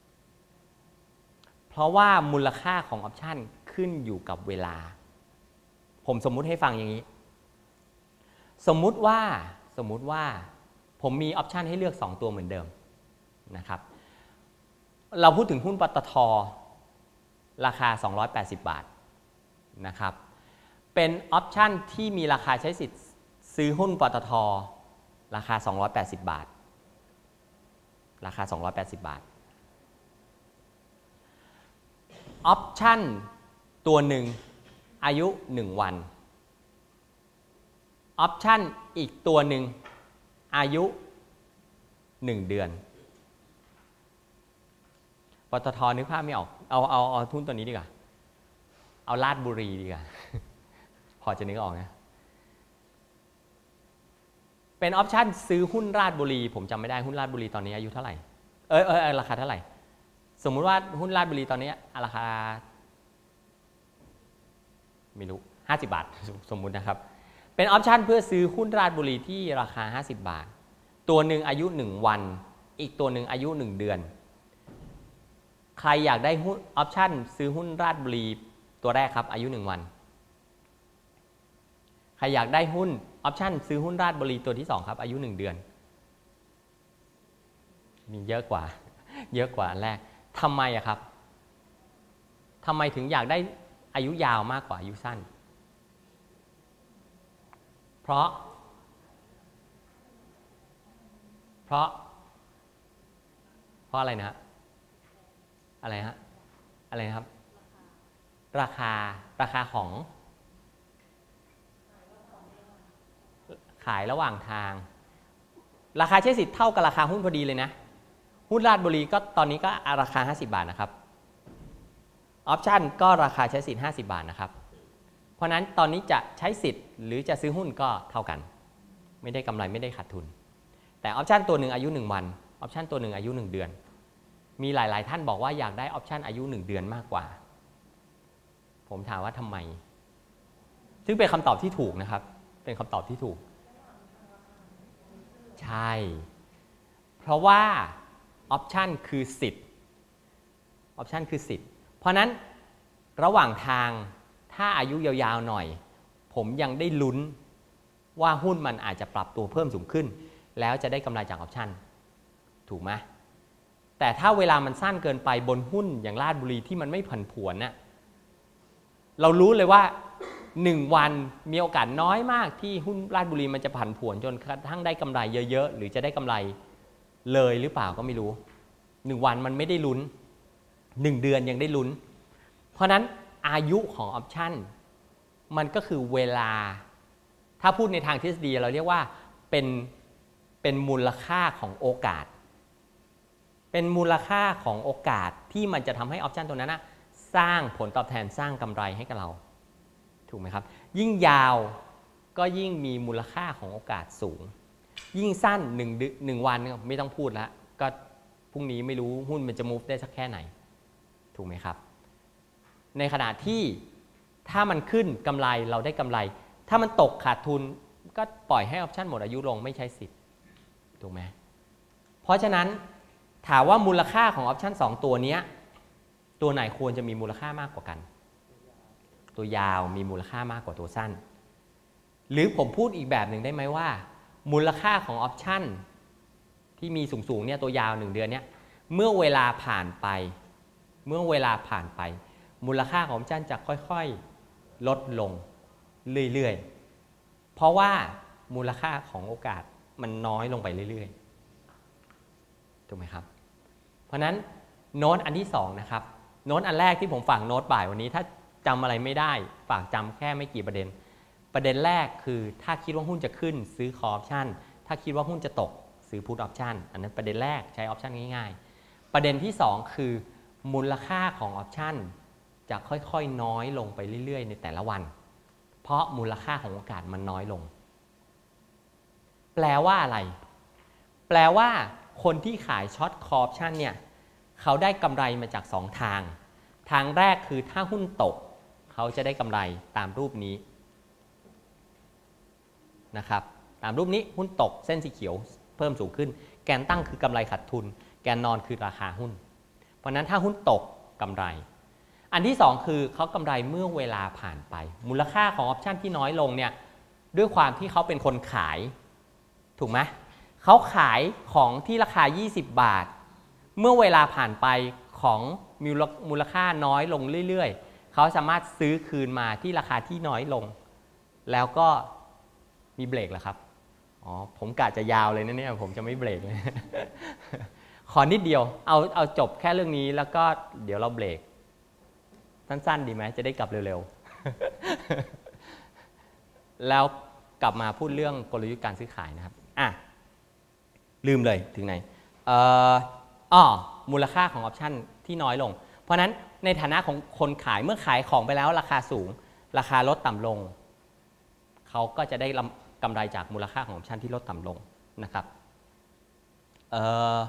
เพราะว่ามูลค่าของออปชันขึ้นอยู่กับเวลาผมสมมุติให้ฟังอย่างนี้สมมุติว่าสมมุติว่าผมมีออปชันให้เลือกสองตัวเหมือนเดิมนะครับเราพูดถึงหุ้นปตท.ราคาสองร้อยแปดสิบบาทนะครับเป็นออปชันที่มีราคาใช้สิทธิ์ซื้อหุ้นปตท.ราคาสองร้อยแปดสิบบาทราคาสองร้อยแปดสิบบาทออปชันตัวหนึ่งอายุหนึ่งวันออปชันอีกตัวหนึ่งอายุหนึ่งเดือนปตท.นึกภาพไม่ออกเอาเอาเอาทุนตัวนี้ดีกว่าเอาลาดบุรีดีกว่า พอจะนึกออกนะเป็นออปชันซื้อหุ้นราชบุรีผมจำไม่ได้หุ้นราชบุรีตอนนี้อายุเท่าไหร่เออเออราคาเท่าไหร่สมมุติว่าหุ้นราชบุรีตอนนี้ราคาไม่รู้ห้าสิบบาทสมมุตินะครับเป็นออปชันเพื่อซื้อหุ้นราชบุรีที่ราคาห้าสิบบาทตัวหนึ่งอายุหนึ่งวันอีกตัวหนึ่งอายุหนึ่งเดือนใครอยากได้หุ้นออปชันซื้อหุ้นราชบุรีตัวแรกครับอายุหนึ่งวันใครอยากได้หุ้นออปชันซื้อหุ้นราชบุรีตัวที่สองครับอายุหนึ่งเดือนมีเยอะกว่าเยอะกว่าอันแรกทำไมอะครับทำไมถึงอยากได้อายุยาวมากกว่าอายุสั้นเพราะเพราะเพราะอะไรนะอะไรฮะอะไรนะครับราคาราคาของขายระหว่างทางราคาใช้สิทธิ์เท่ากับราคาหุ้นพอดีเลยนะหุ้นราชบุรีก็ตอนนี้ก็ราคาห้าสิบบาทนะครับออปชันก็ราคาใช้สิทธิ์ห้าสิบบาทนะครับเพราะนั้นตอนนี้จะใช้สิทธิ์หรือจะซื้อหุ้นก็เท่ากันไม่ได้กำไรไม่ได้ขาดทุนแต่ออปชันตัวหนึ่งอายุหนึ่งวันออปชันตัวหนึ่งอายุหนึ่งเดือนมีหลายๆท่านบอกว่าอยากได้ออปชันอายุหนึ่งเดือนมากกว่าผมถามว่าทำไมซึ่งเป็นคำตอบที่ถูกนะครับเป็นคำตอบที่ถูกใช่เพราะว่าออปชันคือสิทธิ์ออปชันคือสิทธิ์เพราะนั้นระหว่างทางถ้าอายุยาวๆหน่อยผมยังได้ลุ้นว่าหุ้นมันอาจจะปรับตัวเพิ่มสูงขึ้นแล้วจะได้กำไรจากออปชันถูกไหมแต่ถ้าเวลามันสั้นเกินไปบนหุ้นอย่างราชบุรีที่มันไม่ผันผวนน่ะเรารู้เลยว่าหนึ่งวันมีโอกาสน้อยมากที่หุ้นราชบุรีมันจะผันผวนจนกระทั่งได้กำไรเยอะๆหรือจะได้กำไรเลยหรือเปล่าก็ไม่รู้หนึ่งวันมันไม่ได้ลุ้นหนึ่งเดือนยังได้ลุ้นเพราะนั้นอายุของออปชั่นมันก็คือเวลาถ้าพูดในทางทฤษฎีเราเรียกว่าเป็นเป็นมูลค่าของโอกาสเป็นมูลค่าของโอกาสที่มันจะทำให้ออปชั่นตัวนั้นนะสร้างผลตอบแทนสร้างกำไรให้กับเราถูกไหมครับยิ่งยาวก็ยิ่งมีมูลค่าของโอกาสสูงยิ่งสั้นหนึ่งหนึ่งวันไม่ต้องพูดแล้วก็พรุ่งนี้ไม่รู้หุ้นมันจะ move ได้สักแค่ไหนถูกไหมครับในขณะที่ถ้ามันขึ้นกำไรเราได้กำไรถ้ามันตกขาดทุนก็ปล่อยให้ออปชั่นหมดอายุลงไม่ใช้สิทธิ์ถูกไหมเพราะฉะนั้นถามว่ามูลค่าของออปชั่นสองตัวนี้ตัวไหนควรจะมีมูลค่ามากกว่ากันตัวยาวมีมูลค่ามากกว่าตัวสั้นหรือผมพูดอีกแบบหนึ่งได้ไหมว่ามูลค่าของออปชั่นที่มีสูงๆเนี่ยตัวยาวหนึ่งเดือนเนี่ยเมื่อเวลาผ่านไปเมื่อเวลาผ่านไปมูลค่าของออปชั่นจะค่อยๆลดลงเรื่อยๆเพราะว่ามูลค่าของโอกาสมันน้อยลงไปเรื่อยๆถูกไหมครับเพราะนั้นโน้ตอันที่สองนะครับโน้ตอันแรกที่ผมฝากโน้ตบ่ายวันนี้ถ้าจำอะไรไม่ได้ฝากจำแค่ไม่กี่ประเด็นประเด็นแรกคือถ้าคิดว่าหุ้นจะขึ้นซื้อคอออปชั่นถ้าคิดว่าหุ้นจะตกซื้อพุทออปชั่นอันนั้นประเด็นแรกใช้ออปชั่นง่ายๆประเด็นที่สองคือมูลค่าของออปชั่นจะค่อยๆน้อยลงไปเรื่อยๆในแต่ละวันเพราะมูลค่าของโอกาสมันน้อยลงแปลว่าอะไรแปลว่าคนที่ขายช็อตคออปชั่นเนี่ยเขาได้กำไรมาจากสองทางทางแรกคือถ้าหุ้นตกเขาจะได้กำไรตามรูปนี้นะครับตามรูปนี้หุ้นตกเส้นสีเขียวเพิ่มสูงขึ้นแกนตั้งคือกำไรขาดทุนแกนนอนคือราคาหุ้นเพราะนั้นถ้าหุ้นตกกำไรอันที่สองคือเขากำไรเมื่อเวลาผ่านไปมูลค่าของออปชั่นที่น้อยลงเนี่ยด้วยความที่เขาเป็นคนขายถูกไหมเขาขายของที่ราคายี่สิบบาทเมื่อเวลาผ่านไปของมูลค่าน้อยลงเรื่อยๆเขาสามารถซื้อคืนมาที่ราคาที่น้อยลงแล้วก็มีเบรกเหรอครับอ๋อผมกะจะยาวเลยนะเนี่ยผมจะไม่เบรกเลย ขอนิดเดียวเอาเอาจบแค่เรื่องนี้แล้วก็เดี๋ยวเราเบรกสั้นๆดีไหมจะได้กลับเร็วๆ แล้วกลับมาพูดเรื่องกลยุทธ์การซื้อขายนะครับอ่ะลืมเลยถึงไหนเอ่ออ๋อมูลค่าของออปชั่นที่น้อยลงเพราะนั้นในฐานะของคนขายเมื่อขายของไปแล้วราคาสูงราคาลดต่ำลงเขาก็จะได้กำไรจากมูลค่าของออปชั่นที่ลดต่ำลงนะครับเอ่อ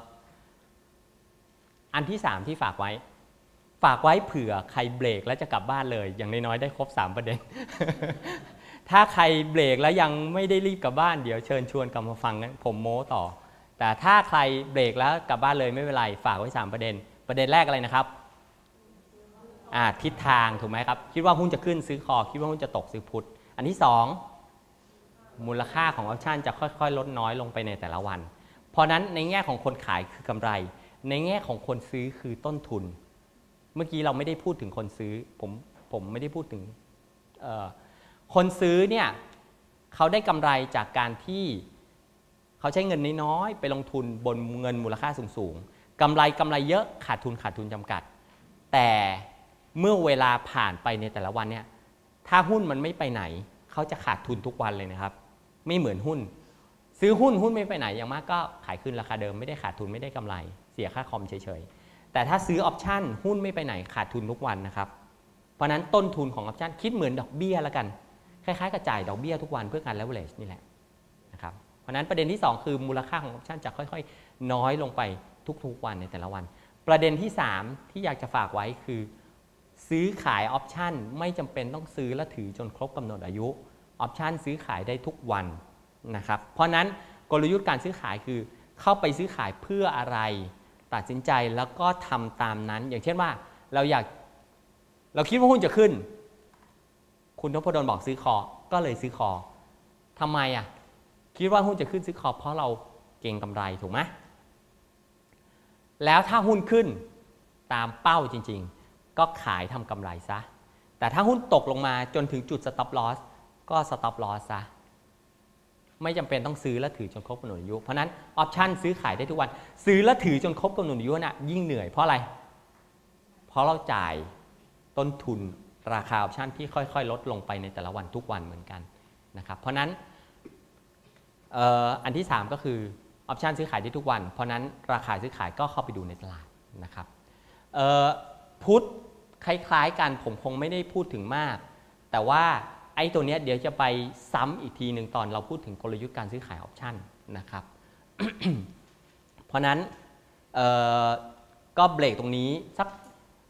อันที่สามที่ฝากไว้ฝากไว้เผื่อใครเบรกแล้วจะกลับบ้านเลยอย่างน้อยๆได้ครบสามประเด็น ถ้าใครเบรกแล้วยังไม่ได้รีบกลับบ้านเดี๋ยวเชิญชวนกลับมาฟังผมโม้ต่อแต่ถ้าใครเบรกแล้วกลับบ้านเลยไม่เป็นไรฝากไว้สามประเด็นประเด็นแรกอะไรนะครับอ่าทิศทางถูกไหมครับคิดว่าหุ้นจะขึ้นซื้อคอคิดว่าหุ้นจะตกซื้อพุทอันที่สองมูลค่าของออปชั่นจะค่อยๆลดน้อยลงไปในแต่ละวันเพราะนั้นในแง่ของคนขายคือกำไรในแง่ของคนซื้อคือต้นทุนเมื่อกี้เราไม่ได้พูดถึงคนซื้อผมผมไม่ได้พูดถึงคนซื้อเนี่ยเขาได้กำไรจากการที่เขาใช้เงินน้อยๆไปลงทุนบนเงินมูลค่าสูงๆกำไรกำไรเยอะขาดทุนขาดทุนจำกัดแต่เมื่อเวลาผ่านไปในแต่ละวันเนี่ยถ้าหุ้นมันไม่ไปไหนเขาจะขาดทุนทุกวันเลยนะครับไม่เหมือนหุ้นซื้อหุ้นหุ้นไม่ไปไหนอย่างมากก็ขายคืนราคาเดิมไม่ได้ขาดทุนไม่ได้กำไรเสียค่าคอมเฉยๆแต่ถ้าซื้อออปชั่นหุ้นไม่ไปไหนขาดทุนทุกวันนะครับเพราะนั้นต้นทุนของออปชั่นคิดเหมือนดอกเบี้ยแล้วกันคล้ายๆกับจ่ายดอกเบี้ยทุกวันเพื่อการ leverage นี่แหละนะครับเพราะนั้นประเด็นที่สองคือมูลค่าของออปชั่นจะค่อยๆน้อยลงไปทุกๆวันในแต่ละวันประเด็นที่สามที่อยากจะฝากไว้คือซื้อขายออปชั่นไม่จำเป็นต้องซื้อและถือจนครบกำหนดอายุออปชั่นซื้อขายได้ทุกวันนะครับเพราะนั้นกลยุทธ์การซื้อขายคือเข้าไปซื้อขายเพื่ออะไรตัดสินใจแล้วก็ทำตามนั้นอย่างเช่นว่าเราอยากเราคิดว่าหุ้นจะขึ้นคุณนพดลบอกซื้อคอก็เลยซื้อคอทำไมอ่ะคิดว่าหุ้นจะขึ้นซื้อคอเพราะเราเก็งกำไรถูกไหมแล้วถ้าหุ้นขึ้นตามเป้าจริงๆก็ขายทำกำไรซะแต่ถ้าหุ้นตกลงมาจนถึงจุด stop loss ก็ stop loss ซะไม่จำเป็นต้องซื้อและถือจนครบกำหนดอายุเพราะนั้นออปชันซื้อขายได้ทุกวันซื้อและถือจนครบกำหนดอายุน่ะยิ่งเหนื่อยเพราะอะไรเพราะเราจ่ายต้นทุนราคาออปชันที่ค่อยๆลดลงไปในแต่ละวันทุกวันเหมือนกันนะครับเพราะนั้นอันที่สามก็คือออปชันซื้อขายได้ทุกวันเพราะนั้นราคาซื้อขายก็เข้าไปดูในตลาดนะครับพุทธคล้ายๆกันผมคงไม่ได้พูดถึงมากแต่ว่าไอ้ตัวเนี้ยเดี๋ยวจะไปซ้ำอีกทีหนึ่งตอนเราพูดถึงกลยุทธ์การซื้อขายออปชันนะครับ เพราะนั้นก็เบรกตรงนี้สัก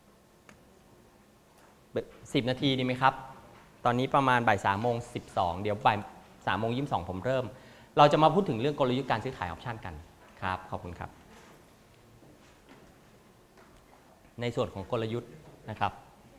สิบนาทีดีไหมครับตอนนี้ประมาณบ่ายสามโมงสิบสองเดี๋ยวบ่ายสามโมงยี่สิบสองผมเริ่มเราจะมาพูดถึงเรื่องกลยุทธ์การซื้อขายออปชันกันครับขอบคุณครับในส่วนของกลยุทธ์นะครับ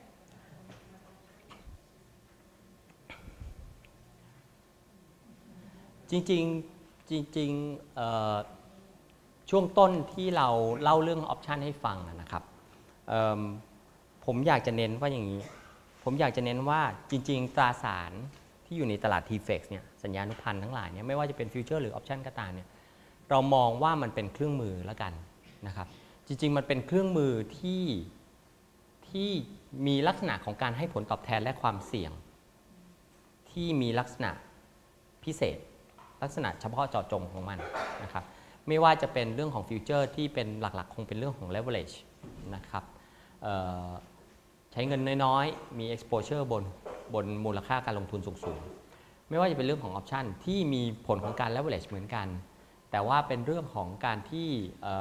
จริงๆจริงๆช่วงต้นที่เราเล่าเรื่องออปชันให้ฟังนะครับผมอยากจะเน้นว่าอย่างนี้ผมอยากจะเน้นว่าจริงๆตราสารที่อยู่ในตลาด ที เฟกซ์ เนี่ยสัญญาณุพันธ์ทั้งหลายเนี่ยไม่ว่าจะเป็นฟิวเจอร์หรือออปชันก็ตามเนี่ยเรามองว่ามันเป็นเครื่องมือแล้วกันนะครับจริงๆมันเป็นเครื่องมือที่ที่มีลักษณะของการให้ผลตอบแทนและความเสี่ยงที่มีลักษณะพิเศษลักษณะเฉพาะเจาะจงของมันนะครับไม่ว่าจะเป็นเรื่องของฟิวเจอร์ที่เป็นหลักๆคงเป็นเรื่องของ leverage นะครับใช้เงินน้อยๆมี exposure บนบนมูลค่าการลงทุนสูงๆไม่ว่าจะเป็นเรื่องของ option ที่มีผลของการ leverage เหมือนกันแต่ว่าเป็นเรื่องของการที่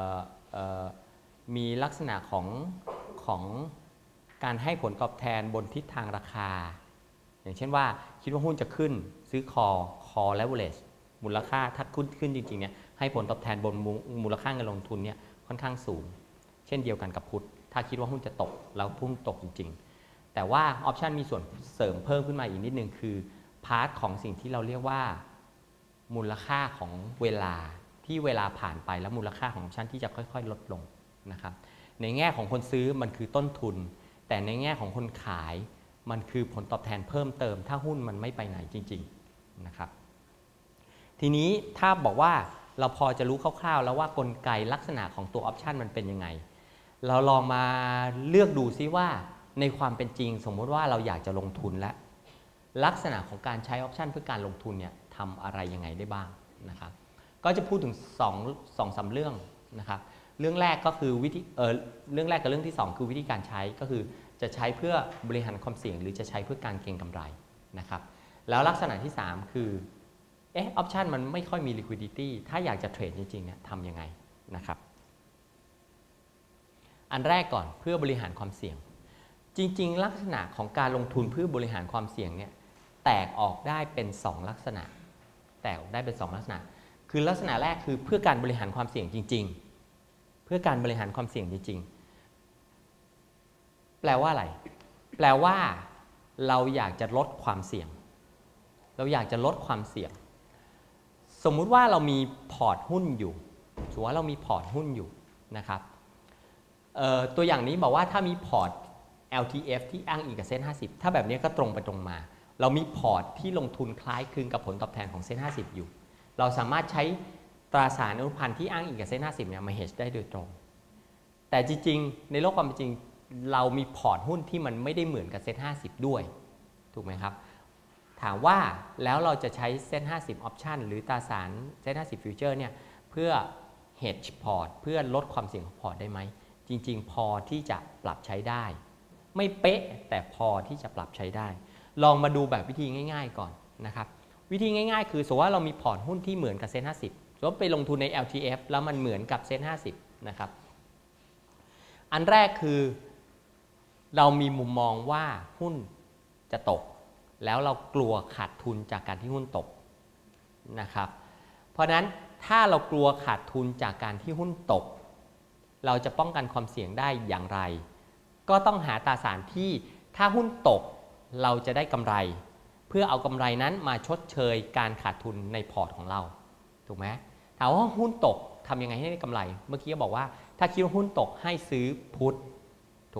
มีลักษณะของของการให้ผลตอบแทนบนทิศทางราคาอย่างเช่นว่าคิดว่าหุ้นจะขึ้นซื้อ call call leverage มูลค่าถ้าขึ้นขึ้นจริงๆเนี่ยให้ผลตอบแทนบนมูลค่าเงินลงทุนเนี่ยค่อนข้างสูงเช่นเดียวกันกับพุทธถ้าคิดว่าหุ้นจะตกแล้วหุ้นตกจริงๆแต่ว่าออปชันมีส่วนเสริมเพิ่มขึ้นมาอีกนิดนึงคือพาร์ทของสิ่งที่เราเรียกว่ามูลค่าของเวลาที่เวลาผ่านไปแล้วมูลค่าของออปชันที่จะค่อยๆลดลงนะครับในแง่ของคนซื้อมันคือต้นทุนแต่ในแง่ของคนขายมันคือผลตอบแทนเพิ่มเติมถ้าหุ้นมันไม่ไปไหนจริงๆนะครับทีนี้ถ้าบอกว่าเราพอจะรู้คร่าวๆแล้วว่ากลไกลักษณะของตัวออปชันมันเป็นยังไงเราลองมาเลือกดูซิว่าในความเป็นจริงสมมติว่าเราอยากจะลงทุนและลักษณะของการใช้ออปชันเพื่อการลงทุนเนี่ยทำอะไรยังไงได้บ้างนะครับก็จะพูดถึงสอง สองสามเรื่องนะครับเรื่องแรกก็คือวิธีเออเรื่องแรกกับเรื่องที่สองคือวิธีการใช้ก็คือจะใช้เพื่อบริหารความเสี่ยงหรือจะใช้เพื่อการเก็งกำไรนะครับแล้วลักษณะที่สามคือเอ๊ะออปชันมันไม่ค่อยมี liquidity ถ้าอยากจะเทรดจริงๆเนี่ยทำยังไงนะครับอันแรกก่อนเพื่อบริหารความเสี่ยงจริงๆลักษณะของการลงทุนเพื่อบริหารความเสี่ยงเนี่ยแตกออกได้เป็นสองลักษณะแตกออกได้เป็นสองลักษณะคือลักษณะแรกคือเพื่อการบริหารความเสี่ยงจริงๆเพื่อการบริหารความเสี่ยงจริงๆแปลว่าอะไรแปลว่าเราอยากจะลดความเสี่ยงเราอยากจะลดความเสี่ยงสมมุติว่าเรามีพอร์ตหุ้นอยู่สมมุติว่าเรามีพอร์ตหุ้นอยู่นะครับตัวอย่างนี้บอกว่าถ้ามีพอร์ต แอล ที เอฟ ที่อ้างอิงกับเซ็นห้าสิบถ้าแบบนี้ก็ตรงไปตรงมาเรามีพอร์ตที่ลงทุนคล้ายคลึงกับผลตอบแทนของเซ็นห้าสิบอยู่เราสามารถใช้ตราสารอนุพันธ์ที่อ้างอิงกับเซ็นห้าสิบเนี่ยมา hedge ได้โดยตรงแต่จริงๆในโลกความเป็นจริงเรามีพอร์ตหุ้นที่มันไม่ได้เหมือนกับเซ็นห้าสิบด้วยถูกไหมครับถามว่าแล้วเราจะใช้เซ็นห้าสิบ option หรือตราสารเซ็นห้าสิบ future เนี่ยเพื่อ hedge พอร์ตเพื่อลดความเสี่ยงของพอร์ตได้ไหมจริงๆพอที่จะปรับใช้ได้ไม่เป๊ะแต่พอที่จะปรับใช้ได้ลองมาดูแบบวิธีง่ายๆก่อนนะครับวิธีง่ายๆคือสมมติว่าเรามีพอร์ตหุ้นที่เหมือนกับเซ็นห้าสิบสมมติไปลงทุนใน แอล ที เอฟ แล้วมันเหมือนกับเซ็นห้าสิบนะครับอันแรกคือเรามีมุมมองว่าหุ้นจะตกแล้วเรากลัวขาดทุนจากการที่หุ้นตกนะครับเพราะฉะนั้นถ้าเรากลัวขาดทุนจากการที่หุ้นตกเราจะป้องกันความเสี่ยงได้อย่างไรก็ต้องหาตราสารที่ถ้าหุ้นตกเราจะได้กำไรเพื่อเอากำไรนั้นมาชดเชยการขาดทุนในพอร์ตของเราถูกไหมถามว่าหุ้นตกทำยังไงให้ได้กำไรเมื่อกี้บอกว่าถ้าคิดว่าหุ้นตกให้ซื้อพุทถูกไหม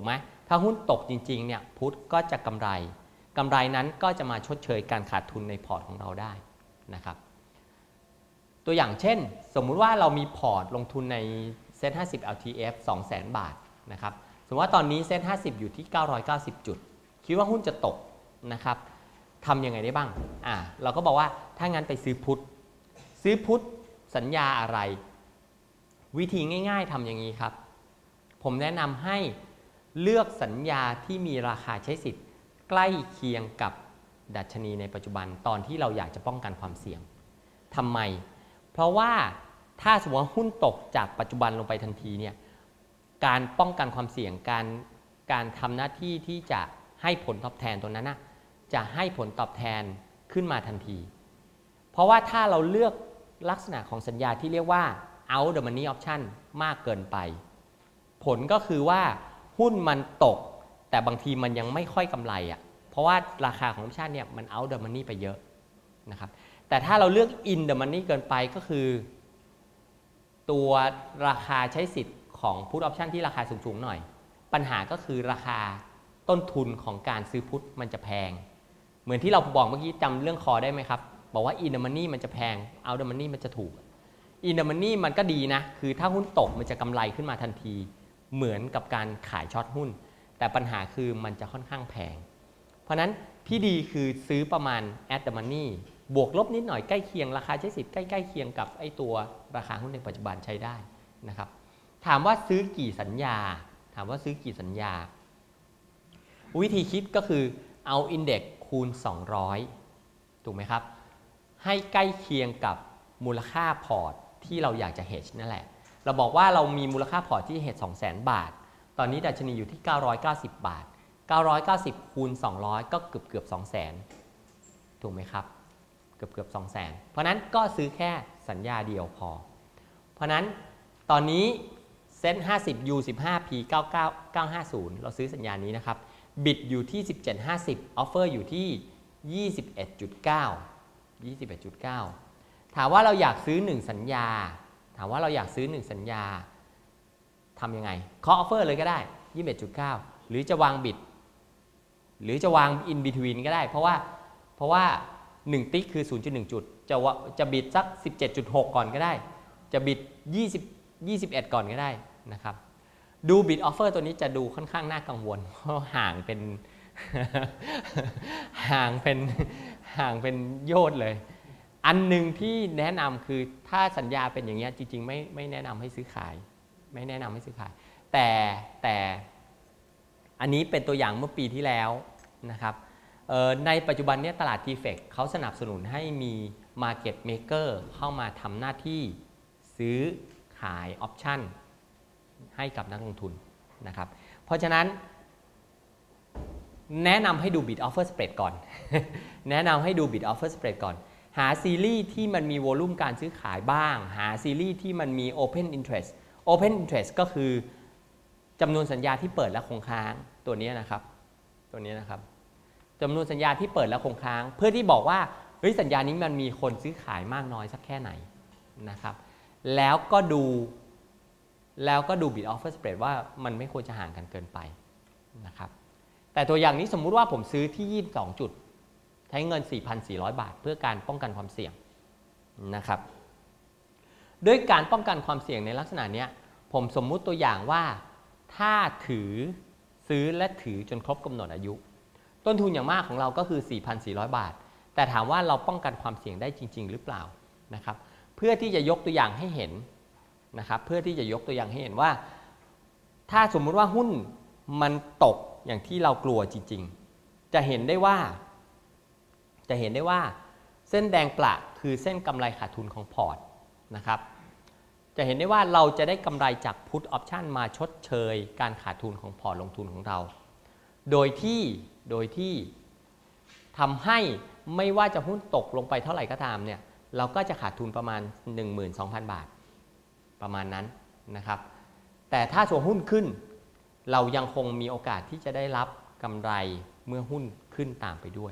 ถ้าหุ้นตกจริงๆเนี่ยพุทก็จะกำไรกำไรนั้นก็จะมาชดเชยการขาดทุนในพอร์ตของเราได้นะครับตัวอย่างเช่นสมมุติว่าเรามีพอร์ตลงทุนในเซ็ตห้าสิบ แอล ที เอฟ สองแสน บาทนะครับสมมติว่าตอนนี้เซ็ตห้าสิบอยู่ที่เก้าร้อยเก้าสิบจุดคิดว่าหุ้นจะตกนะครับทำยังไงได้บ้างอ่าเราก็บอกว่าถ้างั้นไปซื้อพุทซื้อพุทสัญญาอะไรวิธีง่ายๆทำอย่างนี้ครับผมแนะนำให้เลือกสัญญาที่มีราคาใช้สิทธิ์ใกล้เคียงกับดัชนีในปัจจุบันตอนที่เราอยากจะป้องกันความเสี่ยงทำไมเพราะว่าถ้าสมมติว่าหุ้นตกจากปัจจุบันลงไปทันทีเนี่ยการป้องกันความเสี่ยงการการทำหน้าที่ที่จะให้ผลตอบแทนตัวนั้นนะจะให้ผลตอบแทนขึ้นมาทันทีเพราะว่าถ้าเราเลือกลักษณะของสัญญาที่เรียกว่า out the money option มากเกินไปผลก็คือว่าหุ้นมันตกแต่บางทีมันยังไม่ค่อยกำไรอ่ะเพราะว่าราคาของออปชั่นเนี่ยมัน out the money ไปเยอะนะครับแต่ถ้าเราเลือก in the money เกินไปก็คือตัวราคาใช้สิทธิ์ของ put option ที่ราคาสูงๆหน่อยปัญหาก็คือราคาต้นทุนของการซื้อพุทมันจะแพงเหมือนที่เราบอกเมื่อกี้จำเรื่องคอได้ไหมครับบอกว่า in the money มันจะแพง out the money มันจะถูก in the money มันก็ดีนะคือถ้าหุ้นตกมันจะกำไรขึ้นมาทันทีเหมือนกับการขายช็อตหุ้นแต่ปัญหาคือมันจะค่อนข้างแพงเพราะนั้นที่ดีคือซื้อประมาณ at the money บวกลบนิดหน่อยใกล้เคียงราคาใช้สิทธิ์ใกล้ๆเคียงกับไอ้ตัวราคาหุ้นในปัจจุบันใช้ได้นะครับถามว่าซื้อกี่สัญญาถามว่าซื้อกี่สัญญาวิธีคิดก็คือเอา Index คูณสองร้อยถูกไหมครับให้ใกล้เคียงกับมูลค่าพอร์ตที่เราอยากจะ hedge นั่นแหละเราบอกว่าเรามีมูลค่าพอร์ตที่ hedge สองแสน บาทตอนนี้ดัชนีอยู่ที่เก้าร้อยเก้าสิบบาทเก้าร้อยเก้าสิบคูณสองร้อยก็เกือบเกือบ สองแสน ถูกไหมครับเกือบเกือบ สองแสน เพราะนั้นก็ซื้อแค่สัญญาเดียวพอเพราะนั้นตอนนี้เซ็ตห้าสิบ ยู สิบห้า พี เก้าเก้า เก้าห้าศูนย์เราซื้อสัญญานี้นะครับบิดอยู่ที่ สิบเจ็ดห้าสิบ ออฟเฟอร์อยู่ที่ ยี่สิบเอ็ดจุดเก้า ยี่สิบเอ็ดจุดเก้า ถามว่าเราอยากซื้อหนึ่งสัญญาถามว่าเราอยากซื้อหนึ่งสัญญาทำยังไงเคาะออฟเฟอร์เลยก็ได้ ยี่สิบเอ็ดจุดเก้า หรือจะวางบิดหรือจะวาง in between ก็ได้เพราะว่าเพราะว่าหนึ่งติ๊กคือ ศูนย์จุดหนึ่ง จุดจะจะบิดสัก สิบเจ็ดจุดหก ก่อนก็ได้จะบิดยี่สิบ ยี่สิบเอ็ดก่อนก็ได้นะครับดูบิดออฟเฟอร์ตัวนี้จะดูค่อนข้างน่ากังวลเพราะห่างเป็น ห่างเป็นห่างเป็นโยชน์เลยอันหนึ่งที่แนะนำคือถ้าสัญญาเป็นอย่างนี้จริงๆไม่ไม่แนะนำให้ซื้อขายไม่แนะนำให้ซื้อขายแต่แต่อันนี้เป็นตัวอย่างเมื่อปีที่แล้วนะครับในปัจจุบันนี้ตลาด ที เฟก เขาสนับสนุนให้มี Market Maker เข้ามาทำหน้าที่ซื้อขายออปชั่นให้กับนักลงทุนนะครับเพราะฉะนั้นแนะนำให้ดู Bid Offer Spread ก่อน แนะนำให้ดู Bid Offer Spread ก่อนหาซีรีส์ที่มันมีวอลุ่มการซื้อขายบ้างหาซีรีส์ที่มันมี Open Interest Open Interest ก็คือจำนวนสัญญาที่เปิดและคงค้างตัวนี้นะครับตัวนี้นะครับจำนวนสัญญาที่เปิดและคงค้างเพื่อที่บอกว่าเฮ้ยสัญญานี้มันมีคนซื้อขายมากน้อยสักแค่ไหนนะครับแล้วก็ดูแล้วก็ดู Bid Offer Spread ว่ามันไม่ควรจะห่างกันเกินไปนะครับแต่ตัวอย่างนี้สมมุติว่าผมซื้อที่ยี่สิบสองจุดใช้เงิน สี่พันสี่ร้อย บาทเพื่อการป้องกันความเสี่ยงนะครับด้วยการป้องกันความเสี่ยงในลักษณะนี้ผมสมมุติตัวอย่างว่าถ้าถือซื้อและถือจนครบกำหนดอายุต้นทุนอย่างมากของเราก็คือ สี่พันสี่ร้อย บาทแต่ถามว่าเราป้องกันความเสี่ยงได้จริงๆหรือเปล่านะครับเพื่อที่จะยกตัวอย่างให้เห็นนะครับเพื่อที่จะยกตัวอย่างให้เห็นว่าถ้าสมมุติว่าหุ้นมันตกอย่างที่เรากลัวจริงๆจะเห็นได้ว่าจะเห็นได้ว่าเส้นแดงประคือเส้นกำไรขาดทุนของพอร์ตนะครับจะเห็นได้ว่าเราจะได้กำไรจาก Put Option มาชดเชยการขาดทุนของพอร์ตลงทุนของเราโดยที่โดยที่ทำให้ไม่ว่าจะหุ้นตกลงไปเท่าไหร่ก็ตามเนี่ยเราก็จะขาดทุนประมาณ หนึ่งหมื่นสองพัน บาทประมาณนั้นนะครับแต่ถ้าส่วนหุ้นขึ้นเรายังคงมีโอกาสที่จะได้รับกำไรเมื่อหุ้นขึ้นตามไปด้วย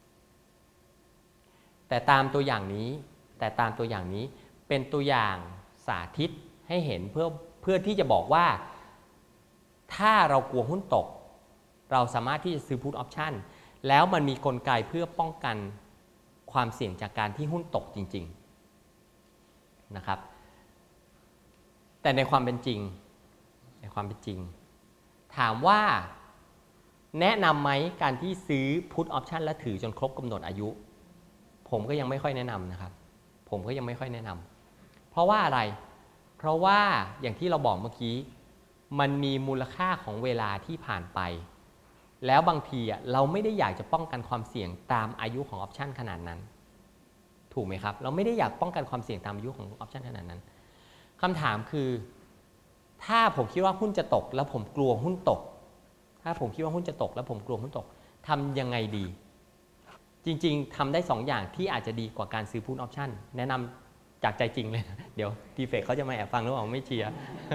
แต่ตามตัวอย่างนี้แต่ตามตัวอย่างนี้เป็นตัวอย่างสาธิตให้เห็นเพื่อเพื่อที่จะบอกว่าถ้าเรากลัวหุ้นตกเราสามารถที่จะซื้อ Put Option แล้วมันมีกลไกเพื่อป้องกันความเสี่ยงจากการที่หุ้นตกจริงๆนะครับแต่ในความเป็นจริงในความเป็นจริงถามว่าแนะนำไหมการที่ซื้อ Put Option และถือจนครบกำหนดอายุผมก็ยังไม่ค่อยแนะนำนะครับผมก็ยังไม่ค่อยแนะนำเพราะว่าอะไรเพราะว่าอย่างที่เราบอกเมื่อกี้มันมีมูลค่าของเวลาที่ผ่านไปแล้วบางทีอ่ะเราไม่ได้อยากจะป้องกันความเสี่ยงตามอายุของออปชันขนาดนั้นถูกไหมครับเราไม่ได้อยากป้องกันความเสี่ยงตามอายุของออปชันขนาดนั้นคำถามคือถ้าผมคิดว่าหุ้นจะตกแล้วผมกลัวหุ้นตกถ้าผมคิดว่าหุ้นจะตกแล้วผมกลัวหุ้นตกทำยังไงดีจริงๆทำได้สองอย่างที่อาจจะดีกว่าการซื้อ Put Option แนะนำจากใจจริงเลยเดี๋ยวทีเฟกเขาจะมาแอบฟังหรือเปล่าไม่เชียร์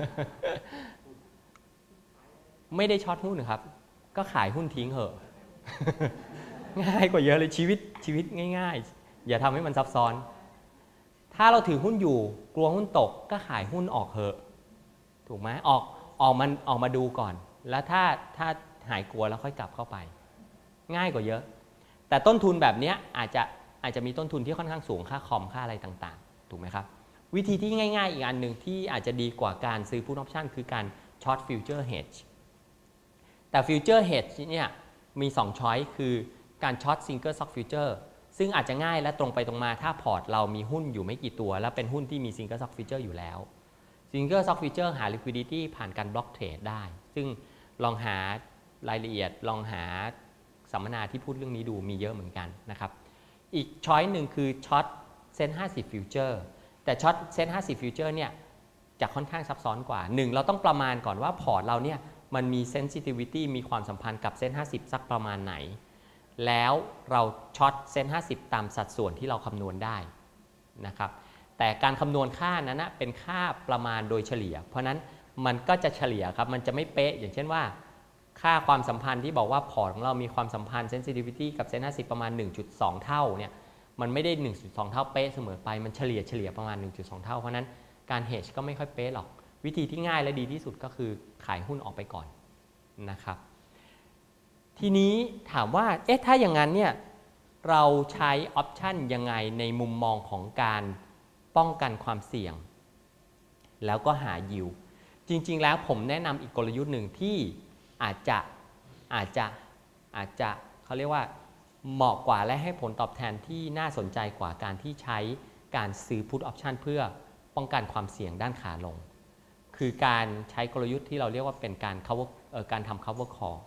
ไม่ได้ช็อตหุ้นครับก็ขายหุ้นทิ้งเหอะ ง่ายกว่าเยอะเลยชีวิตชีวิตง่ายๆอย่าทำให้มันซับซ้อนถ้าเราถือหุ้นอยู่กลัวหุ้นตกก็ขายหุ้นออกเหอะถูกไหมออกออกมันออกมาดูก่อนแล้วถ้าถ้าหายกลัวแล้วค่อยกลับเข้าไปง่ายกว่าเยอะแต่ต้นทุนแบบนี้อาจจะอาจจะมีต้นทุนที่ค่อนข้างสูงค่าคอมค่าอะไรต่างๆถูกไหมครับวิธีที่ง่ายๆอีกอันหนึ่งที่อาจจะดีกว่าการซื้อ Put Option คือการช็อตฟิวเจอร์เฮดจ์แต่ฟิวเจอร์เฮดจ์เนี่ยมีสองช้อยคือการช็อตซิงเกิลซ็อกฟิวเจอร์ซึ่งอาจจะง่ายและตรงไปตรงมาถ้าพอร์ตเรามีหุ้นอยู่ไม่กี่ตัวและเป็นหุ้นที่มีซิงเกิลซ็อกฟิวเจอร์อยู่แล้วซิงเกิลซ็อกฟิวเจอร์หา liquidity ผ่านการบล็อกเทรดได้ซึ่งลองหารายละเอียดลองหาสัมมนาที่พูดเรื่องนี้ดูมีเยอะเหมือนกันนะครับอีกช้อยหนึ่งคือช็อตเซ็นห้าสิบฟิวเจอร์แต่ช็อตเซ็นห้าสิบฟิวเจอร์เนี่ยจะค่อนข้างซับซ้อนกว่าหนึ่งเราต้องประมาณก่อนว่าพอร์ตเราเนี่ยมันมี sensitivity มีความสัมพันธ์กับเซ็นห้าสิบสักประมาณไหนแล้วเราช็อตเซ็นห้าสิบตามสัดส่วนที่เราคำนวณได้นะครับแต่การคำนวณค่านั้นนะเป็นค่าประมาณโดยเฉลี่ยเพราะนั้นมันก็จะเฉลี่ยครับมันจะไม่เป๊ะอย่างเช่นว่าค่าความสัมพันธ์ที่บอกว่าพอร์ตของเรามีความสัมพันธ์ sensitivity กับเซ็นห้าสิบประมาณ หนึ่งจุดสอง เท่าเนี่ยมันไม่ได้ หนึ่งจุดสอง เท่าเป๊ะเสมอไปมันเฉลี่ยเฉลี่ยประมาณ หนึ่งจุดสอง เท่าเพราะนั้นการ hedge ก็ไม่ค่อยเป๊ะหรอกวิธีที่ง่ายและดีที่สุดก็คือขายหุ้นออกไปก่อนนะครับทีนี้ถามว่าเอ๊ะถ้าอย่างนั้นเนี่ยเราใช้ออปชันยังไงในมุมมองของการป้องกันความเสี่ยงแล้วก็หายิวจริงๆแล้วผมแนะนำอีกกลยุทธ์หนึ่งที่อาจจะอาจจะอาจจะเขาเรียกว่าเหมาะกว่าและให้ผลตอบแทนที่น่าสนใจกว่าการที่ใช้การซื้อ Put Option เพื่อป้องกันความเสี่ยงด้านขาลงคือการใช้กลยุทธ์ที่เราเรียกว่าเป็นการ cover เอ่อการทำ cover call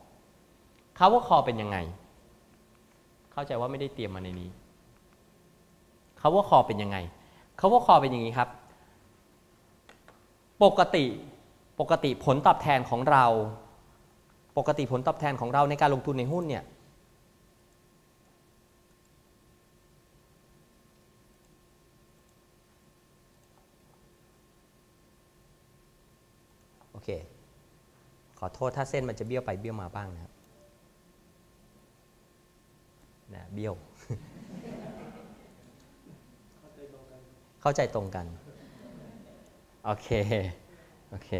cover call เป็นยังไงเข้าใจว่าไม่ได้เตรียมมาในนี้ cover call เป็นยังไง cover call เป็นอย่างนี้ครับปกติปกติผลตอบแทนของเราปกติผลตอบแทนของเราในการลงทุนในหุ้นเนี่ยโอเคขอโทษถ้าเส้นมันจะเบี้ยวไปเบี้ยวมาบ้างนะครับนะเบี้ยว เข้าใจตรงกันโอเคโอเค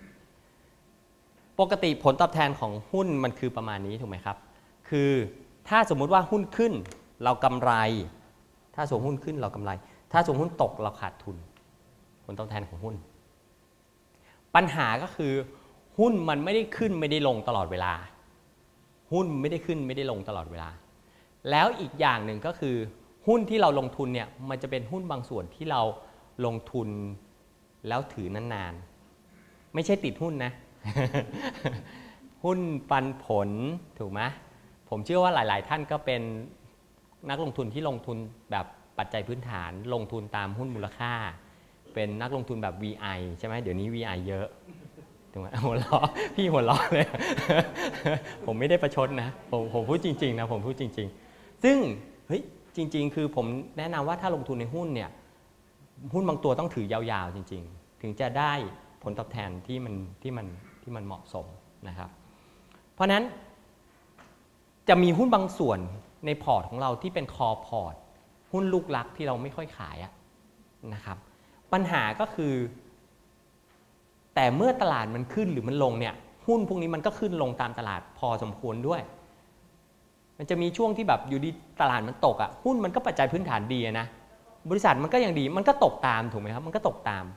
ปกติผลตอบแทนของหุ้นมันคือประมาณนี้ถูกไหมครับคือถ้าสมมุติว่าหุ้นขึ้นเรากำไรถ้าสมมติหุ้นขึ้นเรากำไรถ้าสมมติหุ้นตกเราขาดทุนผลตอบแทนของหุ้นปัญหาก็คือหุ้นมันไม่ได้ขึ้นไม่ได้ลงตลอดเวลาหุ้นไม่ได้ขึ้นไม่ได้ลงตลอดเวลาแล้วอีกอย่างหนึ่งก็คือหุ้นที่เราลงทุนเนี่ยมันจะเป็นหุ้นบางส่วนที่เราลงทุนแล้วถือนานๆไม่ใช่ติดหุ้นนะ หุ้นปันผลถูกไหมผมเชื่อว่าหลายๆท่านก็เป็นนักลงทุนที่ลงทุนแบบปัจจัยพื้นฐานลงทุนตามหุ้นมูลค่าเป็นนักลงทุนแบบ วี ไอ ใช่ไหมเดี๋ยวนี้ วี ไอ เยอะถูกไหมหัวเราะพี่หัวเราะเลย ผมไม่ได้ประชดนะผมผมพูดจริงๆนะผมพูดจริงๆซึ่งเฮ้ยจริงๆคือผมแนะนำว่าถ้าลงทุนในหุ้นเนี่ยหุ้นบางตัวต้องถือยาวๆจริงๆถึงจะได้ผลตอบแทนที่มันที่มันที่มันเหมาะสมนะครับเพราะนั้นจะมีหุ้นบางส่วนในพอร์ตของเราที่เป็นคอพอร์ตหุ้นลูกรักที่เราไม่ค่อยขายนะครับปัญหาก็คือแต่เมื่อตลาดมันขึ้นหรือมันลงเนี่ยหุ้นพวกนี้มันก็ขึ้นลงตามตลาดพอสมควรด้วยมันจะมีช่วงที่แบบอยู่ดีตลาดมันตกอ่ะหุ้นมันก็ปัจจัยพื้นฐานดีนะบริษัทมันก็ยังดีมันก็ตกตามถูกไหมครับมันก็ตกตาม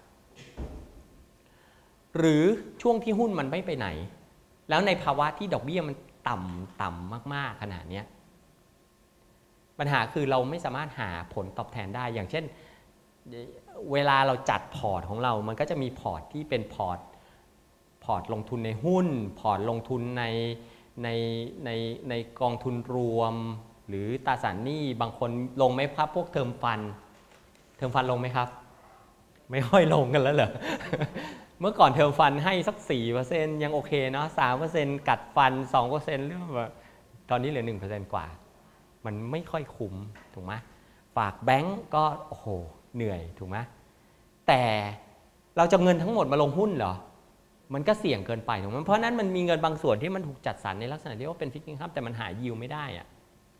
หรือช่วงที่หุ้นมันไม่ไปไหนแล้วในภาวะที่ดอกเบี้ยมันต่ำต่ำมากๆขนาดนี้ปัญหาคือเราไม่สามารถหาผลตอบแทนได้อย่างเช่นเวลาเราจัดพอร์ตของเรามันก็จะมีพอร์ตที่เป็นพอร์ตพอร์ตลงทุนในหุ้นพอร์ตลงทุนในในในในกองทุนรวมหรือตราสารหนี้บางคนลงไหมครับพวกเทอมฟันเทอมฟันลงไหมครับไม่ค่อยลงกันแล้วเหรอ เมื่อก่อนเทอมฟันให้สัก สี่เปอร์เซ็นต์ ยังโอเคเนาะ สามเปอร์เซ็นต์ กัดฟัน สองเปอร์เซ็นต์ เรื่องแบบตอนนี้เหลือ หนึ่งเปอร์เซ็นต์ กว่ามันไม่ค่อยคุ้มถูกไหมฝากแบงก์ก็โอ้โหเหนื่อยถูกไหมแต่เราจะเงินทั้งหมดมาลงหุ้นเหรอมันก็เสี่ยงเกินไปถูกไหมเพราะนั้นมันมีเงินบางส่วนที่มันถูกจัดสรรในลักษณะที่ว่าเป็นฟิกซ์อินคัมแต่มันหายิวไม่ได้อะ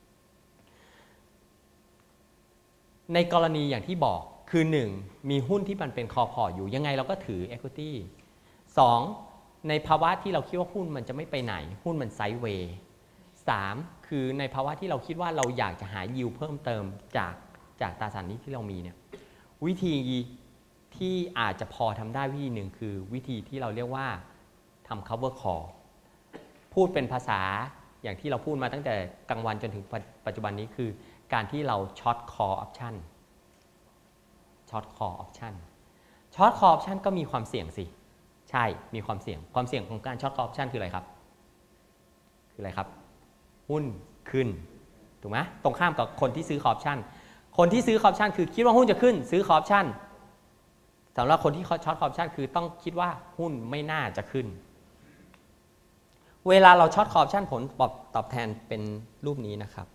ในกรณีอย่างที่บอกคือหนึ่งมีหุ้นที่มันเป็นคอพอร์ตอยู่ยังไงเราก็ถือ equity สองในภาวะที่เราคิดว่าหุ้นมันจะไม่ไปไหนหุ้นมันไซด์เวย์สามคือในภาวะที่เราคิดว่าเราอยากจะหายิวเพิ่มเติมจากจากตราสารหนี้ที่เรามีเนี่ยวิธีที่อาจจะพอทำได้วิธีหนึ่งคือวิธีที่เราเรียกว่าทำ cover call พูดเป็นภาษาอย่างที่เราพูดมาตั้งแต่กลางวันจนถึงปัจจุบันนี้คือการที่เราช็อต call option ช็อต call option ช็อต call option ก็มีความเสี่ยงสิใช่มีความเสี่ยงความเสี่ยงของการช็อต call option คืออะไรครับคืออะไรครับหุ้นขึ้นถูกไหมตรงข้ามกับคนที่ซื้อ call option คนที่ซื้อ call option คือคิดว่าหุ้นจะขึ้นซื้อ call option สำหรับคนที่ช็อต call option คือต้องคิดว่าหุ้นไม่น่าจะขึ้นเวลาเราช็อต call option ผลตอบแทนเป็นรูปนี้นะครับ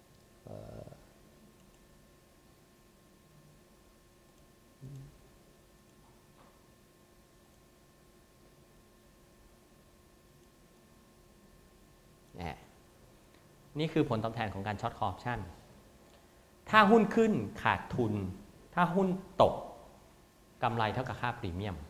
นี่คือผลตอบแทนของการช็อต call option ถ้าหุ้นขึ้นขาดทุนถ้าหุ้นตกกำไรเท่ากับค่าพรีเมียม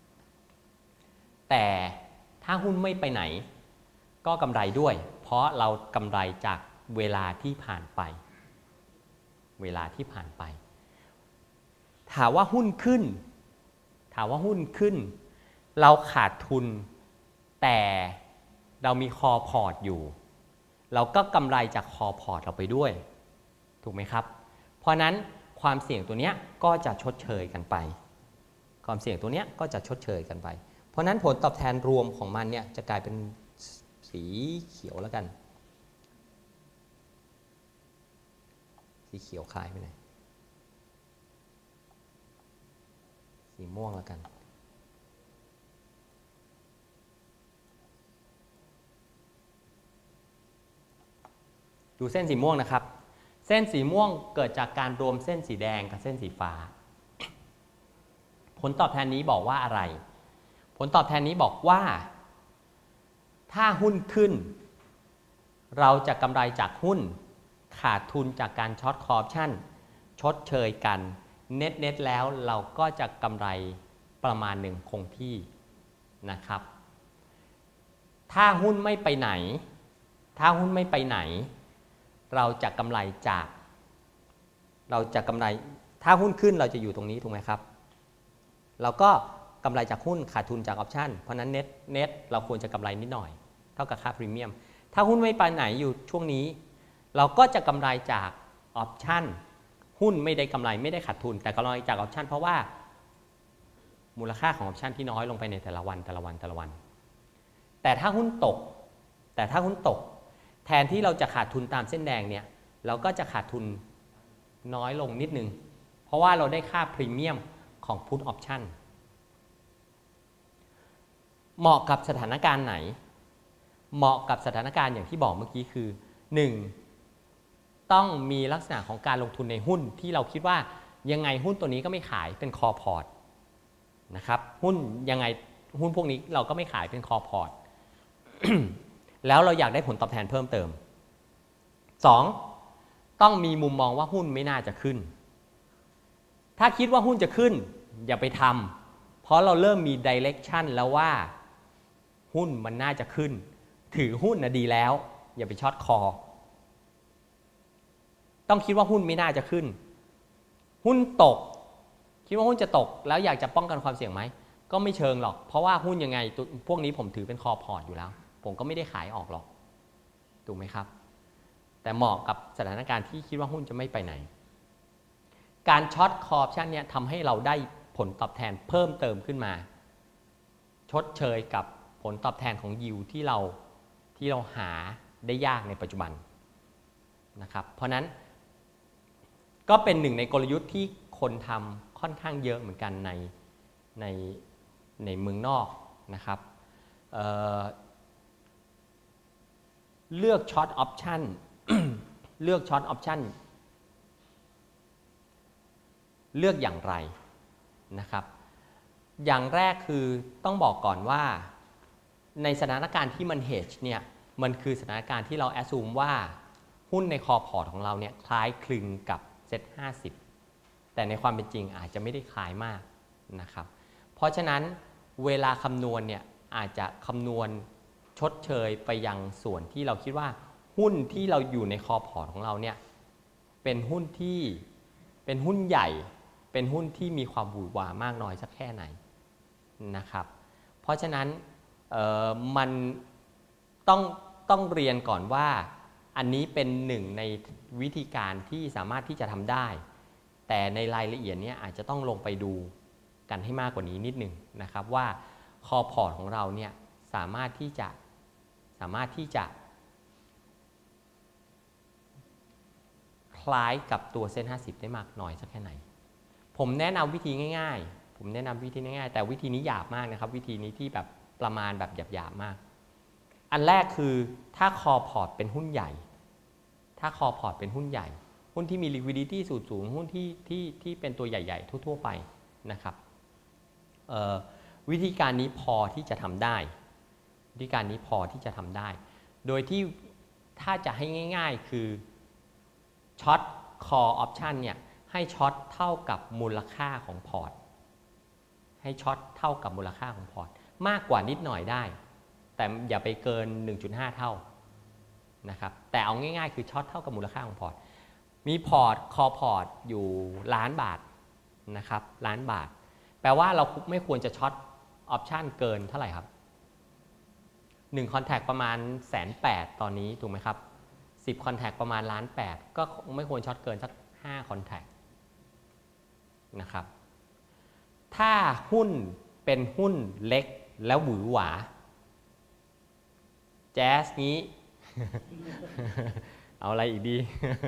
แต่ถ้าหุ้นไม่ไปไหนก็กำไรด้วยเพราะเรากำไรจากเวลาที่ผ่านไปเวลาที่ผ่านไปถามว่าหุ้นขึ้นถามว่าหุ้นขึ้นเราขาดทุนแต่เรามีคอพอร์ตอยู่เราก็กำไรจากคอพอร์ตเราไปด้วยถูกไหมครับเพราะนั้นความเสี่ยงตัวนี้ก็จะชดเชยกันไปความเสี่ยงตัวนี้ก็จะชดเชยกันไปเพราะนั้นผลตอบแทนรวมของมันเนี่ยจะกลายเป็นสีเขียวแล้วกันสีเขียวคล้ายไปไหนสีม่วงแล้วกันดูเส้นสีม่วงนะครับเส้นสีม่วงเกิดจากการรวมเส้นสีแดงกับเส้นสีฟ้าผลตอบแทนนี้บอกว่าอะไรผลตอบแทนนี้บอกว่าถ้าหุ้นขึ้นเราจะกำไรจากหุ้นขาดทุนจากการช็อตคอร์ปชั่นชดเชยกันเน็ตเน็ตแล้วเราก็จะกำไรประมาณหนึ่งคงที่นะครับถ้าหุ้นไม่ไปไหนถ้าหุ้นไม่ไปไหนเราจะกำไรจากเราจะกำไรถ้าหุ้นขึ้นเราจะอยู่ตรงนี้ถูกไหมครับเราก็กำไรจากหุ้นขาดทุนจากออปชั่นเพราะนั้นเน็ตเน็ตเราควรจะกำไรนิดหน่อยเท่ากับค่าพรีเมียมถ้าหุ้นไม่ไปไหนอยู่ช่วงนี้เราก็จะกำไรจากออปชั่นหุ้นไม่ได้กำไรไม่ได้ขาดทุนแต่กำไรจากออปชั่นเพราะว่ามูลค่าของออปชั่นที่น้อยลงไปในแต่ละวันแต่ละวันแต่ละวันแต่ถ้าหุ้นตกแต่ถ้าหุ้นตกแทนที่เราจะขาดทุนตามเส้นแดงเนี่ยเราก็จะขาดทุนน้อยลงนิดนึงเพราะว่าเราได้ค่าพรีเมียมของ Put Option เหมาะกับสถานการณ์ไหนเหมาะกับสถานการณ์อย่างที่บอกเมื่อกี้คือหนึ่งต้องมีลักษณะของการลงทุนในหุ้นที่เราคิดว่ายังไงหุ้นตัวนี้ก็ไม่ขายเป็นคอพอร์ตนะครับหุ้นยังไงหุ้นพวกนี้เราก็ไม่ขายเป็นคอพอร์ต แล้วเราอยากได้ผลตอบแทนเพิ่มเติมสองต้องมีมุมมองว่าหุ้นไม่น่าจะขึ้นถ้าคิดว่าหุ้นจะขึ้นอย่าไปทำเพราะเราเริ่มมี direction แล้วว่าหุ้นมันน่าจะขึ้นถือหุ้นนะดีแล้วอย่าไปช็อตคอต้องคิดว่าหุ้นไม่น่าจะขึ้นหุ้นตกคิดว่าหุ้นจะตกแล้วอยากจะป้องกันความเสี่ยงไหมก็ไม่เชิงหรอกเพราะว่าหุ้นยังไงพวกนี้ผมถือเป็นคอพอร์ตอยู่แล้วผมก็ไม่ได้ขายออกหรอกถูกไหมครับแต่เหมาะกับสถานการณ์ที่คิดว่าหุ้นจะไม่ไปไหนการช็อตคอร์ปชันเนี่ยทำให้เราได้ผลตอบแทนเพิ่มเติมขึ้นมาชดเชยกับผลตอบแทนของยิวที่เราที่เราหาได้ยากในปัจจุบันนะครับเพราะนั้นก็เป็นหนึ่งในกลยุทธ์ที่คนทำค่อนข้างเยอะเหมือนกันในในในเมืองนอกนะครับ เอ่อ เลือกช็อตออปชัน เลือกช็อตออปชันเลือกอย่างไรนะครับอย่างแรกคือต้องบอกก่อนว่าในสถานการณ์ที่มัน hedge เนี่ยมันคือสถานการณ์ที่เรา assume ว่าหุ้นในคอพอร์ตของเราเนี่ยคล้ายคลึงกับ เซ็ต ห้าสิบแต่ในความเป็นจริงอาจจะไม่ได้คล้ายมากนะครับเพราะฉะนั้นเวลาคำนวณเนี่ยอาจจะคำนวณชดเชยไปยังส่วนที่เราคิดว่าหุ้นที่เราอยู่ในคอพอร์ตของเราเนี่ยเป็นหุ้นที่เป็นหุ้นใหญ่เป็นหุ้นที่มีความหวือหวามากน้อยสักแค่ไหนนะครับเพราะฉะนั้นมันต้องต้องเรียนก่อนว่าอันนี้เป็นหนึ่งในวิธีการที่สามารถที่จะทำได้แต่ในรายละเอียดนี้อาจจะต้องลงไปดูกันให้มากกว่านี้นิดหนึ่งนะครับว่าคอพอร์ตของเราเนี่ยสามารถที่จะสามารถที่จะคล้ายกับตัวเซ็นห้าสิบได้มากน้อยสักแค่ไหนผมแนะนำวิธีง่ายๆผมแนะนำวิธีง่ายๆแต่วิธีนี้หยาบมากนะครับวิธีนี้ที่แบบประมาณแบบหยาบๆมากอันแรกคือถ้าคอพอร์ตเป็นหุ้นใหญ่ถ้าคอพอร์ตเป็นหุ้นใหญ่หุ้นที่มี liquidity สูงสูงหุ้นที่ที่ที่เป็นตัวใหญ่ๆทั่วๆไปนะครับวิธีการนี้พอที่จะทำได้วิธีการนี้พอที่จะทำได้โดยที่ถ้าจะให้ง่ายๆคือช็อต call option เนี่ยให้ช็อตเท่ากับมูลค่าของพอร์ตให้ช็อตเท่ากับมูลค่าของพอร์ตมากกว่านิดหน่อยได้แต่อย่าไปเกิน หนึ่งจุดห้า เท่านะครับแต่เอาง่ายๆคือช็อตเท่ากับมูลค่าของพอร์ตมีพอร์ตคอพอร์ตอยู่ล้านบาทนะครับล้านบาทแปลว่าเราไม่ควรจะช็อตออปชันเกินเท่าไหร่ครับหนึ่งคอนแทคประมาณแสนแปดตอนนี้ถูกไหมครับสิบคอนแทคประมาณล้านแปดก็ไม่ควรช็อตเกินสักห้าคอนแทคนะครับถ้าหุ้นเป็นหุ้นเล็กแล้วหวือหวาแจ๊สนี้ เอาอะไรอีกดี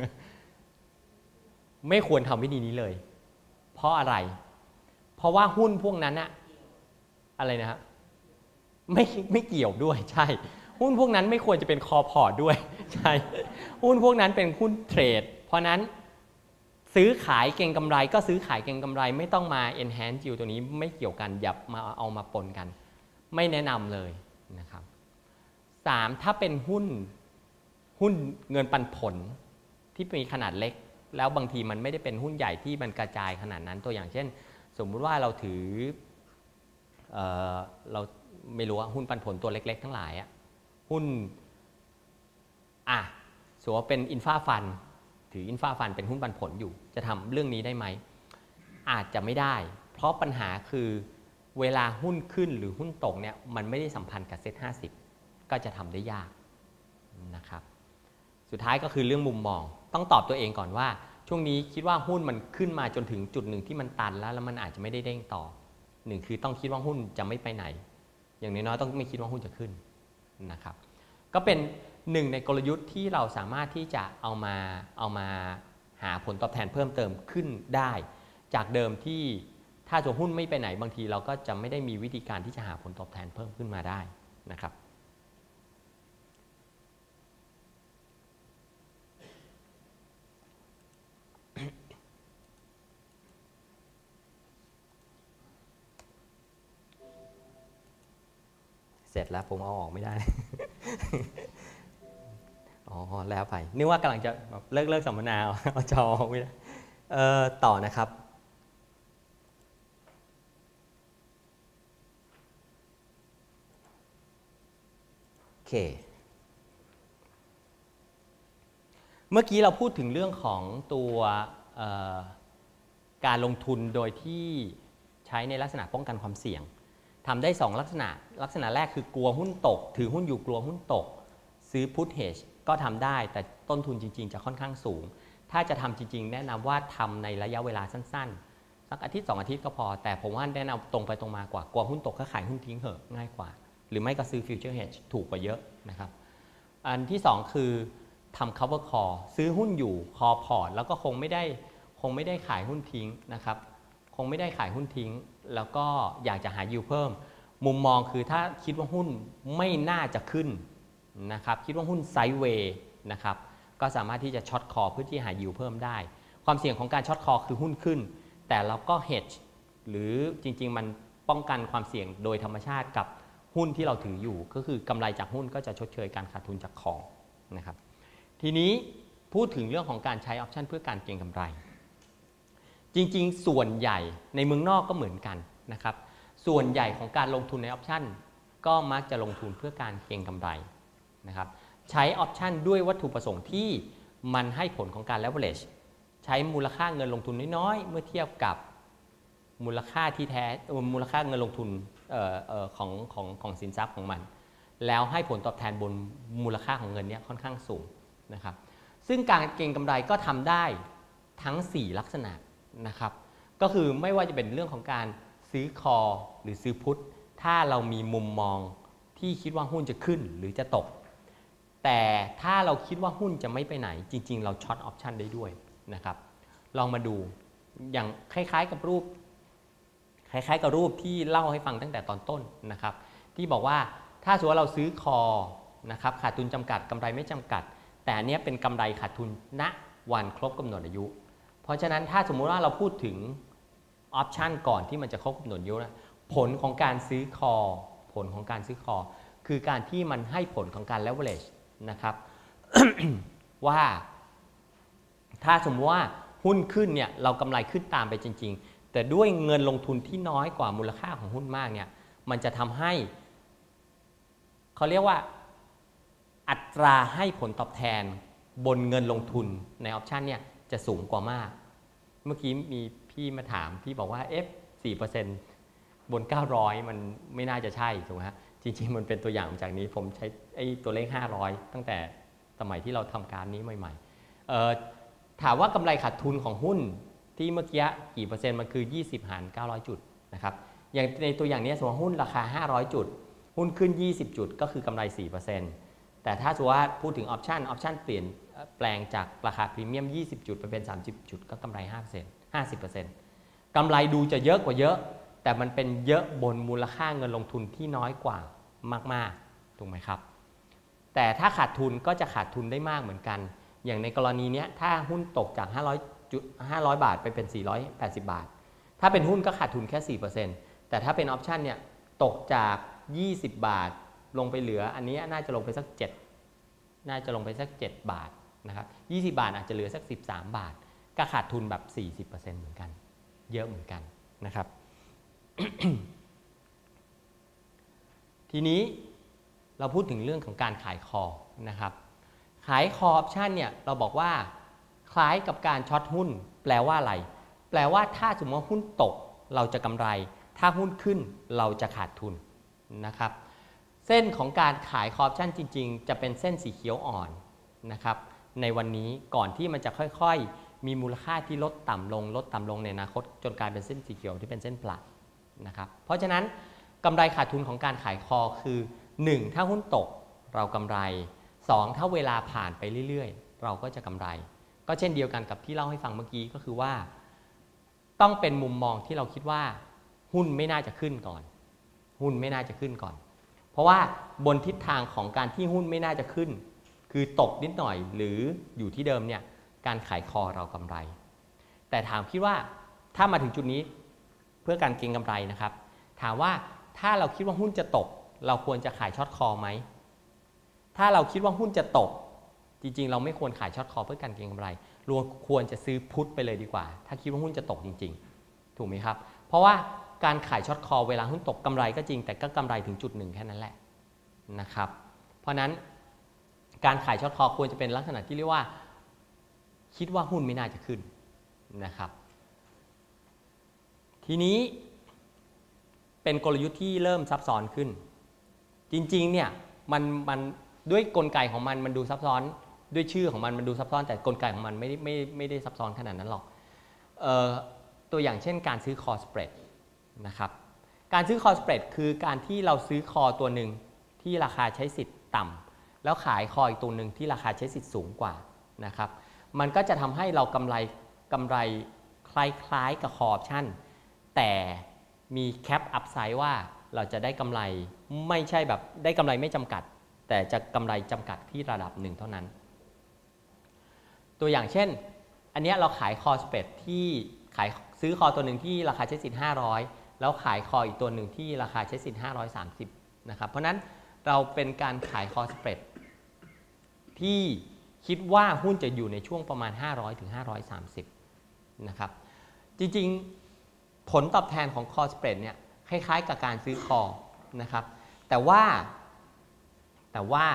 ไม่ควรทำวิธีนี้เลยเพราะอะไรเพราะว่าหุ้นพวกนั้นอะอะไรนะครับไม่ไม่เกี่ยวด้วยใช่หุ้นพวกนั้นไม่ควรจะเป็นคอพอร์ตด้วยใช่หุ้นพวกนั้นเป็นหุ้นเทรดเพราะนั้นซื้อขายเก็งกำไรก็ซื้อขายเก็งกำไรไม่ต้องมา enhance yield ตัวนี้ไม่เกี่ยวกันอย่ามาเอามาปนกันไม่แนะนำเลยนะครับสามถ้าเป็นหุ้นหุ้นเงินปันผลที่มีขนาดเล็กแล้วบางทีมันไม่ได้เป็นหุ้นใหญ่ที่มันกระจายขนาดนั้นตัวอย่างเช่นสมมุติว่าเราถือ เอ่อ เราไม่รู้ว่าหุ้นปันผลตัวเล็กๆทั้งหลายอะหุ้นอ่ะสมมติว่าเป็นอินฟาฟันถืออินฟาฟันเป็นหุ้นปันผลอยู่จะทำเรื่องนี้ได้ไหมอาจจะไม่ได้เพราะปัญหาคือเวลาหุ้นขึ้นหรือหุ้นตกเนี่ยมันไม่ได้สัมพันธ์กับเซ็ตห้าสิบก็จะทำได้ยากนะครับสุดท้ายก็คือเรื่องมุมมองต้องตอบตัวเองก่อนว่าช่วงนี้คิดว่าหุ้นมันขึ้นมาจนถึงจุดหนึ่งที่มันตันแล้วแล้วมันอาจจะไม่ได้เด้งต่อหนึ่งคือต้องคิดว่าหุ้นจะไม่ไปไหนอย่างน้อยๆต้องไม่คิดว่าหุ้นจะขึ้นนะครับก็เป็นหนึ่งในกลยุทธ์ที่เราสามารถที่จะเอามาเอามาหาผลตอบแทนเพิ่มเติมขึ้นได้จากเดิมที่ถ้าตัวหุ้นไม่ไปไหนบางทีเราก็จะไม่ได้มีวิธีการที่จะหาผลตอบแทนเพิ่มขึ้นมาได้นะครับเสร็จแล้วผมเอาออกไม่ได้ อ๋อแล้วไปนึกว่ากำลังจะเลิกเลิกสัมมนาเอาจอไม่ได้เอ่อต่อนะครับเมื่อกี้เราพูดถึงเรื่องของตัวการลงทุนโดยที่ใช้ในลักษณะป้องกันความเสี่ยงทำได้สองลักษณะลักษณะแรกคือกลัวหุ้นตกถือหุ้นอยู่กลัวหุ้นตกซื้อ put hedge ก็ทำได้แต่ต้นทุนจริงๆจะค่อนข้างสูงถ้าจะทำจริงๆแนะนำว่าทำในระยะเวลาสั้นๆสักอาทิตย์สองอาทิตย์ก็พอแต่ผมว่าแนะนำตรงไปตรงมากว่ากลัวหุ้นตกก็ขายหุ้นทิ้งเหอะง่ายกว่าหรือไม่ก็ซื้อ future hedge ถูกกว่าเยอะนะครับอันที่สองคือทำ cover call ซื้อหุ้นอยู่ call port แล้วก็คงไม่ได้คงไม่ได้ขายหุ้นทิ้งนะครับคงไม่ได้ขายหุ้นทิ้งแล้วก็อยากจะหา yield เพิ่มมุมมองคือถ้าคิดว่าหุ้นไม่น่าจะขึ้นนะครับคิดว่าหุ้นไซด์เวย์นะครับก็สามารถที่จะช็อตคอเพื่อที่หา yield เพิ่มได้ความเสี่ยงของการช็อตคอคือหุ้นขึ้นแต่เราก็ hedge หรือจริงๆมันป้องกันความเสี่ยงโดยธรรมชาติกับหุ้นที่เราถืออยู่ก็คือกำไรจากหุ้นก็จะชดเชยการขาดทุนจากของนะครับทีนี้พูดถึงเรื่องของการใช้ออปชันเพื่อการเก็งกำไรจริงๆส่วนใหญ่ในเมืองนอกก็เหมือนกันนะครับส่วนใหญ่ของการลงทุนในออปชันก็มักจะลงทุนเพื่อการเก็งกำไรนะครับใช้ออปชันด้วยวัตถุประสงค์ที่มันให้ผลของการ leverage ใช้มูลค่าเงินลงทุนน้อยๆเมื่อเทียบกับมูลค่าที่แท้มูลค่าเงินลงทุนเอ่อเอ่อของของของสินทรัพย์ของมันแล้วให้ผลตอบแทนบนมูลค่าของเงินนี้ค่อนข้างสูงนะครับซึ่งการเก็งกำไรก็ทำได้ทั้งสี่ลักษณะนะครับก็คือไม่ว่าจะเป็นเรื่องของการซื้อคอหรือซื้อพุทถ้าเรามีมุมมองที่คิดว่าหุ้นจะขึ้นหรือจะตกแต่ถ้าเราคิดว่าหุ้นจะไม่ไปไหนจริงๆเราช็อตออปชันได้ด้วยนะครับลองมาดูอย่างคล้ายๆกับรูปคล้ายๆกับรูปที่เล่าให้ฟังตั้งแต่ตอนต้นนะครับที่บอกว่าถ้าสมมติว่าเราซื้อคอนะครับขาดทุนจำกัดกำไรไม่จำกัดแต่อันนี้เป็นกำไรขาดทุนณวันครบกำหนดอายุเพราะฉะนั้นถ้าสมมุติว่าเราพูดถึงออปชันก่อนที่มันจะครบกำหนดอายุนะผลของการซื้อคอผลของการซื้อคอคือการที่มันให้ผลของการ leverage นะครับ ว่าถ้าสมมติว่าหุ้นขึ้นเนี่ยเรากำไรขึ้นตามไปจริงๆแต่ด้วยเงินลงทุนที่น้อยกว่ามูลค่าของหุ้นมากเนี่ยมันจะทำให้เขาเรียกว่าอัตราให้ผลตอบแทนบนเงินลงทุนในออปชันเนี่ยจะสูงกว่ามากเมื่อกี้มีพี่มาถามพี่บอกว่าเอฟ สี่เปอร์เซ็นต์ บนเก้าร้อยมันไม่น่าจะใช่ถูกไหมฮะจริงๆมันเป็นตัวอย่างจากนี้ผมใช้ไอ้ตัวเลขห้าร้อยตั้งแต่สมัยที่เราทำการนี้ใหม่ๆเอ่อถามว่ากำไรขาดทุนของหุ้นที่เมื่อกี้กี่เปอร์เซ็นต์มันคือยี่สิบหารเก้าร้อยจุดนะครับอย่างในตัวอย่างนี้สมมติว่าหุ้นราคาห้าร้อยจุดหุ้นขึ้นยี่สิบจุดก็คือกำไร สี่เปอร์เซ็นต์ แต่ถ้าสมมติว่าพูดถึงออปชันออปชันเปลี่ยนแปลงจากราคาพรีเมียมยี่สิบจุดไปเป็นสามสิบจุดก็กำไร ห้าเปอร์เซ็นต์ ห้าสิบเปอร์เซ็นต์ กำไรดูจะเยอะกว่าเยอะแต่มันเป็นเยอะบนมูลค่าเงินลงทุนที่น้อยกว่ามากๆถูกไหมครับแต่ถ้าขาดทุนก็จะขาดทุนได้มากเหมือนกันอย่างในกรณีนี้ถ้าหุ้นตกจากห้าร้อยจุดห้าร้อยบาทไปเป็นสี่ร้อยแปดสิบบาทถ้าเป็นหุ้นก็ขาดทุนแค่ สี่เปอร์เซ็นต์ แต่ถ้าเป็นออปชันเนี่ยตกจากยี่สิบบาทลงไปเหลืออันนี้น่าจะลงไปสักเจ็ดน่าจะลงไปสักเจ็ดบาทนะครับยี่สิบบาทอาจจะเหลือสักสิบสามบาทก็ขาดทุนแบบ สี่สิบเปอร์เซ็นต์ เหมือนกันเยอะเหมือนกันนะครับ ทีนี้เราพูดถึงเรื่องของการขายคอนะครับขายคอออปชันเนี่ยเราบอกว่าคล้ายกับการช็อตหุ้นแปลว่าอะไรแปลว่าถ้าสมมติว่าหุ้นตกเราจะกำไรถ้าหุ้นขึ้นเราจะขาดทุนนะครับเส้นของการขายคออปชันจริงๆจะเป็นเส้นสีเขียวอ่อนนะครับในวันนี้ก่อนที่มันจะค่อยๆมีมูลค่าที่ลดต่ำลงลดต่ำลงในอนาคตจนกลายเป็นเส้นสีเขียวที่เป็นเส้นปลานะครับเพราะฉะนั้นกำไรขาดทุนของการขายคอคือหนึ่งถ้าหุ้นตกเรากำไรสองถ้าเวลาผ่านไปเรื่อยๆเราก็จะกำไรก็เช่นเดียวกันกับที่เล่าให้ฟังเมื่อกี้ก็คือว่าต้องเป็นมุมมองที่เราคิดว่าหุ้นไม่น่าจะขึ้นก่อนหุ้นไม่น่าจะขึ้นก่อนเพราะว่าบนทิศทางของการที่หุ้นไม่น่าจะขึ้นคือตกนิดหน่อยหรืออยู่ที่เดิมเนี่ยการขายคอเรากำไรแต่ถามคิดว่าถ้ามาถึงจุดนี้เพื่อการเก็งกำไรนะครับถามว่าถ้าเราคิดว่าหุ้นจะตกเราควรจะขายช็อตคอไหมถ้าเราคิดว่าหุ้นจะตกจริงๆเราไม่ควรขายช็อตคอเพื่อการเก็งกำไรเราควรจะซื้อพุทไปเลยดีกว่าถ้าคิดว่าหุ้นจะตกจริงๆถูกไหมครับเพราะว่าการขายช็อตคอเวลาหุ้นตกกำไรก็จริงแต่ก็กำไรถึงจุดหนึ่งแค่นั้นแหละนะครับเพราะนั้นการขายช็อตคอควรจะเป็นลักษณะที่เรียกว่าคิดว่าหุ้นไม่น่าจะขึ้นนะครับทีนี้เป็นกลยุทธ์ที่เริ่มซับซ้อนขึ้นจริงๆเนี่ยมันมันด้วยกลไกของมันมันดูซับซ้อนด้วยชื่อของมันมันดูซับซ้อนแต่กลไกของมันไม่ได้ไม่ไม่ได้ซับซ้อนขนาดนั้นหรอกเอ่อตัวอย่างเช่นการซื้อคอสเปรดนะครับการซื้อคอสเปรดคือการที่เราซื้อคอตัวหนึ่งที่ราคาใช้สิทธิ์ต่ำแล้วขายคออีกตัวหนึ่งที่ราคาใช้สิทธิ์สูงกว่านะครับมันก็จะทำให้เรากำไรกำไรคล้ายๆกับคอออปชั่นแต่มีแคปอัพไซด์ว่าเราจะได้กำไรไม่ใช่แบบได้กำไรไม่จำกัดแต่จะกำไรจำกัดที่ระดับหนึ่งเท่านั้นตัวอย่างเช่นอันนี้เราขายคอสเปรดที่ขายซื้อคอตัวหนึ่งที่ราคาใช้สิทธิ์ห้าร้อยแล้วขายคออีกตัวหนึ่งที่ราคาใช้สิทธิ์ห้าร้อยสามสิบนะครับเพราะนั้นเราเป็นการขายคอสเปรดที่คิดว่าหุ้นจะอยู่ในช่วงประมาณห้าร้อยถึงห้าร้อยสามสิบนะครับจริงๆผลตอบแทนของคอสเปรดเนี่ยคล้ายๆกับการซื้อคอนะครับแต่ว่าแต่ว่า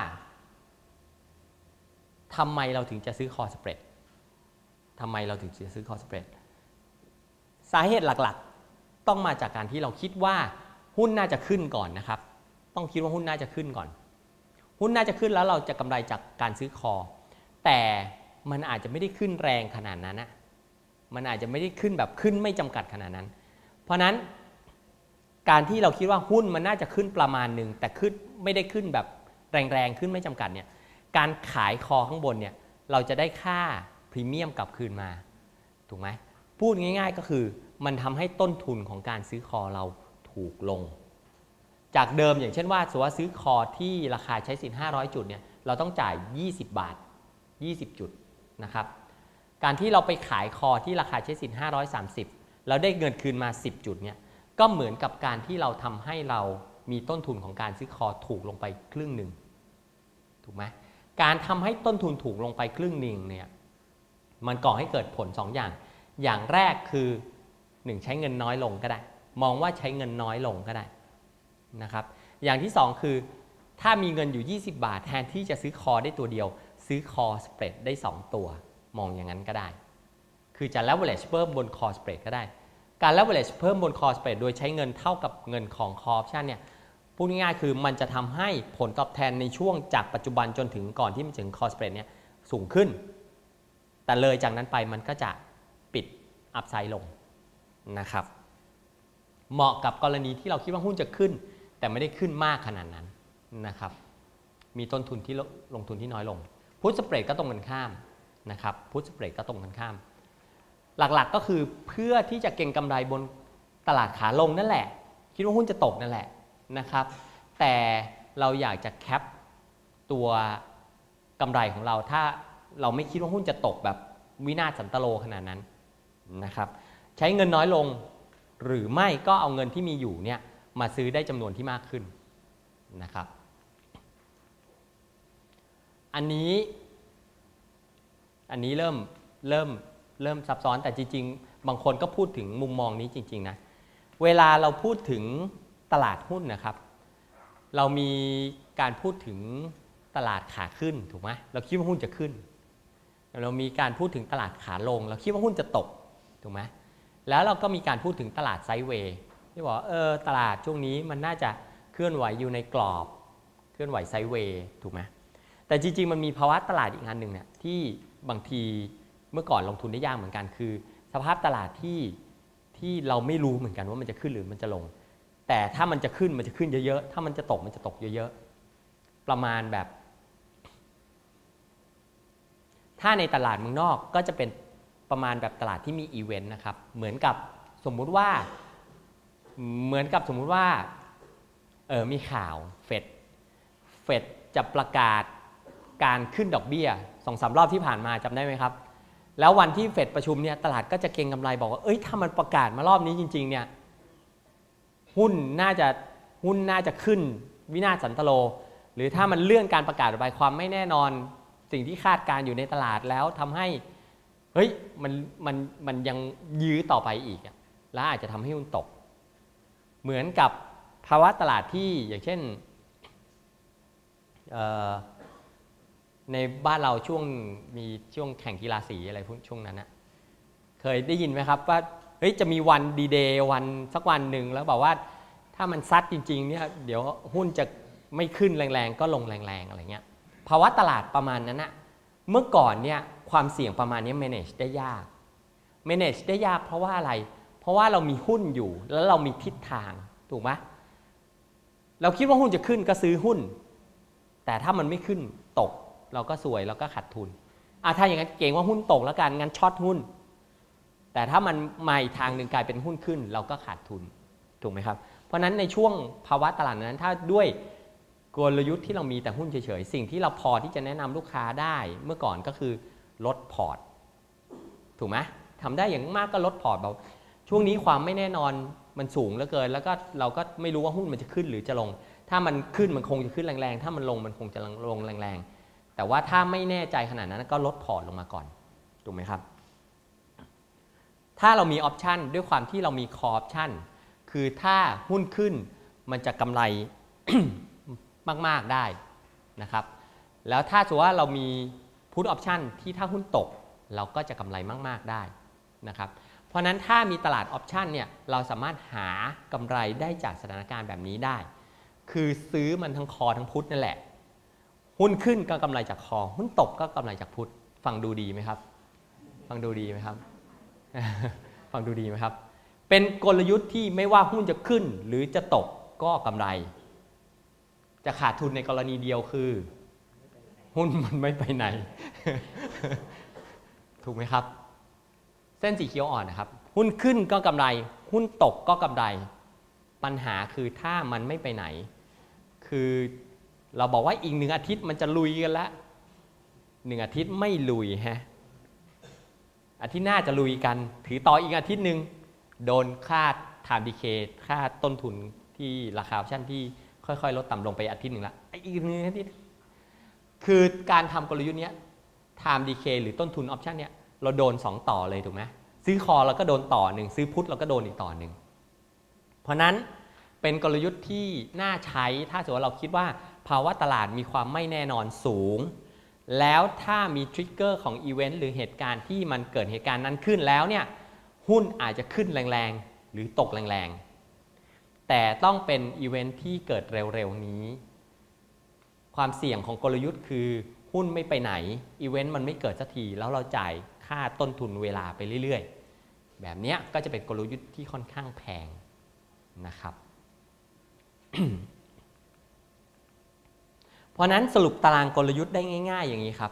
ทำไมเราถึงจะซื้อคอสเปรดทำไมเราถึงจะซื้อคอสเปรดสาเหตุหลักๆต้องมาจากการที่เราคิดว่าหุ้นน่าจะขึ้นก่อนนะครับต้องคิดว่าหุ้นน่าจะขึ้นก่อนหุ้นน่าจะขึ้นแล้วเราจะกำไรจากการซื้อคอแต่มันอาจจะไม่ได้ขึ้นแรงขนาดนั้นนะมันอาจจะไม่ได้ขึ้นแบบขึ้นไม่จำกัดขนาดนั้นเพราะนั้นการที่เราคิดว่าหุ้นมันน่าจะขึ้นประมาณหนึ่งแต่ขึ้นไม่ได้ขึ้นแบบแรงๆขึ้นไม่จำกัดเนี่ยการขายคอข้างบนเนี่ยเราจะได้ค่าพรีเมียมกลับคืนมาถูกไหมพูดง่ายๆก็คือมันทำให้ต้นทุนของการซื้อคอเราถูกลงจากเดิมอย่างเช่นว่าสมมุติว่าซื้อคอที่ราคาใช้สิทธิ์ห้าร้อยจุดเนี่ยเราต้องจ่ายยี่สิบบาทยี่สิบจุดนะครับการที่เราไปขายคอที่ราคาใช้สิทธิ์ห้าร้อยสามสิบแล้วได้เงินคืนมาสิบจุดเนี่ยก็เหมือนกับการที่เราทำให้เรามีต้นทุนของการซื้อคอถูกลงไปครึ่งหนึ่งถูกไหมการทำให้ต้นทุนถูกลงไปครึ่งหนึ่งเนี่ยมันก่อให้เกิดผลสองอย่างอย่างแรกคือหนึ่งใช้เงินน้อยลงก็ได้มองว่าใช้เงินน้อยลงก็ได้นะครับอย่างที่สองคือถ้ามีเงินอยู่ยี่สิบบาทแทนที่จะซื้อคอได้ตัวเดียวซื้อคอสเปรดได้สองตัวมองอย่างนั้นก็ได้คือจะ leverage เพิ่มบนคอสเปรดก็ได้การ leverage เพิ่มบนคอสเปรดโดยใช้เงินเท่ากับเงินของคอออปชั่นเนี่ยพูดง่ายๆคือมันจะทำให้ผลตอบแทนในช่วงจากปัจจุบันจนถึงก่อนที่มันถึงคอสเปรดเนี่ยสูงขึ้นแต่เลยจากนั้นไปมันก็จะปิดอัพไซด์ลงนะครับเหมาะกับกรณีที่เราคิดว่าหุ้นจะขึ้นแต่ไม่ได้ขึ้นมากขนาดนั้นนะครับมีต้นทุนที่ลงทุนที่น้อยลงพุทสเปรดก็ตรงกันข้ามนะครับพุทสเปรดก็ตรงกันข้ามหลักๆก็คือเพื่อที่จะเก็งกำไรบนตลาดขาลงนั่นแหละคิดว่าหุ้นจะตกนั่นแหละนะครับแต่เราอยากจะแคปตัวกำไรของเราถ้าเราไม่คิดว่าหุ้นจะตกแบบวินาศสันตโลขนาดนั้นนะครับใช้เงินน้อยลงหรือไม่ก็เอาเงินที่มีอยู่เนี่ยมาซื้อได้จำนวนที่มากขึ้นนะครับอันนี้อันนี้เริ่มเริ่มเริ่มซับซ้อนแต่จริงๆบางคนก็พูดถึงมุมมองนี้จริงๆนะเวลาเราพูดถึงตลาดหุ้นนะครับเรามีการพูดถึงตลาดขาขึ้นถูกไหมเราคิดว่าหุ้นจะขึ้นเรามีการพูดถึงตลาดขาลงเราคิดว่าหุ้นจะตกถูกไหมแล้วเราก็มีการพูดถึงตลาดไซด์เวย์ที่บอกเออตลาดช่วงนี้มันน่าจะเคลื่อนไหวอยู่ในกรอบเคลื่อนไหวไซด์เวย์ถูกไหมแต่จริงๆมันมีภาวะตลาดอีกอันหนึ่งเนี่ยที่บางทีเมื่อก่อนลงทุนได้ยากเหมือนกันคือสภาพตลาดที่ที่เราไม่รู้เหมือนกันว่ามันจะขึ้นหรือมันจะลงแต่ถ้ามันจะขึ้นมันจะขึ้นเยอะๆถ้ามันจะตกมันจะตกเยอะๆประมาณแบบถ้าในตลาดเมืองนอกก็จะเป็นประมาณแบบตลาดที่มีอีเวนต์นะครับเหมือนกับสมมุติว่าเหมือนกับสมมุติว่าเออมีข่าวเฟดเฟดจะประกาศการขึ้นดอกเบี้ย สองสาม รอบที่ผ่านมาจำได้ไหมครับแล้ววันที่เฟดประชุมเนี่ยตลาดก็จะเก็งกำไรบอกว่าเอ้ยถ้ามันประกาศมารอบนี้จริงๆเนี่ยหุ้นน่าจะหุ้นน่าจะขึ้นวินาศสันตโลหรือถ้ามันเลื่อนการประกาศออกไปความไม่แน่นอนสิ่งที่คาดการอยู่ในตลาดแล้วทำให้เฮ้ยมันมันมันยังยื้อต่อไปอีกแล้วอาจจะทำให้หุ้นตกเหมือนกับภาวะตลาดที่อย่างเช่นในบ้านเราช่วงมีช่วงแข่งกีฬาสีอะไรพวกช่วงนั้นนะเคยได้ยินไหมครับว่าเฮ้ยจะมีวันดีเดย์วันสักวันหนึ่งแล้วบอกว่าถ้ามันซัดจริงๆเนี่ยเดี๋ยวหุ้นจะไม่ขึ้นแรงๆก็ลงแรงๆอะไรเงี้ยภาวะตลาดประมาณนั้นนะเมื่อก่อนเนี่ยความเสี่ยงประมาณนี้ manage ได้ยาก manage ได้ยากเพราะว่าอะไรเพราะว่าเรามีหุ้นอยู่แล้วเรามีทิศทางถูกไหมเราคิดว่าหุ้นจะขึ้นก็ซื้อหุ้นแต่ถ้ามันไม่ขึ้นตกเราก็สวยเราก็ขาดทุนอ่ะถ้าอย่างนั้นเก่งว่าหุ้นตกแล้วกันงั้นช็อตหุ้นแต่ถ้ามันมาอีกทางหนึ่งกลายเป็นหุ้นขึ้นเราก็ขาดทุนถูกไหมครับเพราะนั้นในช่วงภาวะตลาดนั้นถ้าด้วยกลยุทธ์ที่เรามีแต่หุ้นเฉยๆสิ่งที่เราพอที่จะแนะนำลูกค้าได้เมื่อก่อนก็คือลดพอร์ตถูกไหมทำได้อย่างมากก็ลดพอร์ตเราช่วงนี้ความไม่แน่นอนมันสูงเหลือเกินแล้วก็เราก็ไม่รู้ว่าหุ้นมันจะขึ้นหรือจะลงถ้ามันขึ้นมันคงจะขึ้นแรงๆถ้ามันลงมันคงจะลงแรงๆแต่ว่าถ้าไม่แน่ใจขนาดนั้นก็ลดพอร์ตลงมาก่อนถูกไหมครับถ้าเรามีออปชันด้วยความที่เรามีคอออปชันคือถ้าหุ้นขึ้นมันจะกำไร มากๆได้นะครับแล้วถ้าสมมติว่าเรามีพุทออปชันที่ถ้าหุ้นตกเราก็จะกำไรมากๆได้นะครับเพราะนั้นถ้ามีตลาดออปชันเนี่ยเราสามารถหากำไรได้จากสถานการณ์แบบนี้ได้คือซื้อมันทั้งคอทั้งพุทนั่นแหละหุ้นขึ้นก็กำไรจากคอหุ้นตกก็กำไรจากพุทฟังดูดีไหมครับฟังดูดีไหมครับ ฟังดูดีไหมครับเป็นกลยุทธ์ที่ไม่ว่าหุ้นจะขึ้นหรือจะตกก็กำไรจะขาดทุนในกรณีเดียวคือหุ้นมันไม่ไปไหน ถูกไหมครับเส้นสีเขียวอ่อนนะครับหุ้นขึ้นก็กำไรหุ้นตกก็กำไรปัญหาคือถ้ามันไม่ไปไหนคือเราบอกว่าอีกหนึ่งอาทิตย์มันจะลุยกันแล้วหนึ่งอาทิตย์ไม่ลุยฮะอาทิตย์หน้าจะลุยกันถือต่ออีกอาทิตย์หนึ่งโดนค่า time decay ค่าต้นทุนที่ราคาออปชั่นที่ค่อยๆลดต่ำลงไปอาทิตย์หนึ่งละอีกหนึ่งอาทิตย์คือการทำกลยุทธ์นี้ time decay หรือต้นทุนออปชั่นเนี้ยเราโดนสองต่อเลยถูกไหมซื้อคอเราก็โดนต่อหนึ่งซื้อพุทเราก็โดนอีกต่อหนึ่งเพราะนั้นเป็นกลยุทธ์ที่น่าใช้ถ้าสมมติว่าเราคิดว่าภาวะตลาดมีความไม่แน่นอนสูงแล้วถ้ามีทริกเกอร์ของอีเวนต์หรือเหตุการณ์ที่มันเกิดเหตุการณ์นั้นขึ้นแล้วเนี่ยหุ้นอาจจะขึ้นแรงๆหรือตกแรงๆแต่ต้องเป็นอีเวนต์ที่เกิดเร็วๆนี้ความเสี่ยงของกลยุทธ์คือหุ้นไม่ไปไหนอีเวนต์มันไม่เกิดสักทีแล้วเราจ่ายค่าต้นทุนเวลาไปเรื่อยๆแบบนี้ก็จะเป็นกลยุทธ์ที่ค่อนข้างแพงนะครับ เพราะนั้นสรุปตารางกลยุทธ์ได้ง่ายๆอย่างนี้ครับ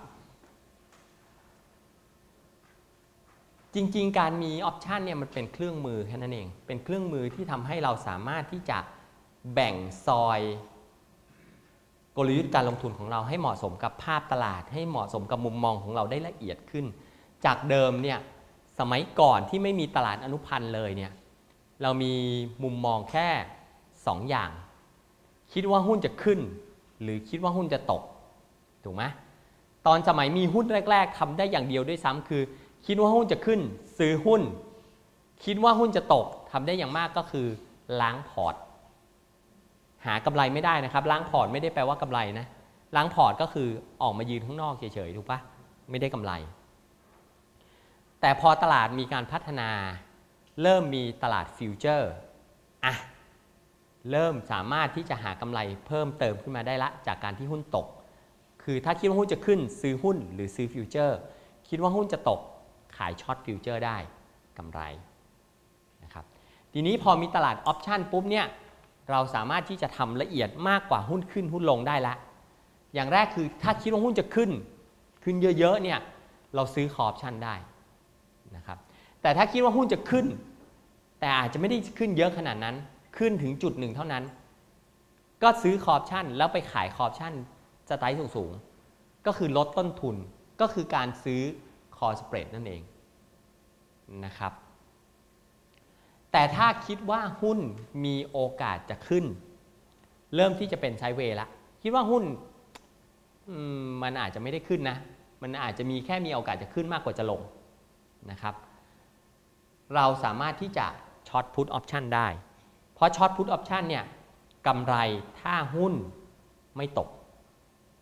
จริงๆการมีออปชันเนี่ยมันเป็นเครื่องมือแค่นั้นเองเป็นเครื่องมือที่ทำให้เราสามารถที่จะแบ่งซอยกลยุทธ์การลงทุนของเราให้เหมาะสมกับภาพตลาดให้เหมาะสมกับมุมมองของเราได้ละเอียดขึ้นจากเดิมเนี่ยสมัยก่อนที่ไม่มีตลาดอนุพันธ์เลยเนี่ยเรามีมุมมองแค่สองอย่างคิดว่าหุ้นจะขึ้นหรือคิดว่าหุ้นจะตกถูกไหมตอนสมัยมีหุ้นแรกๆทำได้อย่างเดียวด้วยซ้ำคือคิดว่าหุ้นจะขึ้นซื้อหุ้นคิดว่าหุ้นจะตกทำได้อย่างมากก็คือล้างพอร์ตหากำไรไม่ได้นะครับล้างพอร์ตไม่ได้แปลว่ากำไรนะล้างพอร์ตก็คือออกมายืนข้างนอกเฉยๆถูกปะไม่ได้กำไรแต่พอตลาดมีการพัฒนาเริ่มมีตลาดฟิวเจอร์อ่ะเริ่มสามารถที่จะหากำไรเพิ่มเติมขึ้นมาได้ละจากการที่หุ้นตกคือถ้าคิดว่าหุ้นจะขึ้นซื้อหุ้นหรือซื้อฟิวเจอร์คิดว่าหุ้นจะตกขายช็อตฟิวเจอร์ได้กำไรนะครับทีนี้พอมีตลาดออปชันปุ๊บเนี่ยเราสามารถที่จะทำละเอียดมากกว่าหุ้นขึ้นหุ้นลงได้ละอย่างแรกคือถ้าคิดว่าหุ้นจะขึ้นขึ้นเยอะๆเนี่ยเราซื้อคออปชันได้นะครับแต่ถ้าคิดว่าหุ้นจะขึ้นแต่อาจจะไม่ได้ขึ้นเยอะขนาดนั้นขึ้นถึงจุดหนึ่งเท่านั้นก็ซื้อคออปชันแล้วไปขายคออปชันสไตล์สูงๆก็คือลดต้นทุนก็คือการซื้อคอสเปรดนั่นเองนะครับแต่ถ้าคิดว่าหุ้นมีโอกาสจะขึ้นเริ่มที่จะเป็นไซด์เวย์ละคิดว่าหุ้นมันอาจจะไม่ได้ขึ้นนะมันอาจจะมีแค่มีโอกาสจะขึ้นมากกว่าจะลงนะครับเราสามารถที่จะช็อตพุทออปชันได้เพราะช็อตพุทออปชันเนี่ยกำไรถ้าหุ้นไม่ตก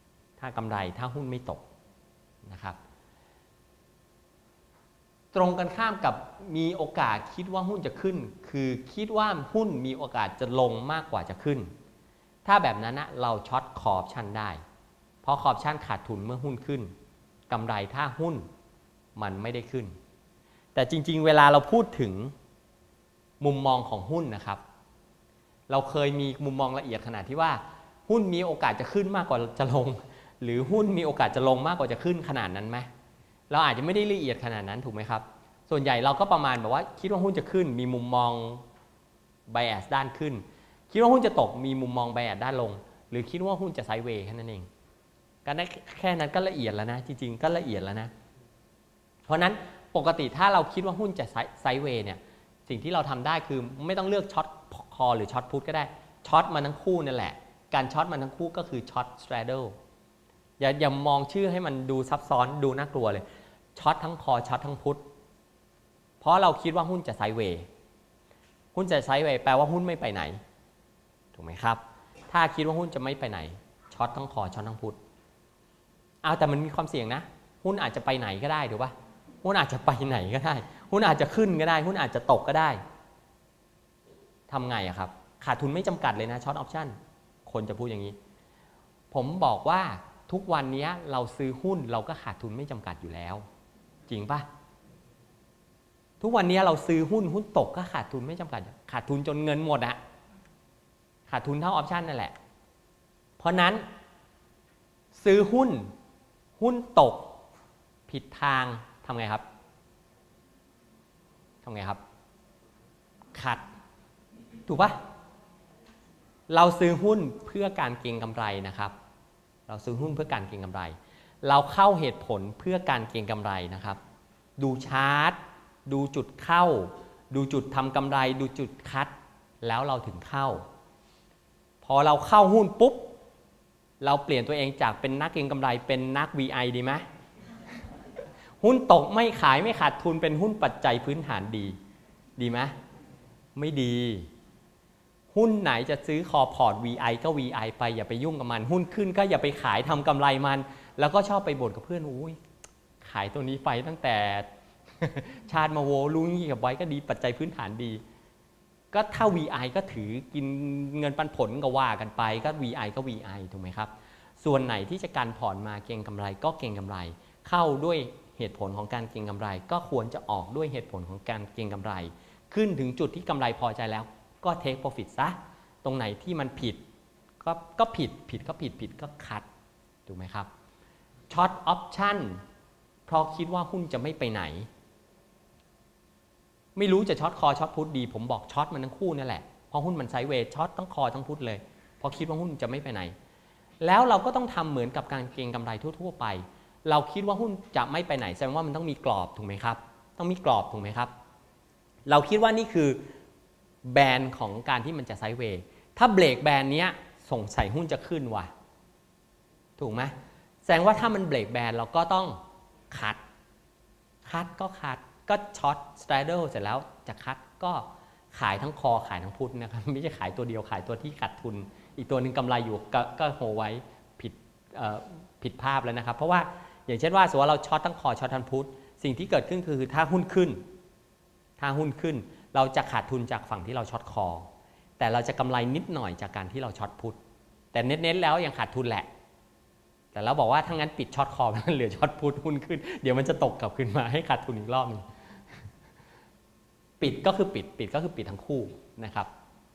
ากำไรถ้าหุ้นไม่ตกนะครับตรงกันข้ามกับมีโอกาสคิดว่าหุ้นจะขึ้นคือคิดว่าหุ้นมีโอกาสจะลงมากกว่าจะขึ้นถ้าแบบนั้นนะเราช็อตคอร์ปชันได้เพราะคอร์ปชันขาดทุนเมื่อหุ้นขึ้นกำไรถ้าหุ้นมันไม่ได้ขึ้นแต่จริงๆเวลาเราพูดถึงมุมมองของหุ้นนะครับเราเคยมีมุมมองละเอียดขนาดที่ว่าหุ้นมีโอกาสจะขึ้นมากกว่าจะลงหรือหุ้นมีโอกาสจะลงมากกว่าจะขึ้นขนาดนั้นไหมเราอาจจะไม่ได้ละเอียดขนาดนั้นถูกไหมครับส่วนใหญ่เราก็ประมาณแบบว่าคิดว่าหุ้นจะขึ้นมีมุมมอง bias ด้านขึ้นคิดว่าหุ้นจะตกมีมุมมอง bias ด้านลงหรือคิดว่าหุ้นจะไซด์เวย์แค่นั้นเองก็ได้แค่นั้นก็ละเอียดแล้วนะจริงๆก็ละเอียดแล้วนะเพราะนั้นปกติถ้าเราคิดว่าหุ้นจะไซด์เวย์เนี่ยสิ่งที่เราทำได้คือไม่ต้องเลือกช็อตคอหรือช็อตพุทก็ได้ช็อตมาทั้งคู่นั่นแหละการช็อตมาทั้งคู่ก็คือช็อตสแตรเดิลอย่าอย่ามองชื่อให้มันดูซับซ้อนดูน่ากลัวเลยช็อตทั้งคอช็อตทั้งพุทเพราะเราคิดว่าหุ้นจะไซด์เวย์หุ้นจะไซด์เวย์แปลว่าหุ้นไม่ไปไหนถูกไหมครับถ้าคิดว่าหุ้นจะไม่ไปไหนช็อตทั้งคอช็อตทั้งพุทเอาแต่มันมีความเสี่ยงนะหุ้นอาจจะไปไหนก็ได้ถูกปะหุ้นอาจจะไปไหนก็ได้หุ้นอาจจะขึ้นก็ได้หุ้นอาจจะตกก็ได้ทำไงอะครับขาดทุนไม่จำกัดเลยนะช็อตออปชั่นคนจะพูดอย่างนี้ผมบอกว่าทุกวันนี้เราซื้อหุ้นเราก็ขาดทุนไม่จำกัดอยู่แล้วจริงปะทุกวันนี้เราซื้อหุ้นหุ้นตกก็ขาดทุนไม่จำกัดขาดทุนจนเงินหมดอะขาดทุนเท่าออปชั่นนั่นแหละเพราะนั้นซื้อหุ้นหุ้นตกผิดทางทำไงครับทำไงครับขัดถูกปะเราซื้อหุ้นเพื่อการเก็งกำไรนะครับเราซื้อหุ้นเพื่อการเก็งกำไรเราเข้าเหตุผลเพื่อการเก็งกำไรนะครับดูชาร์ตดูจุดเข้าดูจุดทำกำไรดูจุดคัดแล้วเราถึงเข้าพอเราเข้าหุ้นปุ๊บเราเปลี่ยนตัวเองจากเป็นนักเก็งกำไรเป็นนัก วี ไอ ดีไหมหุ้นตกไม่ขายไม่ขาดทุนเป็นหุ้นปัจจัยพื้นฐานดีดีไหมไม่ดีหุ้นไหนจะซื้อคอพอร์ต วี ไอ ก็ วี ไอ ไปอย่าไปยุ่งกับมันหุ้นขึ้นก็อย่าไปขายทำกำไรมันแล้วก็ชอบไปบ่นกับเพื่อนอุ้ยขายตัวนี้ไปตั้งแต่ ชาติมาโวลุงยี่กับไว้ก็ดีปัจจัยพื้นฐานดีก็ถ้า วี ไอ ก็ถือกินเงินปันผลก็ว่ากันไปก็ วี ไอ ก็ วี ไอ ถูกไหมครับส่วนไหนที่จะการผ่อนมาเก็งกำไรก็เก็งกำไรเข้าด้วยเหตุผลของการเก็งกำไรก็ควรจะออกด้วยเหตุผลของการเก็งกำไรขึ้นถึงจุดที่กำไรพอใจแล้วก็ take profit ซะตรงไหนที่มันผิดก็ก็ผิดผิดก็ผิดผิดก็คัดถูกไหมครับช็อตออปชั่นเพราะคิดว่าหุ้นจะไม่ไปไหนไม่รู้จะช็อตคอช็อตพุทดีผมบอกช็อตมันทั้งคู่นั่นแหละเพราะหุ้นมันไซด์เวย์ช็อตทั้งคอทั้งพุทเลยเพราะคิดว่าหุ้นจะไม่ไปไหนแล้วเราก็ต้องทำเหมือนกับการเก็งกำไรทั่วๆไปเราคิดว่าหุ้นจะไม่ไปไหนแสดงว่ามันต้องมีกรอบถูกไหมครับต้องมีกรอบถูกไหมครับเราคิดว่านี่คือแบนของการที่มันจะไซด์เวย์ถ้าเบรกแบนเนี้ยส่งใส่หุ้นจะขึ้นว่ะถูกไหมแสดงว่าถ้ามันเบรกแบนเราก็ต้องคัดคัดก็คัดก็ช็อตสแตรเดิลเสร็จแล้วจะคัดก็ขายทั้งคอขายทั้งพุทนะครับไม่ใช่ขายตัวเดียวขายตัวที่ขาดทุนอีกตัวหนึ่งกำไรอยู่ก็ก็โฮไว้ผิดผิดภาพแล้วนะครับเพราะว่าอย่างเช่นว่าสมมติว่าเราช็อตทั้งคอช็อตทั้งพุทสิ่งที่เกิดขึ้นคือถ้าหุ้นขึ้นถ้าหุ้นขึ้นเราจะขาดทุนจากฝั่งที่เราช็อตคอแต่เราจะกำไรนิดหน่อยจากการที่เราช็อตพุทแต่เน้นๆแล้วยังขาดทุนแหละแต่เราบอกว่าถ้างั้นปิดช็อตคอมันเหลือช็อตพุทหุ้นขึ้นเดี๋ยวมันจะตกกลับขึ้นมาให้ขาดทุนอีกรอบนึงปิดก็คือปิดปิดก็คือปิดทั้งคู่นะครับ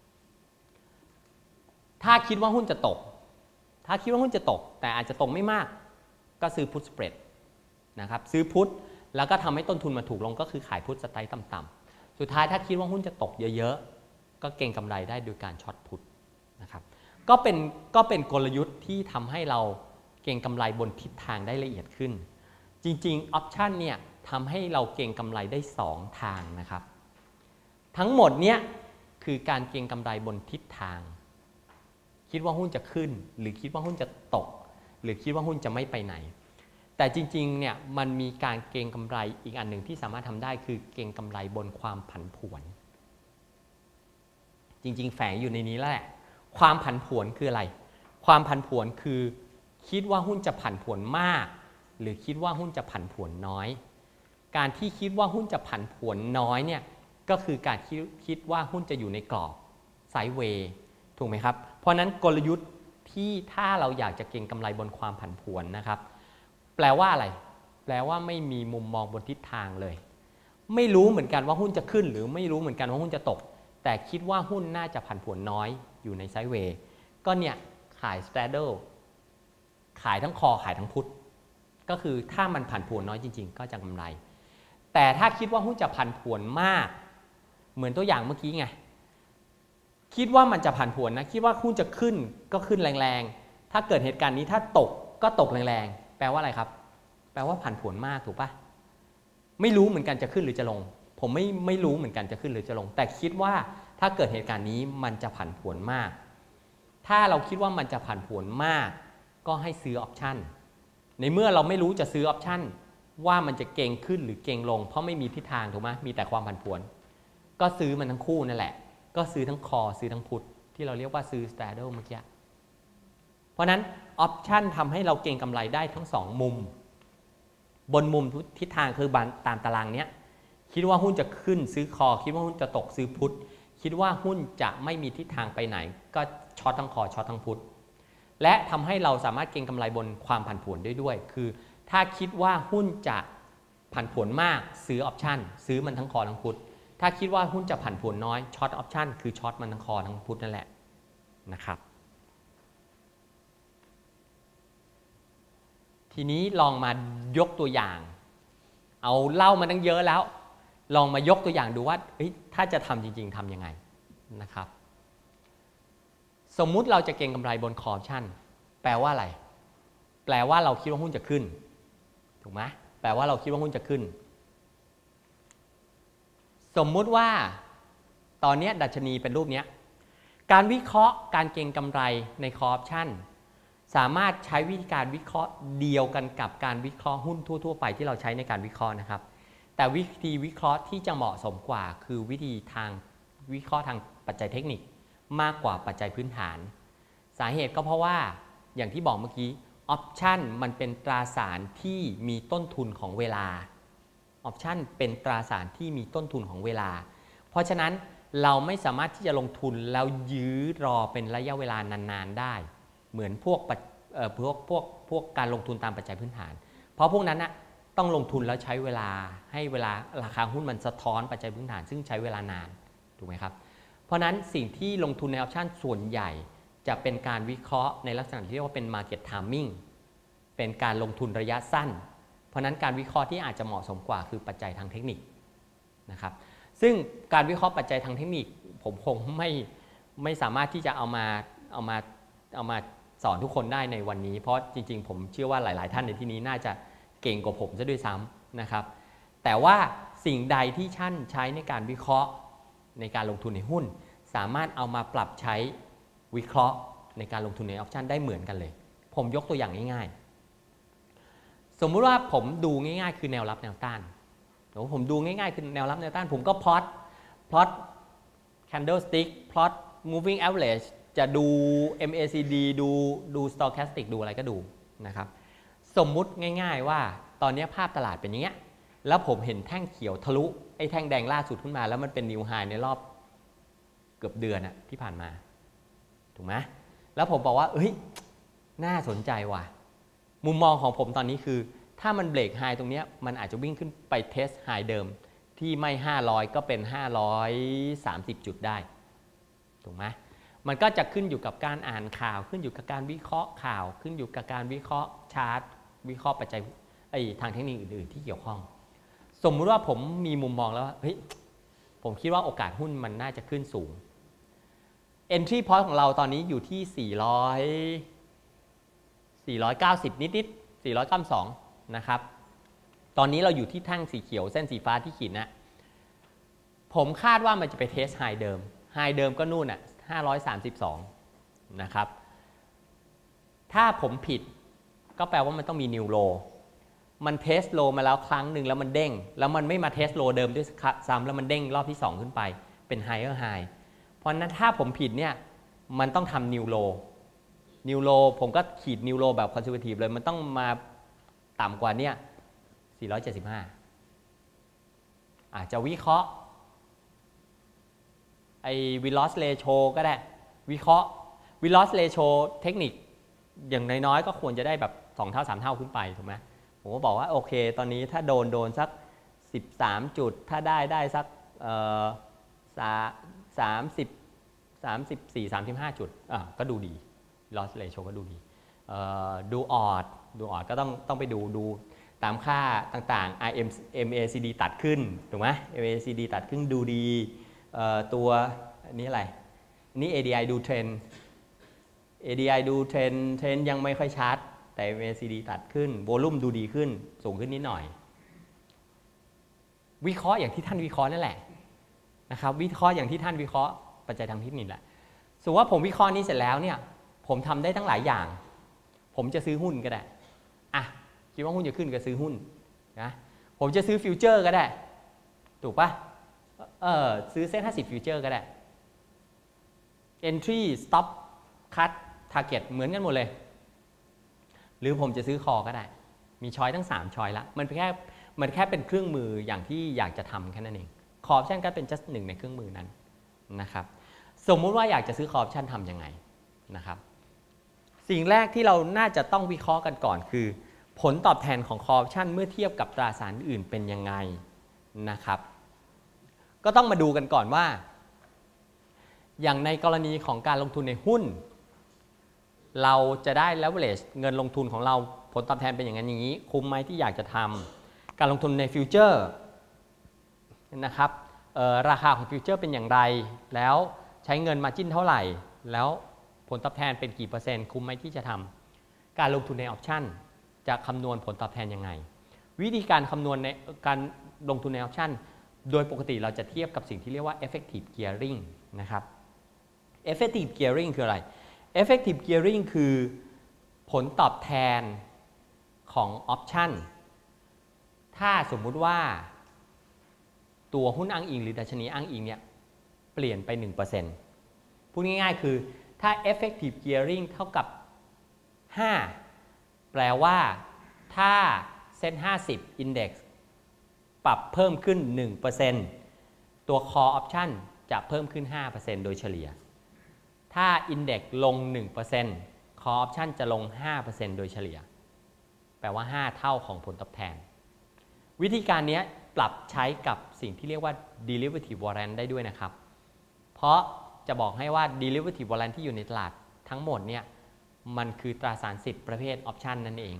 ถ้าคิดว่าหุ้นจะตกถ้าคิดว่าหุ้นจะตกแต่อาจจะตกไม่มากก็ซื้อพุทสเปรดนะครับซื้อพุทแล้วก็ทำให้ต้นทุนมาถูกลงก็คือขายพุทสไตล์ต่ำๆสุดท้ายถ้าคิดว่าหุ้นจะตกเยอะๆก็เก็งกำไรได้โดยการช็อตพุทนะครับก็เป็นก็เป็นกลยุทธ์ที่ทำให้เราเก็งกำไรบนทิศทางได้ละเอียดขึ้นจริงๆออปชันเนี่ยทำให้เราเก็งกำไรได้สองทางนะครับทั้งหมดเนี้ยคือการเก็งกำไรบนทิศทางคิดว่าหุ้นจะขึ้นหรือคิดว่าหุ้นจะตกหรือคิดว่าหุ้นจะไม่ไปไหนแต่จริงๆเนี่ยมันมีการเก็งกำไรอีกอันหนึ่งที่สามารถทำได้คือเก็งกำไรบนความผันผวนจริงๆแฝงอยู่ในนี้แล้วแหละความผันผวนคืออะไรความผันผวนคือคิดว่าหุ้นจะผันผวนมากหรือคิดว่าหุ้นจะผันผวนน้อยการที่คิดว่าหุ้นจะผันผวนน้อยเนี่ยก็คือการคิดคิดว่าหุ้นจะอยู่ในกรอบไซด์เวย์ถูกไหมครับเพราะนั้นกลยุทธ์ที่ถ้าเราอยากจะเก็งกำไรบนความผันผวนนะครับแปลว่าอะไรแปลว่าไม่มีมุมมองบนทิศทางเลยไม่รู้เหมือนกันว่าหุ้นจะขึ้นหรือไม่รู้เหมือนกันว่าหุ้นจะตกแต่คิดว่าหุ้นน่าจะผันผวนน้อยอยู่ในไซด์เวย์ก็เนี่ยขาย straddle ขายทั้งคอขายทั้งพุทก็คือถ้ามันผันผวนน้อยจริงๆก็จะกำไรแต่ถ้าคิดว่าหุ้นจะผันผวนมากเหมือนตัวอย่างเมื่อกี้ไงคิดว่ามันจะผันผวนนะคิดว่าหุ้นจะขึ้นก็ขึ้นแรงๆถ้าเกิดเหตุการณ์นี้ถ้าตกก็ตกแรงๆแปลว่าอะไรครับแปลว่าผันผวนมากถูกปะไม่รู้เหมือนกันจะขึ้นหรือจะลงผมไม่ไม่รู้เหมือนกันจะขึ้นหรือจะลงแต่คิดว่าถ้าเกิดเหตุการณ์นี้มันจะผันผวนมากถ้าเราคิดว่ามันจะผันผวนมากก็ให้ซื้อออปชั่นในเมื่อเราไม่รู้จะซื้อออปชั่นว่ามันจะเก่งขึ้นหรือเก่งลงเพราะไม่มีทิศทางถูกไหมมีแต่ความผันผวนก็ซื้อมันทั้งคู่นั่นแหละก็ซื้อทั้งคอซื้อทั้งพุทที่เราเรียกว่าซื้อ straddle เมื่อกี้เพราะนั้นออปชั่นทำให้เราเก่งกำไรได้ทั้งสองมุมบนมุมทิศทางคือตามตารางเนี้ยคิดว่าหุ้นจะขึ้นซื้อคอคิดว่าหุ้นจะตกซื้อพุทคิดว่าหุ้นจะไม่มีทิศทางไปไหนก็ช็อตทั้งคอช็อตทั้งพุทและทำให้เราสามารถเก็งกำไรบนความผันผวนได้ด้วยคือถ้าคิดว่าหุ้นจะผันผวนมากซื้อออปชั่นซื้อมันทั้งคอทั้งพุทถ้าคิดว่าหุ้นจะผันผวนน้อยช็อตออปชั่นคือช็อตมันทั้งคอทั้งพุทนั่นแหละนะครับทีนี้ลองมายกตัวอย่างเอาเล่ามาตั้งเยอะแล้วลองมายกตัวอย่างดูว่าถ้าจะทำจริงๆทำยังไงนะครับสมมุติเราจะเก็งกำไรบนคออปชั่นแปลว่าอะไรแปลว่าเราคิดว่าหุ้นจะขึ้นถูกไหมแปลว่าเราคิดว่าหุ้นจะขึ้นสมมุติว่าตอนนี้ดัชนีเป็นรูปนี้การวิเคราะห์การเก็งกำไรในคออปชั่นสามารถใช้วิธีการวิเคราะห์เดียวกันกับการวิเคราะห์หุ้นทั่วๆไปที่เราใช้ในการวิเคราะห์นะครับแต่วิธีวิเคราะห์ที่จะเหมาะสมกว่าคือวิธีทางวิเคราะห์ทางปัจจัยเทคนิคมากกว่าปัจจัยพื้นฐานสาเหตุก็เพราะว่าอย่างที่บอกเมื่อกี้ออปชั่นมันเป็นตราสารที่มีต้นทุนของเวลาออปชั่นเป็นตราสารที่มีต้นทุนของเวลาเพราะฉะนั้นเราไม่สามารถที่จะลงทุนแล้วยื้อรอเป็นระยะเวลานานๆได้เหมือนพวกเอ่อพวกพวกพวกการลงทุนตามปัจจัยพื้นฐานเพราะพวกนั้นนะต้องลงทุนแล้วใช้เวลาให้เวลาราคาหุ้นมันสะท้อนปัจจัยพื้นฐานซึ่งใช้เวลานานถูกไหมครับเพราะนั้นสิ่งที่ลงทุนในออปชั่นส่วนใหญ่จะเป็นการวิเคราะห์ในลักษณะที่เรียกว่าเป็น market timing เป็นการลงทุนระยะสั้นเพราะนั้นการวิเคราะห์ที่อาจจะเหมาะสมกว่าคือปัจจัยทางเทคนิคนะครับซึ่งการวิเคราะห์ปัจจัยทางเทคนิคผมคงไม่ไม่สามารถที่จะเอามาเอามาเอามาสอนทุกคนได้ในวันนี้เพราะจริงๆผมเชื่อว่าหลายๆท่านในที่นี้น่าจะเก่งกว่าผมซะด้วยซ้ำนะครับแต่ว่าสิ่งใดที่ท่านใช้ในการวิเคราะห์ในการลงทุนในหุ้นสามารถเอามาปรับใช้วิเคราะห์ในการลงทุนในออปชั่นได้เหมือนกันเลยผมยกตัวอย่างง่ายๆสมมุติว่าผมดูง่ายๆคือแนวรับแนวต้านหรือผมดูง่ายๆคือแนวรับแนวต้านผมก็พลอตพลอต candlestick พลอต moving average จะดู เอ็ม เอ ซี ดี ดูดู stochastic ดูอะไรก็ดูนะครับสมมุติง่ายๆว่าตอนนี้ภาพตลาดเป็นอย่างเงี้ยแล้วผมเห็นแท่งเขียวทะลุไอ้แท่งแดงล่าสุดขึ้นมาแล้วมันเป็น new high ในรอบเกือบเดือนอะที่ผ่านมาถูกไหมแล้วผมบอกว่าเอ้ยน่าสนใจว่ะมุมมองของผมตอนนี้คือถ้ามันเบรกไฮตรงนี้มันอาจจะวิ่งขึ้นไปเทสไฮเดิมที่ไม่ห้าร้อยก็เป็นห้าร้อยสามสิบจุดได้ถูกไหมมันก็จะขึ้นอยู่กับการอ่านข่าวขึ้นอยู่กับการวิเคราะห์ข่าวขึ้นอยู่กับการวิเคราะห์ชาร์ตวิเคราะห์ปัจจัยไอ้ทางเทคนิคอื่นๆที่เกี่ยวข้องสมมุติว่าผมมีมุมมองแล้วว่าเฮ้ยผมคิดว่าโอกาสหุ้นมันน่าจะขึ้นสูง entry point ของเราตอนนี้อยู่ที่สี่ร้อย สี่ร้อยเก้าสิบนิดๆสี่ร้อยเก้าสิบสองนะครับตอนนี้เราอยู่ที่แท่งสีเขียวเส้นสีฟ้าที่ขีดนะผมคาดว่ามันจะไปเทสไฮเดิมไฮเดิมก็นู่นอ่ะห้าร้อยสามสิบสองนะครับถ้าผมผิดก็แปลว่ามันต้องมีนิวโลมันเทสโลมาแล้วครั้งหนึ่งแล้วมันเด้งแล้วมันไม่มาเทสโลเดิมด้วยซ้ำแล้วมันเด้งรอบที่สองขึ้นไปเป็นไฮเออร์ไฮเพราะนั้นถ้าผมผิดเนี่ยมันต้องทำนิวโลนิวโรผมก็ขีดนิวโรแบบคอนเซอร์เวทีฟเลยมันต้องมาต่ำกว่าเนี่ยสี่ร้อยเจ็ดสิบห้าอาจจะวิเคราะห์ไอ้วิลลอสเรโชก็ได้วิเคราะห์วิลลอสเรโชเทคนิคอย่างน้อยๆก็ควรจะได้แบบสองเท่าสามเท่าขึ้นไปถูกไหมผมก็บอกว่าโอเคตอนนี้ถ้าโดนโดนสักสิบสามจุดถ้าได้ได้สักเอ่อสามสิบ สามสิบสี่ สามสิบห้าจุดอ่ะก็ดูดี loss ratio ก็ดูดีดูออดดูออดก็ต้องต้องไปดูดูตามค่าต่างๆ เอ็ม เอ ซี ดี ตัดขึ้นถูกไหม เอ็ม เอ ซี ดี ตัดขึ้นดูดีตัวอันนี้อะไรอันนี้ เอ ดี ไอ ดูเทรน เอ ดี ไอ ดูเทรนเทรนยังไม่ค่อยชัดแต่ เอ็ม เอ ซี ดี ตัดขึ้นโวลุ่มดูดีขึ้นสูงขึ้นนิดหน่อยวิเคราะห์อย่างที่ท่านวิเคราะห์นั่นแหละนะครับวิเคราะห์อย่างที่ท่านวิเคราะห์ปัจจัยทางเทคนิคแหละสมมติว่าผมวิเคราะห์นี้เสร็จแล้วเนี่ยผมทำได้ตั้งหลายอย่างผมจะซื้อหุ้นก็ได้อ่ะคิดว่าหุ้นจะขึ้นก็ซื้อหุ้นนะผมจะซื้อฟิวเจอร์ก็ได้ถูกปะเออซื้อเซ็นห้าสิบฟิวเจอร์ก็ได้ entry stop cut target เหมือนกันหมดเลยหรือผมจะซื้อคอก็ได้มีช้อยทั้งสามช้อยละมันแค่มันแค่เป็นเครื่องมืออย่างที่อยากจะทำแค่นั้นเองคอร์ปชันก็เป็น just หนึ่งในเครื่องมือนั้นนะครับสมมุติว่าอยากจะซื้อคอร์ปชันทำยังไงนะครับสิ่งแรกที่เราน่าจะต้องวิเคราะห์กันก่อนคือผลตอบแทนของคอร์ปชันเมื่อเทียบกับตราสารอื่นเป็นยังไงนะครับก็ต้องมาดูกันก่อนว่าอย่างในกรณีของการลงทุนในหุ้นเราจะได้ leverage เงินลงทุนของเราผลตอบแทนเป็นอย่างนั้นอย่างนี้คุ้มไหมที่อยากจะทำการลงทุนในฟิวเจอร์นะครับราคาของฟิวเจอร์เป็นอย่างไรแล้วใช้เงินมาจิ้นเท่าไหร่แล้วผลตอบแทนเป็นกี่เปอร์เซ็นต์คุ้มไหมที่จะทำการลงทุนในออปชันจะคำนวณผลตอบแทนยังไงวิธีการคำนวณในการลงทุนในออปชันโดยปกติเราจะเทียบกับสิ่งที่เรียกว่า effective gearing นะครับ effective gearing คืออะไร effective gearing คือผลตอบแทนของออปชันถ้าสมมุติว่าตัวหุ้นอ้างอิงหรือดัชนีอ้างอิงเนี่ยเปลี่ยนไป หนึ่งเปอร์เซ็นต์ พูดง่ายๆคือถ้า effective gearing เท่ากับห้าแปลว่าถ้าเซ็นห้าสิบ index ปรับเพิ่มขึ้น หนึ่งเปอร์เซ็นต์ ตัว call option จะเพิ่มขึ้น ห้าเปอร์เซ็นต์ โดยเฉลี่ยถ้า index ลง หนึ่งเปอร์เซ็นต์ call option จะลง ห้าเปอร์เซ็นต์ โดยเฉลี่ยแปลว่าห้าเท่าของผลตอบแทนวิธีการนี้ปรับใช้กับสิ่งที่เรียกว่า derivative warrant ได้ด้วยนะครับเพราะจะบอกให้ว่า derivative warrant ที่อยู่ในตลาดทั้งหมดเนี่ยมันคือตราสารสิทธิ์ประเภท option นั่นเอง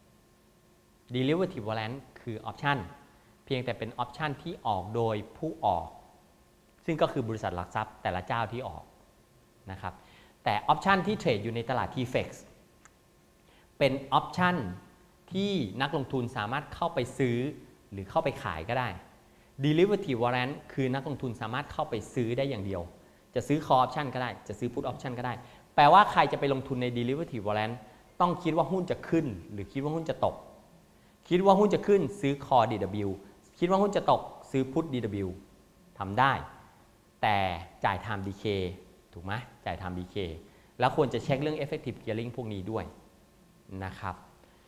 derivative warrant คือ option เพียงแต่เป็น option ที่ออกโดยผู้ออกซึ่งก็คือบริษัทหลักทรัพย์แต่ละเจ้าที่ออกนะครับแต่ option ที่เทรดอยู่ในตลาด ที เฟกซ์ เป็น option ที่นักลงทุนสามารถเข้าไปซื้อหรือเข้าไปขายก็ได้ derivative warrant คือนักลงทุนสามารถเข้าไปซื้อได้อย่างเดียวจะซื้อ call option ก็ได้จะซื้อ put option ก็ได้แปลว่าใครจะไปลงทุนใน derivative warrant ต้องคิดว่าหุ้นจะขึ้นหรือคิดว่าหุ้นจะตกคิดว่าหุ้นจะขึ้นซื้อ call ดี ดับเบิลยู คิดว่าหุ้นจะตกซื้อ put ดี ดับเบิลยู ทำได้แต่จ่าย time decay ถูกไหมจ่าย time decay แล้วควรจะเช็คเรื่อง effective gearing พวกนี้ด้วยนะครับ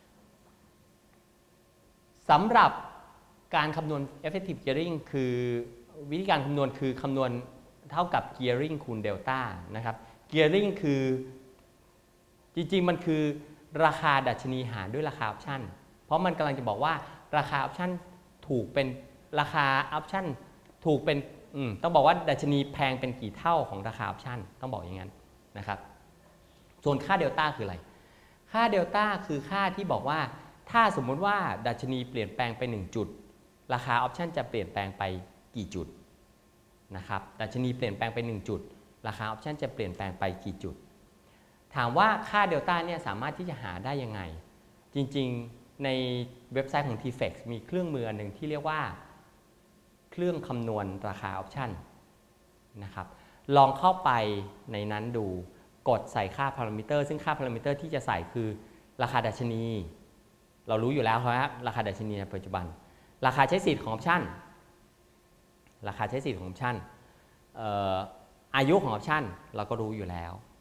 สำหรับการคำนวณ effective gearing คือวิธีการคำนวณคือคำนวณเท่ากับ gearing คูณ delta นะครับ gearing คือจริงๆมันคือราคาดัชนีหารด้วยราคา option เพราะมันกำลังจะบอกว่าราคา option ถูกเป็นราคา option ถูกเป็นต้องบอกว่าดัชนีแพงเป็นกี่เท่าของราคา option ต้องบอกอย่างนั้นนะครับส่วนค่า delta คืออะไรค่า delta คือค่าที่บอกว่าถ้าสมมุติว่าดัชนีเปลี่ยนแปลงไปหนึ่งจุดราคา option จะเปลี่ยนแปลงไปกี่จุดนะครับดัชนีเปลี่ยนแปลงไปหนึ่งจุดราคา option จะเปลี่ยนแปลงไปกี่จุดถามว่าค่า delta เนี่ยสามารถที่จะหาได้ยังไงจริงๆในเว็บไซต์ของ ที เฟกซ์ มีเครื่องมืออันหนึ่งที่เรียกว่าเครื่องคำนวณราคา option นะครับลองเข้าไปในนั้นดูกดใส่ค่าพารามิเตอร์ซึ่งค่าพารามิเตอร์ที่จะใส่คือราคาดัชนีเรารู้อยู่แล้วครับราคาดัชนีในปัจจุบันราคาใช้สิทธิ์ของออปชั่นราคาใช้สิทธิ์ของออปชั่นอายุของออปชั่นเราก็รู้อยู่แล้ว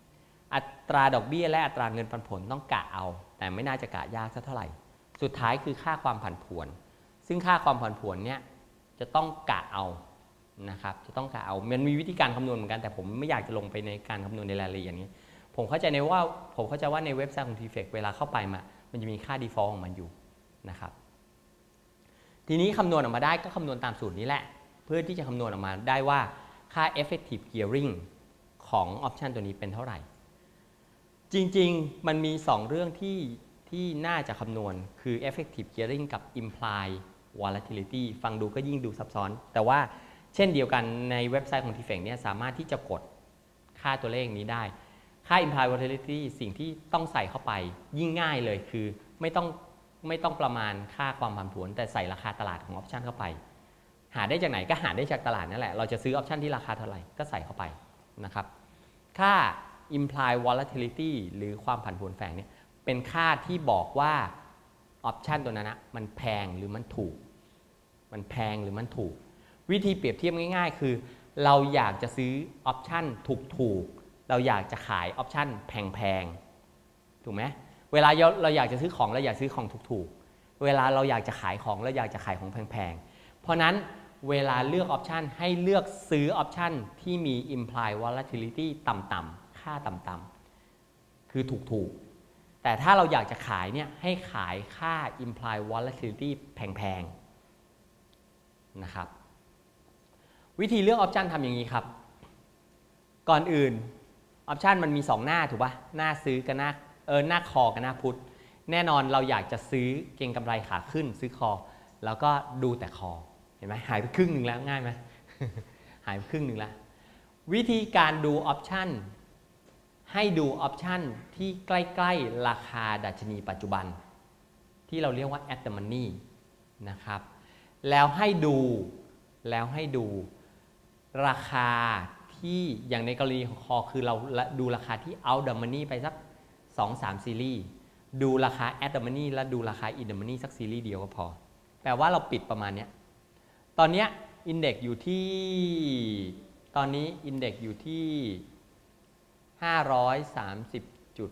อัตราดอกเบี้ยและอัตราเงินปันผลต้องกะเอาแต่ไม่น่าจะกะยากสักเท่าไหร่สุดท้ายคือค่าความผันผวนซึ่งค่าความผันผวนเนี่ยจะต้องกะเอานะครับจะต้องกะเอามันมีวิธีการคำนวณเหมือนกันแต่ผมไม่อยากจะลงไปในการคำนวณในรายละเอียดนี้ผมเข้าใจในว่าผมเข้าใจว่าในเว็บไซต์ของ ที เฟก เวลาเข้าไปมามันจะมีค่า default ของมันอยู่นะครับทีนี้คำนวณออกมาได้ก็คำนวณตามสูตรนี้แหละเพื่อที่จะคำนวณออกมาได้ว่าค่า effective gearing ของออปชันตัวนี้เป็นเท่าไหร่จริงๆมันมีสองเรื่องที่ที่น่าจะคำนวณคือ effective gearing กับ implied volatility ฟังดูก็ยิ่งดูซับซ้อนแต่ว่าเช่นเดียวกันในเว็บไซต์ของ ที เฟก เนี่ยสามารถที่จะกดค่าตัวเลขนี้ได้ค่า implied volatility สิ่งที่ต้องใส่เข้าไปยิ่งง่ายเลยคือไม่ต้องไม่ต้องประมาณค่าความผันผวนแต่ใส่ราคาตลาดของออปชันเข้าไปหาได้จากไหนก็หาได้จากตลาดนั่นแหละเราจะซื้อออปชันที่ราคาเท่าไหร่ก็ใส่เข้าไปนะครับค่า implied volatility หรือความผันผวนแฝงเนี่ยเป็นค่าที่บอกว่าออปชันตัวนั้นนะมันแพงหรือมันถูกมันแพงหรือมันถูกวิธีเปรียบเทียบง่ายๆคือเราอยากจะซื้อออปชันถูกๆเราอยากจะขายออปชันแพงๆถูกไหมเวลาเราอยากจะซื้อของเราอยากซื้อของถูกๆเวลาเราอยากจะขายของเราอยากจะขายของแพงๆเพราะนั้นเวลาเลือกออปชันให้เลือกซื้อออปชันที่มี implied volatility ต่ำๆค่าต่ำๆคือถูกๆแต่ถ้าเราอยากจะขายเนี่ยให้ขายค่า implied volatility แพงๆนะครับวิธีเลือกออปชันทำอย่างนี้ครับก่อนอื่นออปชันมันมีสองหน้าถูกป่ะหน้าซื้อกับหน้าเออหน้าคอกับหน้าพุทแน่นอนเราอยากจะซื้อเก็งกำไรขาขึ้นซื้อคอแล้วก็ดูแต่คอเห็นไหมหายไปครึ่งหนึ่งแล้วง่ายไหม หายไปครึ่งหนึ่งแล้ววิธีการดูออปชันให้ดูออปชันที่ใกล้ๆราคาดัชนีปัจจุบันที่เราเรียกว่า at the money นะครับแล้วให้ดูแล้วให้ดูราคาที่อย่างในกรณีของคอคือเราดูราคาที่ out the money ไปสัก สองถึงสาม ซีรีส์ดูราคา at the money และดูราคา in the money สักซีรีส์เดียวก็พอแปลว่าเราปิดประมาณนี้ตอนนี้ index อยู่ที่ตอนนี้ index อยู่ที่ห้าร้อยสามสิบจุด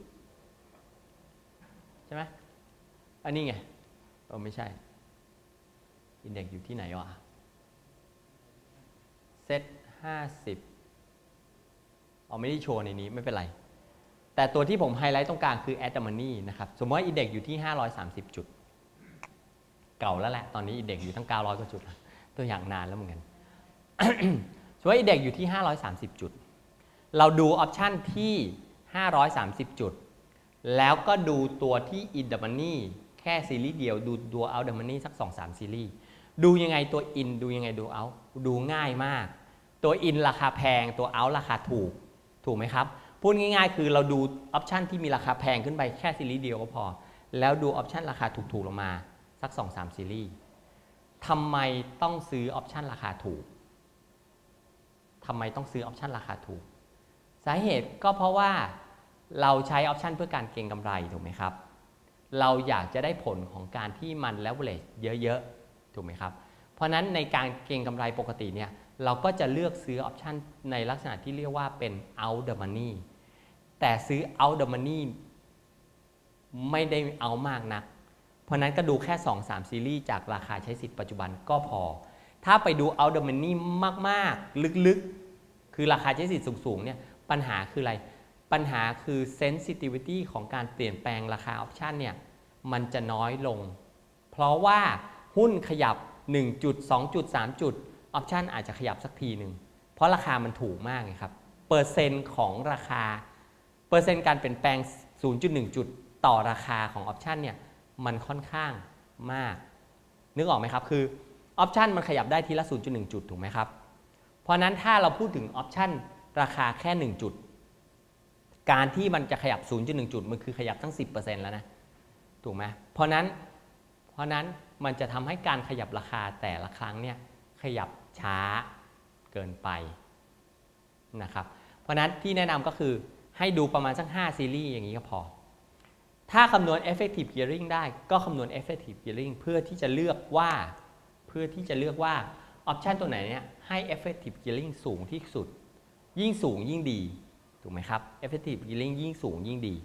ใช่ไหมอันนี้ไงเออไม่ใช่ index อยู่ที่ไหนวะเซตห้าสิบเอาไม่ได้โชว์ในนี้ไม่เป็นไรแต่ตัวที่ผมไฮไลท์ตรงกลางคือ at the money นะครับสมมติว่า index อยู่ที่ห้าร้อยสามสิบจุดเก่าแล้วแหละตอนนี้ index อยู่ตั้งเก้าร้อยกว่าจุดตัวอย่างนานแล้วเหมือนกัน สมมติว่า index อยู่ที่ห้าร้อยสามสิบจุดเราดูออปชันที่ห้าร้อยสามสิบจุดแล้วก็ดูตัวที่ in the money แค่ซีรีส์เดียวดูตัว out the money สัก สองถึงสาม ซีรีส์ดูยังไงตัว in ดูยังไงดู out ดูง่ายมากตัว in ราคาแพงตัว out ราคาถูกถูกไหมครับพูดง่ายๆคือเราดูออปชันที่มีราคาแพงขึ้นไปแค่ซีรีส์เดียวก็พอแล้วดูออปชันราคาถูกๆลงมาสัก สองถึงสาม ซีรีส์ทำไมต้องซื้อออปชันราคาถูกทำไมต้องซื้อออปชันราคาถูกสาเหตุก็เพราะว่าเราใช้ออปชันเพื่อการเก็งกำไรถูกไหมครับเราอยากจะได้ผลของการที่มันเลเวอเรจเยอะๆถูกไหมครับเพราะนั้นในการเก็งกำไรปกติเนี่ยเราก็จะเลือกซื้อออปชันในลักษณะที่เรียกว่าเป็น out the money แต่ซื้อ out the money ไม่ได้เอามากนักเพราะนั้นก็ดูแค่ สองถึงสาม ซีรีส์จากราคาใช้สิทธิ์ปัจจุบันก็พอถ้าไปดู out the money มากๆลึกๆคือราคาใช้สิทธิ์สูงๆเนี่ยปัญหาคืออะไรปัญหาคือ sensitivity ของการเปลี่ยนแปลงราคาออปชันเนี่ยมันจะน้อยลงเพราะว่าหุ้นขยับหนึ่งจุด สองจุด สามจุดออปชันอาจจะขยับสักทีหนึ่งเพราะราคามันถูกมากไงครับเปอร์เซ็นต์ของราคาเปอร์เซ็นต์การเปลี่ยนแปลง ศูนย์จุดหนึ่ง จุดต่อราคาของออปชันเนี่ยมันค่อนข้างมากนึกออกไหมครับคือออปชันมันขยับได้ทีละ ศูนย์จุดหนึ่ง จุดถูกไหมครับเพราะนั้นถ้าเราพูดถึงออปชันราคาแค่หนึ่งจุดการที่มันจะขยับ ศูนย์จุดหนึ่ง จุดมันคือขยับตั้ง สิบเปอร์เซ็นต์ แล้วนะถูกไหมเพราะนั้นเพราะนั้นมันจะทำให้การขยับราคาแต่ละครั้งเนี่ยขยับช้าเกินไปนะครับเพราะนั้นที่แนะนำก็คือให้ดูประมาณสักห้าซีรีส์อย่างนี้ก็พอถ้าคำนวณ effective gearing ได้ก็คำนวณ effective gearing เพื่อที่จะเลือกว่าเพื่อที่จะเลือกว่าออปชันตัวไหนเนี่ยให้ effective gearing สูงที่สุดยิ่งสูงยิ่งดีถูกไหมครับ effective yielding ยิ่งสูงยิ่งดี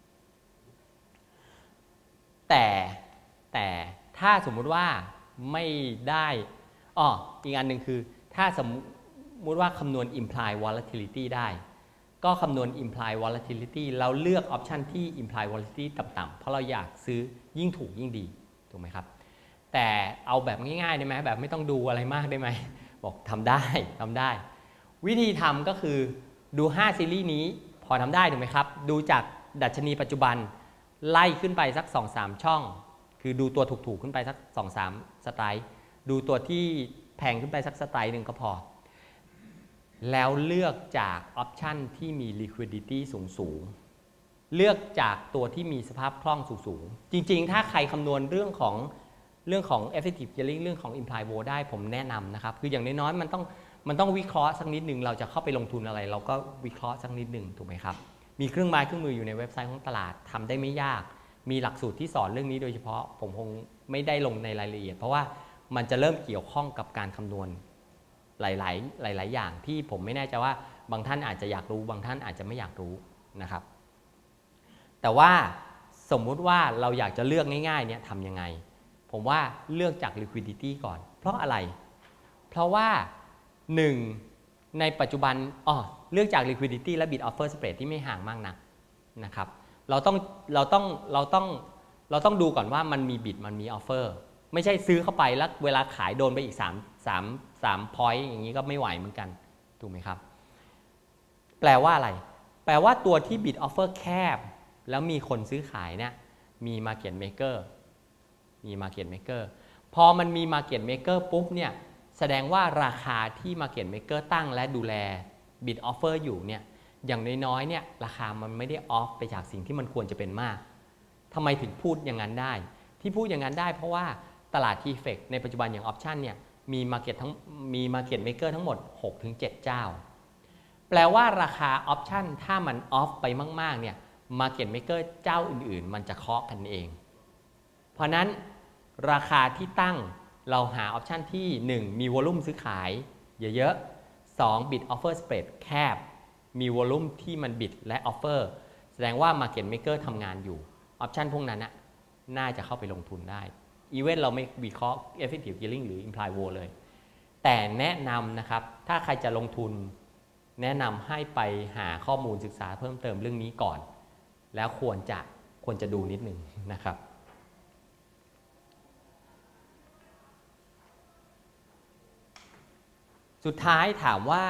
แต่แต่ถ้าสมมุติว่าไม่ได้อ้ออีกอันหนึ่งคือถ้าสมมุติว่าคำนวณ implied volatility ได้ก็คำนวณ implied volatility เราเลือก option ที่ implied volatility ต่ำๆเพราะเราอยากซื้อยิ่งถูกยิ่งดีถูกไหมครับแต่เอาแบบง่ายๆได้ไหมแบบไม่ต้องดูอะไรมากได้ไหมบอกทำได้ทำได้วิธีทำก็คือดูห้าซีรีส์นี้พอทำได้ถูกไหมครับดูจากดัชนีปัจจุบันไล่ขึ้นไปสัก สองสาม ช่องคือดูตัวถูกๆขึ้นไปสัก สองสาม สไตล์ดูตัวที่แพงขึ้นไปสักสไตล์หนึ่งก็พอแล้วเลือกจากออปชันที่มี liquidity สูงๆเลือกจากตัวที่มีสภาพคล่องสูงๆจริงๆถ้าใครคำนวณเรื่องของเรื่องของ effective yielding เรื่องของ implied vol ได้ผมแนะนำนะครับคืออย่างน้อยๆมันต้องมันต้องวิเคราะห์สักนิดหนึ่งเราจะเข้าไปลงทุนอะไรเราก็วิเคราะห์สักนิดหนึ่งถูกไหมครับมีเครื่องไม้เครื่องมืออยู่ในเว็บไซต์ของตลาดทำได้ไม่ยากมีหลักสูตรที่สอนเรื่องนี้โดยเฉพาะผมคงไม่ได้ลงในรายละเอียดเพราะว่ามันจะเริ่มเกี่ยวข้องกับการคำนวณหลายๆหลายๆอย่างที่ผมไม่แน่ใจว่าบางท่านอาจจะอยากรู้บางท่านอาจจะไม่อยากรู้นะครับแต่ว่าสมมุติว่าเราอยากจะเลือกง่ายๆเนี่ยทำยังไงผมว่าเลือกจาก liquidity ก่อนเพราะอะไรเพราะว่าหนึ่งในปัจจุบันอ๋อเลือกจาก liquidity และ bid offer spread ที่ไม่ห่างมากนักนะครับเราต้องเราต้องเราต้องเราต้องดูก่อนว่ามันมี bid มันมี offer ไม่ใช่ซื้อเข้าไปแล้วเวลาขายโดนไปอีก3 3 3 point อย่างนี้ก็ไม่ไหวเหมือนกันถูกไหมครับแปลว่าอะไรแปลว่าตัวที่ bid offer แคบแล้วมีคนซื้อขายเนี่ยมี market maker มี market maker พอมันมี market maker ปุ๊บเนี่ยแสดงว่าราคาที่ market maker ตั้งและดูแล bid offer อยู่เนี่ยอย่างน้อยๆเนี่ยราคามันไม่ได้ออฟไปจากสิ่งที่มันควรจะเป็นมากทำไมถึงพูดอย่างนั้นได้ที่พูดอย่างนั้นได้เพราะว่าตลาด ที เฟก ในปัจจุบันอย่าง option เนี่ยมี market ทั้งมี market maker ทั้งหมด หกถึงเจ็ด เจ้าแปลว่าราคา option ถ้ามันออฟไปมากๆเนี่ย market maker เจ้าอื่นๆมันจะเคาะกันเองเพราะนั้นราคาที่ตั้งเราหา option ที่หนึ่งมี volume ซื้อขายเยอะๆสอง bid offer spread แคบมีวอลลุ่มที่มันบิดและออฟเฟอร์แสดงว่า Market Maker ทำงานอยู่ออปชันพวกนั้นนะน่าจะเข้าไปลงทุนได้อีเวนต์เราไม่วิเคราะห์ Effective Yielding หรือ Implied Vol เลยแต่แนะนำนะครับถ้าใครจะลงทุนแนะนำให้ไปหาข้อมูลศึกษาเพิ่มเติมเรื่องนี้ก่อนแล้วควรจะควรจะดูนิดหนึ่งนะครับสุดท้ายถามว่า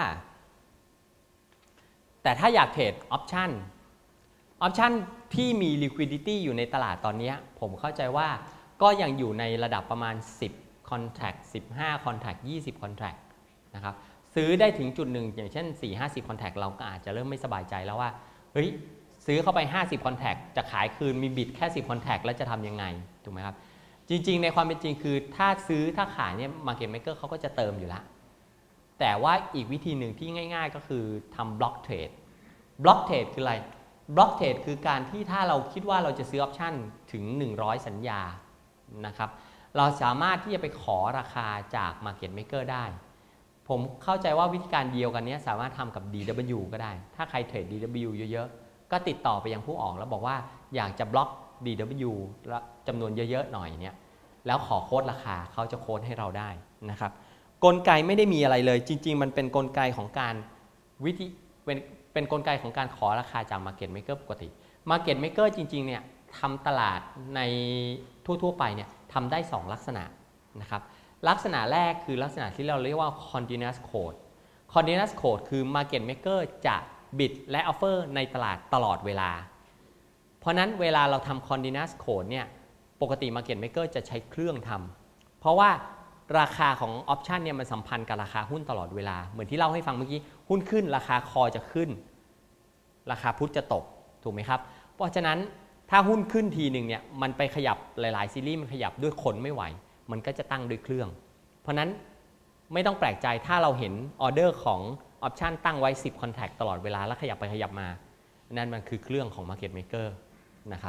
แต่ถ้าอยากเทรดออปชันออปชันที่มี liquidity อยู่ในตลาดตอนนี้ผมเข้าใจว่าก็ยังอยู่ในระดับประมาณสิบ contract สิบห้า contract ยี่สิบ contract นะครับซื้อได้ถึงจุดหนึ่งอย่างเช่น สี่ห้าสิบ contract เราก็อาจจะเริ่มไม่สบายใจแล้วว่าเฮ้ยซื้อเข้าไปห้าสิบ contract จะขายคืนมีบิดแค่สิบ contract แล้วจะทำยังไงถูกไหมครับจริงๆในความเป็นจริงคือถ้าซื้อถ้าขายเนี่ย market maker เขาก็จะเติมอยู่แล้วแต่ว่าอีกวิธีหนึ่งที่ง่ายๆก็คือทำบล็อกเทรดบล็อกเทรดคืออะไรบล็อกเทรดคือการที่ถ้าเราคิดว่าเราจะซื้อออปชันถึงหนึ่งร้อยสัญญานะครับเราสามารถที่จะไปขอราคาจาก Market Maker ได้ผมเข้าใจว่าวิธีการเดียวกันนี้สามารถทำกับ ดี ดับเบิลยู ก็ได้ถ้าใครเทรด ดี ดับเบิลยู เยอะๆก็ติดต่อไปยังผู้ออกแล้วบอกว่าอยากจะบล็อก ดี ดับเบิลยู จำนวนเยอะๆหน่อยเนี่ยแล้วขอโค้ดราคาเขาจะโค้ดให้เราได้นะครับกลไกไม่ได้มีอะไรเลยจริงๆมันเป็นกลไกของการวิธีเป็นเป็นกลไกของการขอราคาจาก Market Maker ปกติ Market Maker จริงๆเนี่ยทำตลาดในทั่วๆไปเนี่ยทำได้สองลักษณะนะครับลักษณะแรกคือลักษณะที่เราเรียกว่า continuous code continuous code คือ Market Maker จะบิดและ offer ในตลาดตลอดเวลาเพราะนั้นเวลาเราทำ continuous code เนี่ยปกติ Market Maker จะใช้เครื่องทำเพราะว่าราคาของออปชันเนี่ยมันสัมพันธ์กับราคาหุ้นตลอดเวลาเหมือนที่เล่าให้ฟังเมื่อกี้หุ้นขึ้นราคาคอจะขึ้นราคาพุทจะตกถูกไหมครับเพราะฉะนั้นถ้าหุ้นขึ้นทีหนึ่งเนี่ยมันไปขยับหลายๆซีรีส์มันขยับด้วยคนไม่ไหวมันก็จะตั้งด้วยเครื่องเพราะนั้นไม่ต้องแปลกใจถ้าเราเห็นออเดอร์ของออปชันตั้งไว้สิบ contract ตลอดเวลาแล้วขยับไปขยับมานั่นมันคือเครื่องของ Market Maker นะครับ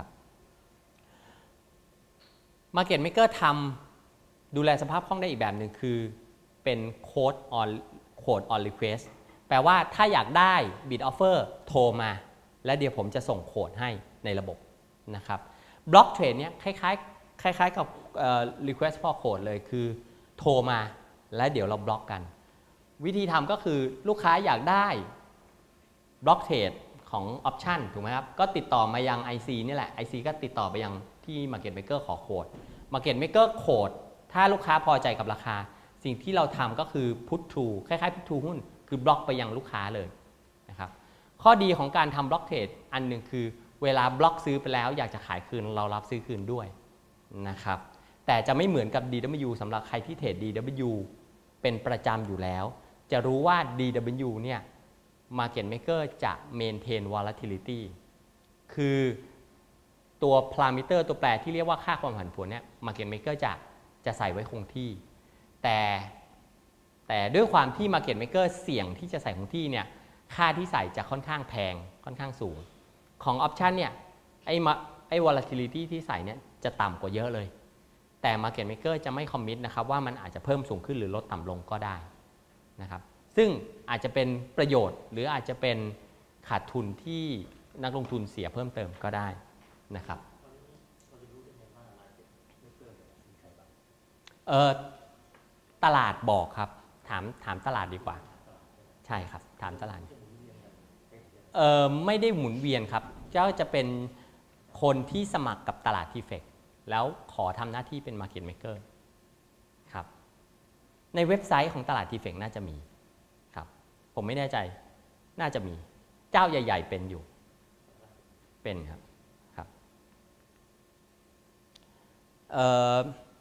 Market Maker ทำดูแลสภาพคล่องได้อีกแบบหนึ่งคือเป็น Code on Code on Request แปลว่าถ้าอยากได้ bid offer โทรมาและเดี๋ยวผมจะส่งโค้ดให้ในระบบนะครับบล็อกเทรดเนี้ยคล้ายๆคล้ายๆกับ request for code เลยคือโทรมาและเดี๋ยวเราบล็อกกันวิธีทำก็คือลูกค้าอยากได้บล็อกเทรดของ option ถูกไหมครับก็ติดต่อมายัง ไอ ซี นี่แหละ ไอ ซี ก็ติดต่อไปยังที่ Market Maker ขอโค้ด Market Maker โค้ดถ้าลูกค้าพอใจกับราคาสิ่งที่เราทำก็คือ put to คล้ายๆ put to หุ้นคือบล็อกไปยังลูกค้าเลยนะครับข้อดีของการทำบล็อกเทรดอันหนึ่งคือเวลาบล็อกซื้อไปแล้วอยากจะขายคืนเรารับซื้อคืนด้วยนะครับแต่จะไม่เหมือนกับ ดี ดับเบิลยู สำหรับใครที่เทรด ดี ดับเบิลยู เป็นประจำอยู่แล้วจะรู้ว่า ดี ดับเบิลยู เนี่ย Market Maker จะ maintain volatility คือตัว parameter ตัวแปรที่เรียกว่าค่าความผันผวนเนี่ย Market Maker จะจะใส่ไว้คงที่แต่แต่ด้วยความที่ Market Maker เสี่ยงที่จะใส่คงที่เนี่ยค่าที่ใส่จะค่อนข้างแพงค่อนข้างสูงของ Option เนี่ยไอ้ไอ้ volatility ที่ใส่เนี่ยจะต่ำกว่าเยอะเลยแต่ Market Maker จะไม่ commit นะครับว่ามันอาจจะเพิ่มสูงขึ้นหรือลดต่ำลงก็ได้นะครับซึ่งอาจจะเป็นประโยชน์หรืออาจจะเป็นขาดทุนที่นักลงทุนเสียเพิ่มเติมก็ได้นะครับเออตลาดบอกครับถามถามตลาดดีกว่าใช่ครับถามตลาดเออไม่ได้หมุนเวียนครับเจ้าจะเป็นคนที่สมัครกับตลาดทีเฟกแล้วขอทำหน้าที่เป็น Market Maker ครับในเว็บไซต์ของตลาดทีเฟกน่าจะมีครับผมไม่แน่ใจน่าจะมีเจ้าใหญ่ๆเป็นอยู่เป็นครับครับเอ่อ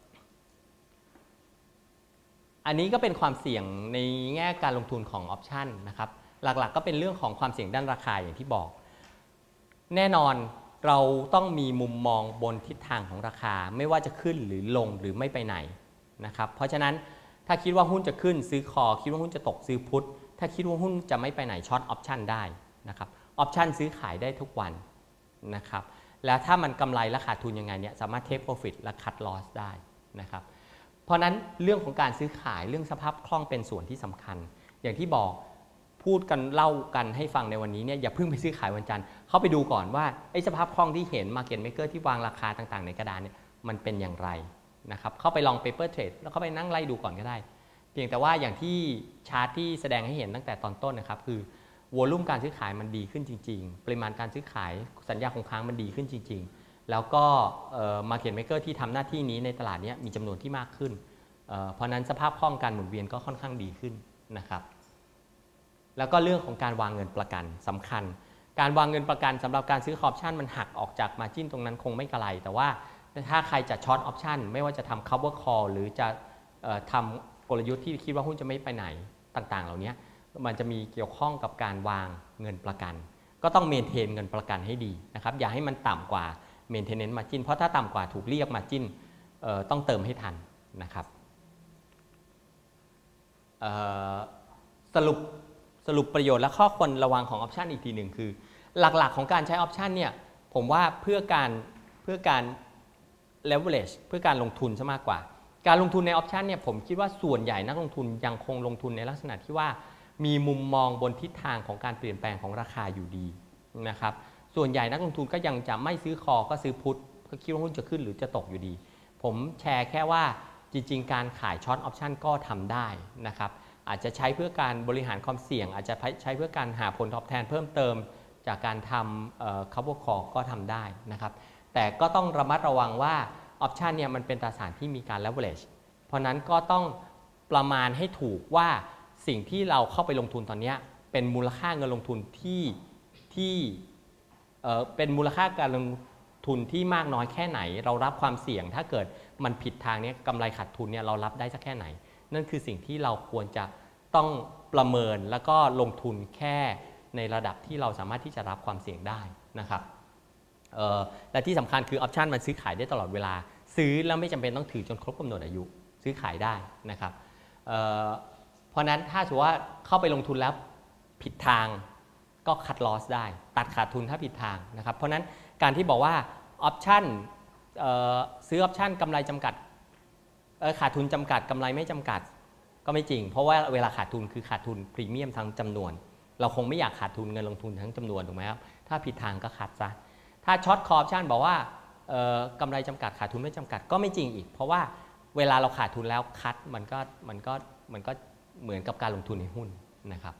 อันนี้ก็เป็นความเสี่ยงในแง่การลงทุนของออปชันนะครับหลักๆ ก็เป็นเรื่องของความเสี่ยงด้านราคาอย่างที่บอกแน่นอนเราต้องมีมุมมองบนทิศทางของราคาไม่ว่าจะขึ้นหรือลงหรือไม่ไปไหนนะครับเพราะฉะนั้นถ้าคิดว่าหุ้นจะขึ้นซื้อคอคิดว่าหุ้นจะตกซื้อพุทถ้าคิดว่าหุ้นจะไม่ไปไหนช็อตออปชันได้นะครับออปชันซื้อขายได้ทุกวันนะครับแล้วถ้ามันกำไรและขาดทุนยังไงเนี่ยสามารถเทคโปรฟิตและคัดลอสได้นะครับเพราะนั้นเรื่องของการซื้อขายเรื่องสภาพคล่องเป็นส่วนที่สำคัญอย่างที่บอกพูดกันเล่ากันให้ฟังในวันนี้เนี่ยอย่าเพิ่งไปซื้อขายวันจันทร์เข้าไปดูก่อนว่าไอ้สภาพคล่องที่เห็น Market Maker ที่วางราคาต่างๆในกระดานเนี่ยมันเป็นอย่างไรนะครับเข้าไปลอง Paper Trade แล้วเข้าไปนั่งไล่ดูก่อนก็ได้เพียงแต่ว่าอย่างที่ชาร์ตที่แสดงให้เห็นตั้งแต่ตอนต้นนะครับคือวอลุ่มการซื้อขายมันดีขึ้นจริงๆปริมาณการซื้อขายสัญญาคงค้างมันดีขึ้นจริงๆแล้วก็ Market Maker ที่ทำหน้าที่นี้ในตลาดนี้มีจำนวนที่มากขึ้นเพราะนั้นสภาพคล่องการหมุนเวียนก็ค่อนข้างดีขึ้นนะครับแล้วก็เรื่องของการวางเงินประกันสำคัญการวางเงินประกันสำหรับการซื้อออปชันมันหักออกจากมาร์จิ้นตรงนั้นคงไม่ไกลแต่ว่าถ้าใครจะช็อตออปชันไม่ว่าจะทำ cover call หรือจะทำกลยุทธ์ที่คิดว่าหุ้นจะไม่ไปไหนต่างๆเหล่านี้มันจะมีเกี่ยวข้องกับการวางเงินประกันก็ต้องเมนเทนเงินประกันให้ดีนะครับอย่าให้มันต่ำกว่า maintenance margin เพราะถ้าต่ำกว่าถูกเรียก margin ต้องเติมให้ทันนะครับสรุปสรุปประโยชน์และข้อควรระวังของออปชันอีกทีหนึ่งคือหลักๆของการใช้ออปชันเนี่ยผมว่าเพื่อการเพื่อการ leverage เพื่อการลงทุนซะมากกว่าการลงทุนในออปชันเนี่ยผมคิดว่าส่วนใหญ่นักลงทุนยังคงลงทุนในลักษณะที่ว่ามีมุมมองบนทิศทางของการเปลี่ยนแปลงของราคาอยู่ดีนะครับส่วนใหญ่นักลงทุนก็ยังจะไม่ซื้อคอก็ซื้อพุทเพราะคิดว่าหุ้นจะขึ้นหรือจะตกอยู่ดีผมแชร์แค่ว่าจริงๆการขายช็อตออปชันก็ทำได้นะครับอาจจะใช้เพื่อการบริหารความเสี่ยงอาจจะใช้เพื่อการหาผลตอบแทนเพิ่มเติมจากการทำ cover call ก็ทำได้นะครับแต่ก็ต้องระมัดระวังว่าออปชันเนี่ยมันเป็นตราสารที่มีการ leverage เพราะนั้นก็ต้องประมาณให้ถูกว่าสิ่งที่เราเข้าไปลงทุนตอนนี้เป็นมูลค่าเงินลงทุนที่ที่เอ่อเป็นมูลค่าการลงทุนที่มากน้อยแค่ไหนเรารับความเสี่ยงถ้าเกิดมันผิดทางนี้กำไรขาดทุนเนี่ยเรารับได้สักแค่ไหนนั่นคือสิ่งที่เราควรจะต้องประเมินแล้วก็ลงทุนแค่ในระดับที่เราสามารถที่จะรับความเสี่ยงได้นะครับและที่สำคัญคือออปชันมันซื้อขายได้ตลอดเวลาซื้อแล้วไม่จำเป็นต้องถือจนครบกำหนดอายุซื้อขายได้นะครับ เ, เพราะนั้นถ้าสมมติว่าเข้าไปลงทุนแล้วผิดทางก็คัดลอสได้ตัดขาดทุนถ้าผิดทางนะครับเพราะนั้นการที่บอกว่าออปชันซื้อออปชันกำไรจำกัดขาดทุนจำกัดกำไรไม่จำกัดก็ไม่จริงเพราะว่าเวลาขาดทุนคือขาดทุนพรีเมียมทั้งจำนวนเราคงไม่อยากขาดทุนเงินลงทุนทั้งจำนวนถูกไหมครับถ้าผิดทางก็คัดซะถ้าช็อตคอร์ปชันบอกว่ากำไรจำกัดขาดทุนไม่จำกัดก็ไม่จริงอีกเพราะว่าเวลาเราขาดทุนแล้วคัดมันก็มันก็มันก็เหมือนกับการลงทุนในหุ้นนะครับ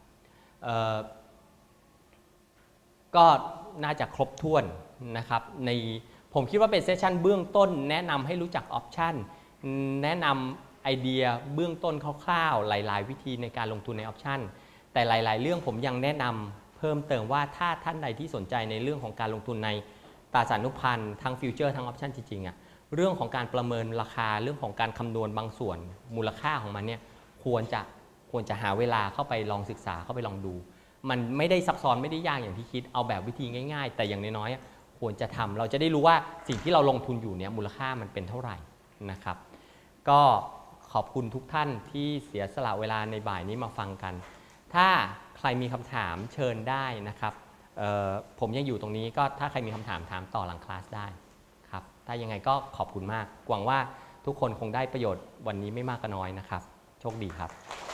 ก็น่าจะครบถ้วนนะครับในผมคิดว่าเป็นเซสชันเบื้องต้นแนะนำให้รู้จักออปชันแนะนำไอเดียเบื้องต้นคร่าวๆหลายๆวิธีในการลงทุนในออปชันแต่หลายๆเรื่องผมยังแนะนำเพิ่มเติมว่าถ้าท่านใดที่สนใจในเรื่องของการลงทุนในตราสารหนี้พันธ์ทั้งฟิวเจอร์ทั้งออปชันจริงๆอะเรื่องของการประเมินราคาเรื่องของการคำนวณบางส่วนมูลค่าของมันเนี่ยควรจะควรจะหาเวลาเข้าไปลองศึกษาเข้าไปลองดูมันไม่ได้ซับซ้อนไม่ได้ยากอย่างที่คิดเอาแบบวิธีง่ายๆแต่อย่างน้อยๆควรจะทำเราจะได้รู้ว่าสิ่งที่เราลงทุนอยู่เนี่ยมูลค่ามันเป็นเท่าไหร่นะครับก็ขอบคุณทุกท่านที่เสียสละเวลาในบ่ายนี้มาฟังกันถ้าใครมีคำถามเชิญได้นะครับผมยังอยู่ตรงนี้ก็ถ้าใครมีคำถามถามต่อหลังคลาสได้ครับถ้ายังไงก็ขอบคุณมากหวังว่าทุกคนคงได้ประโยชน์วันนี้ไม่มากก็น้อยนะครับโชคดีครับ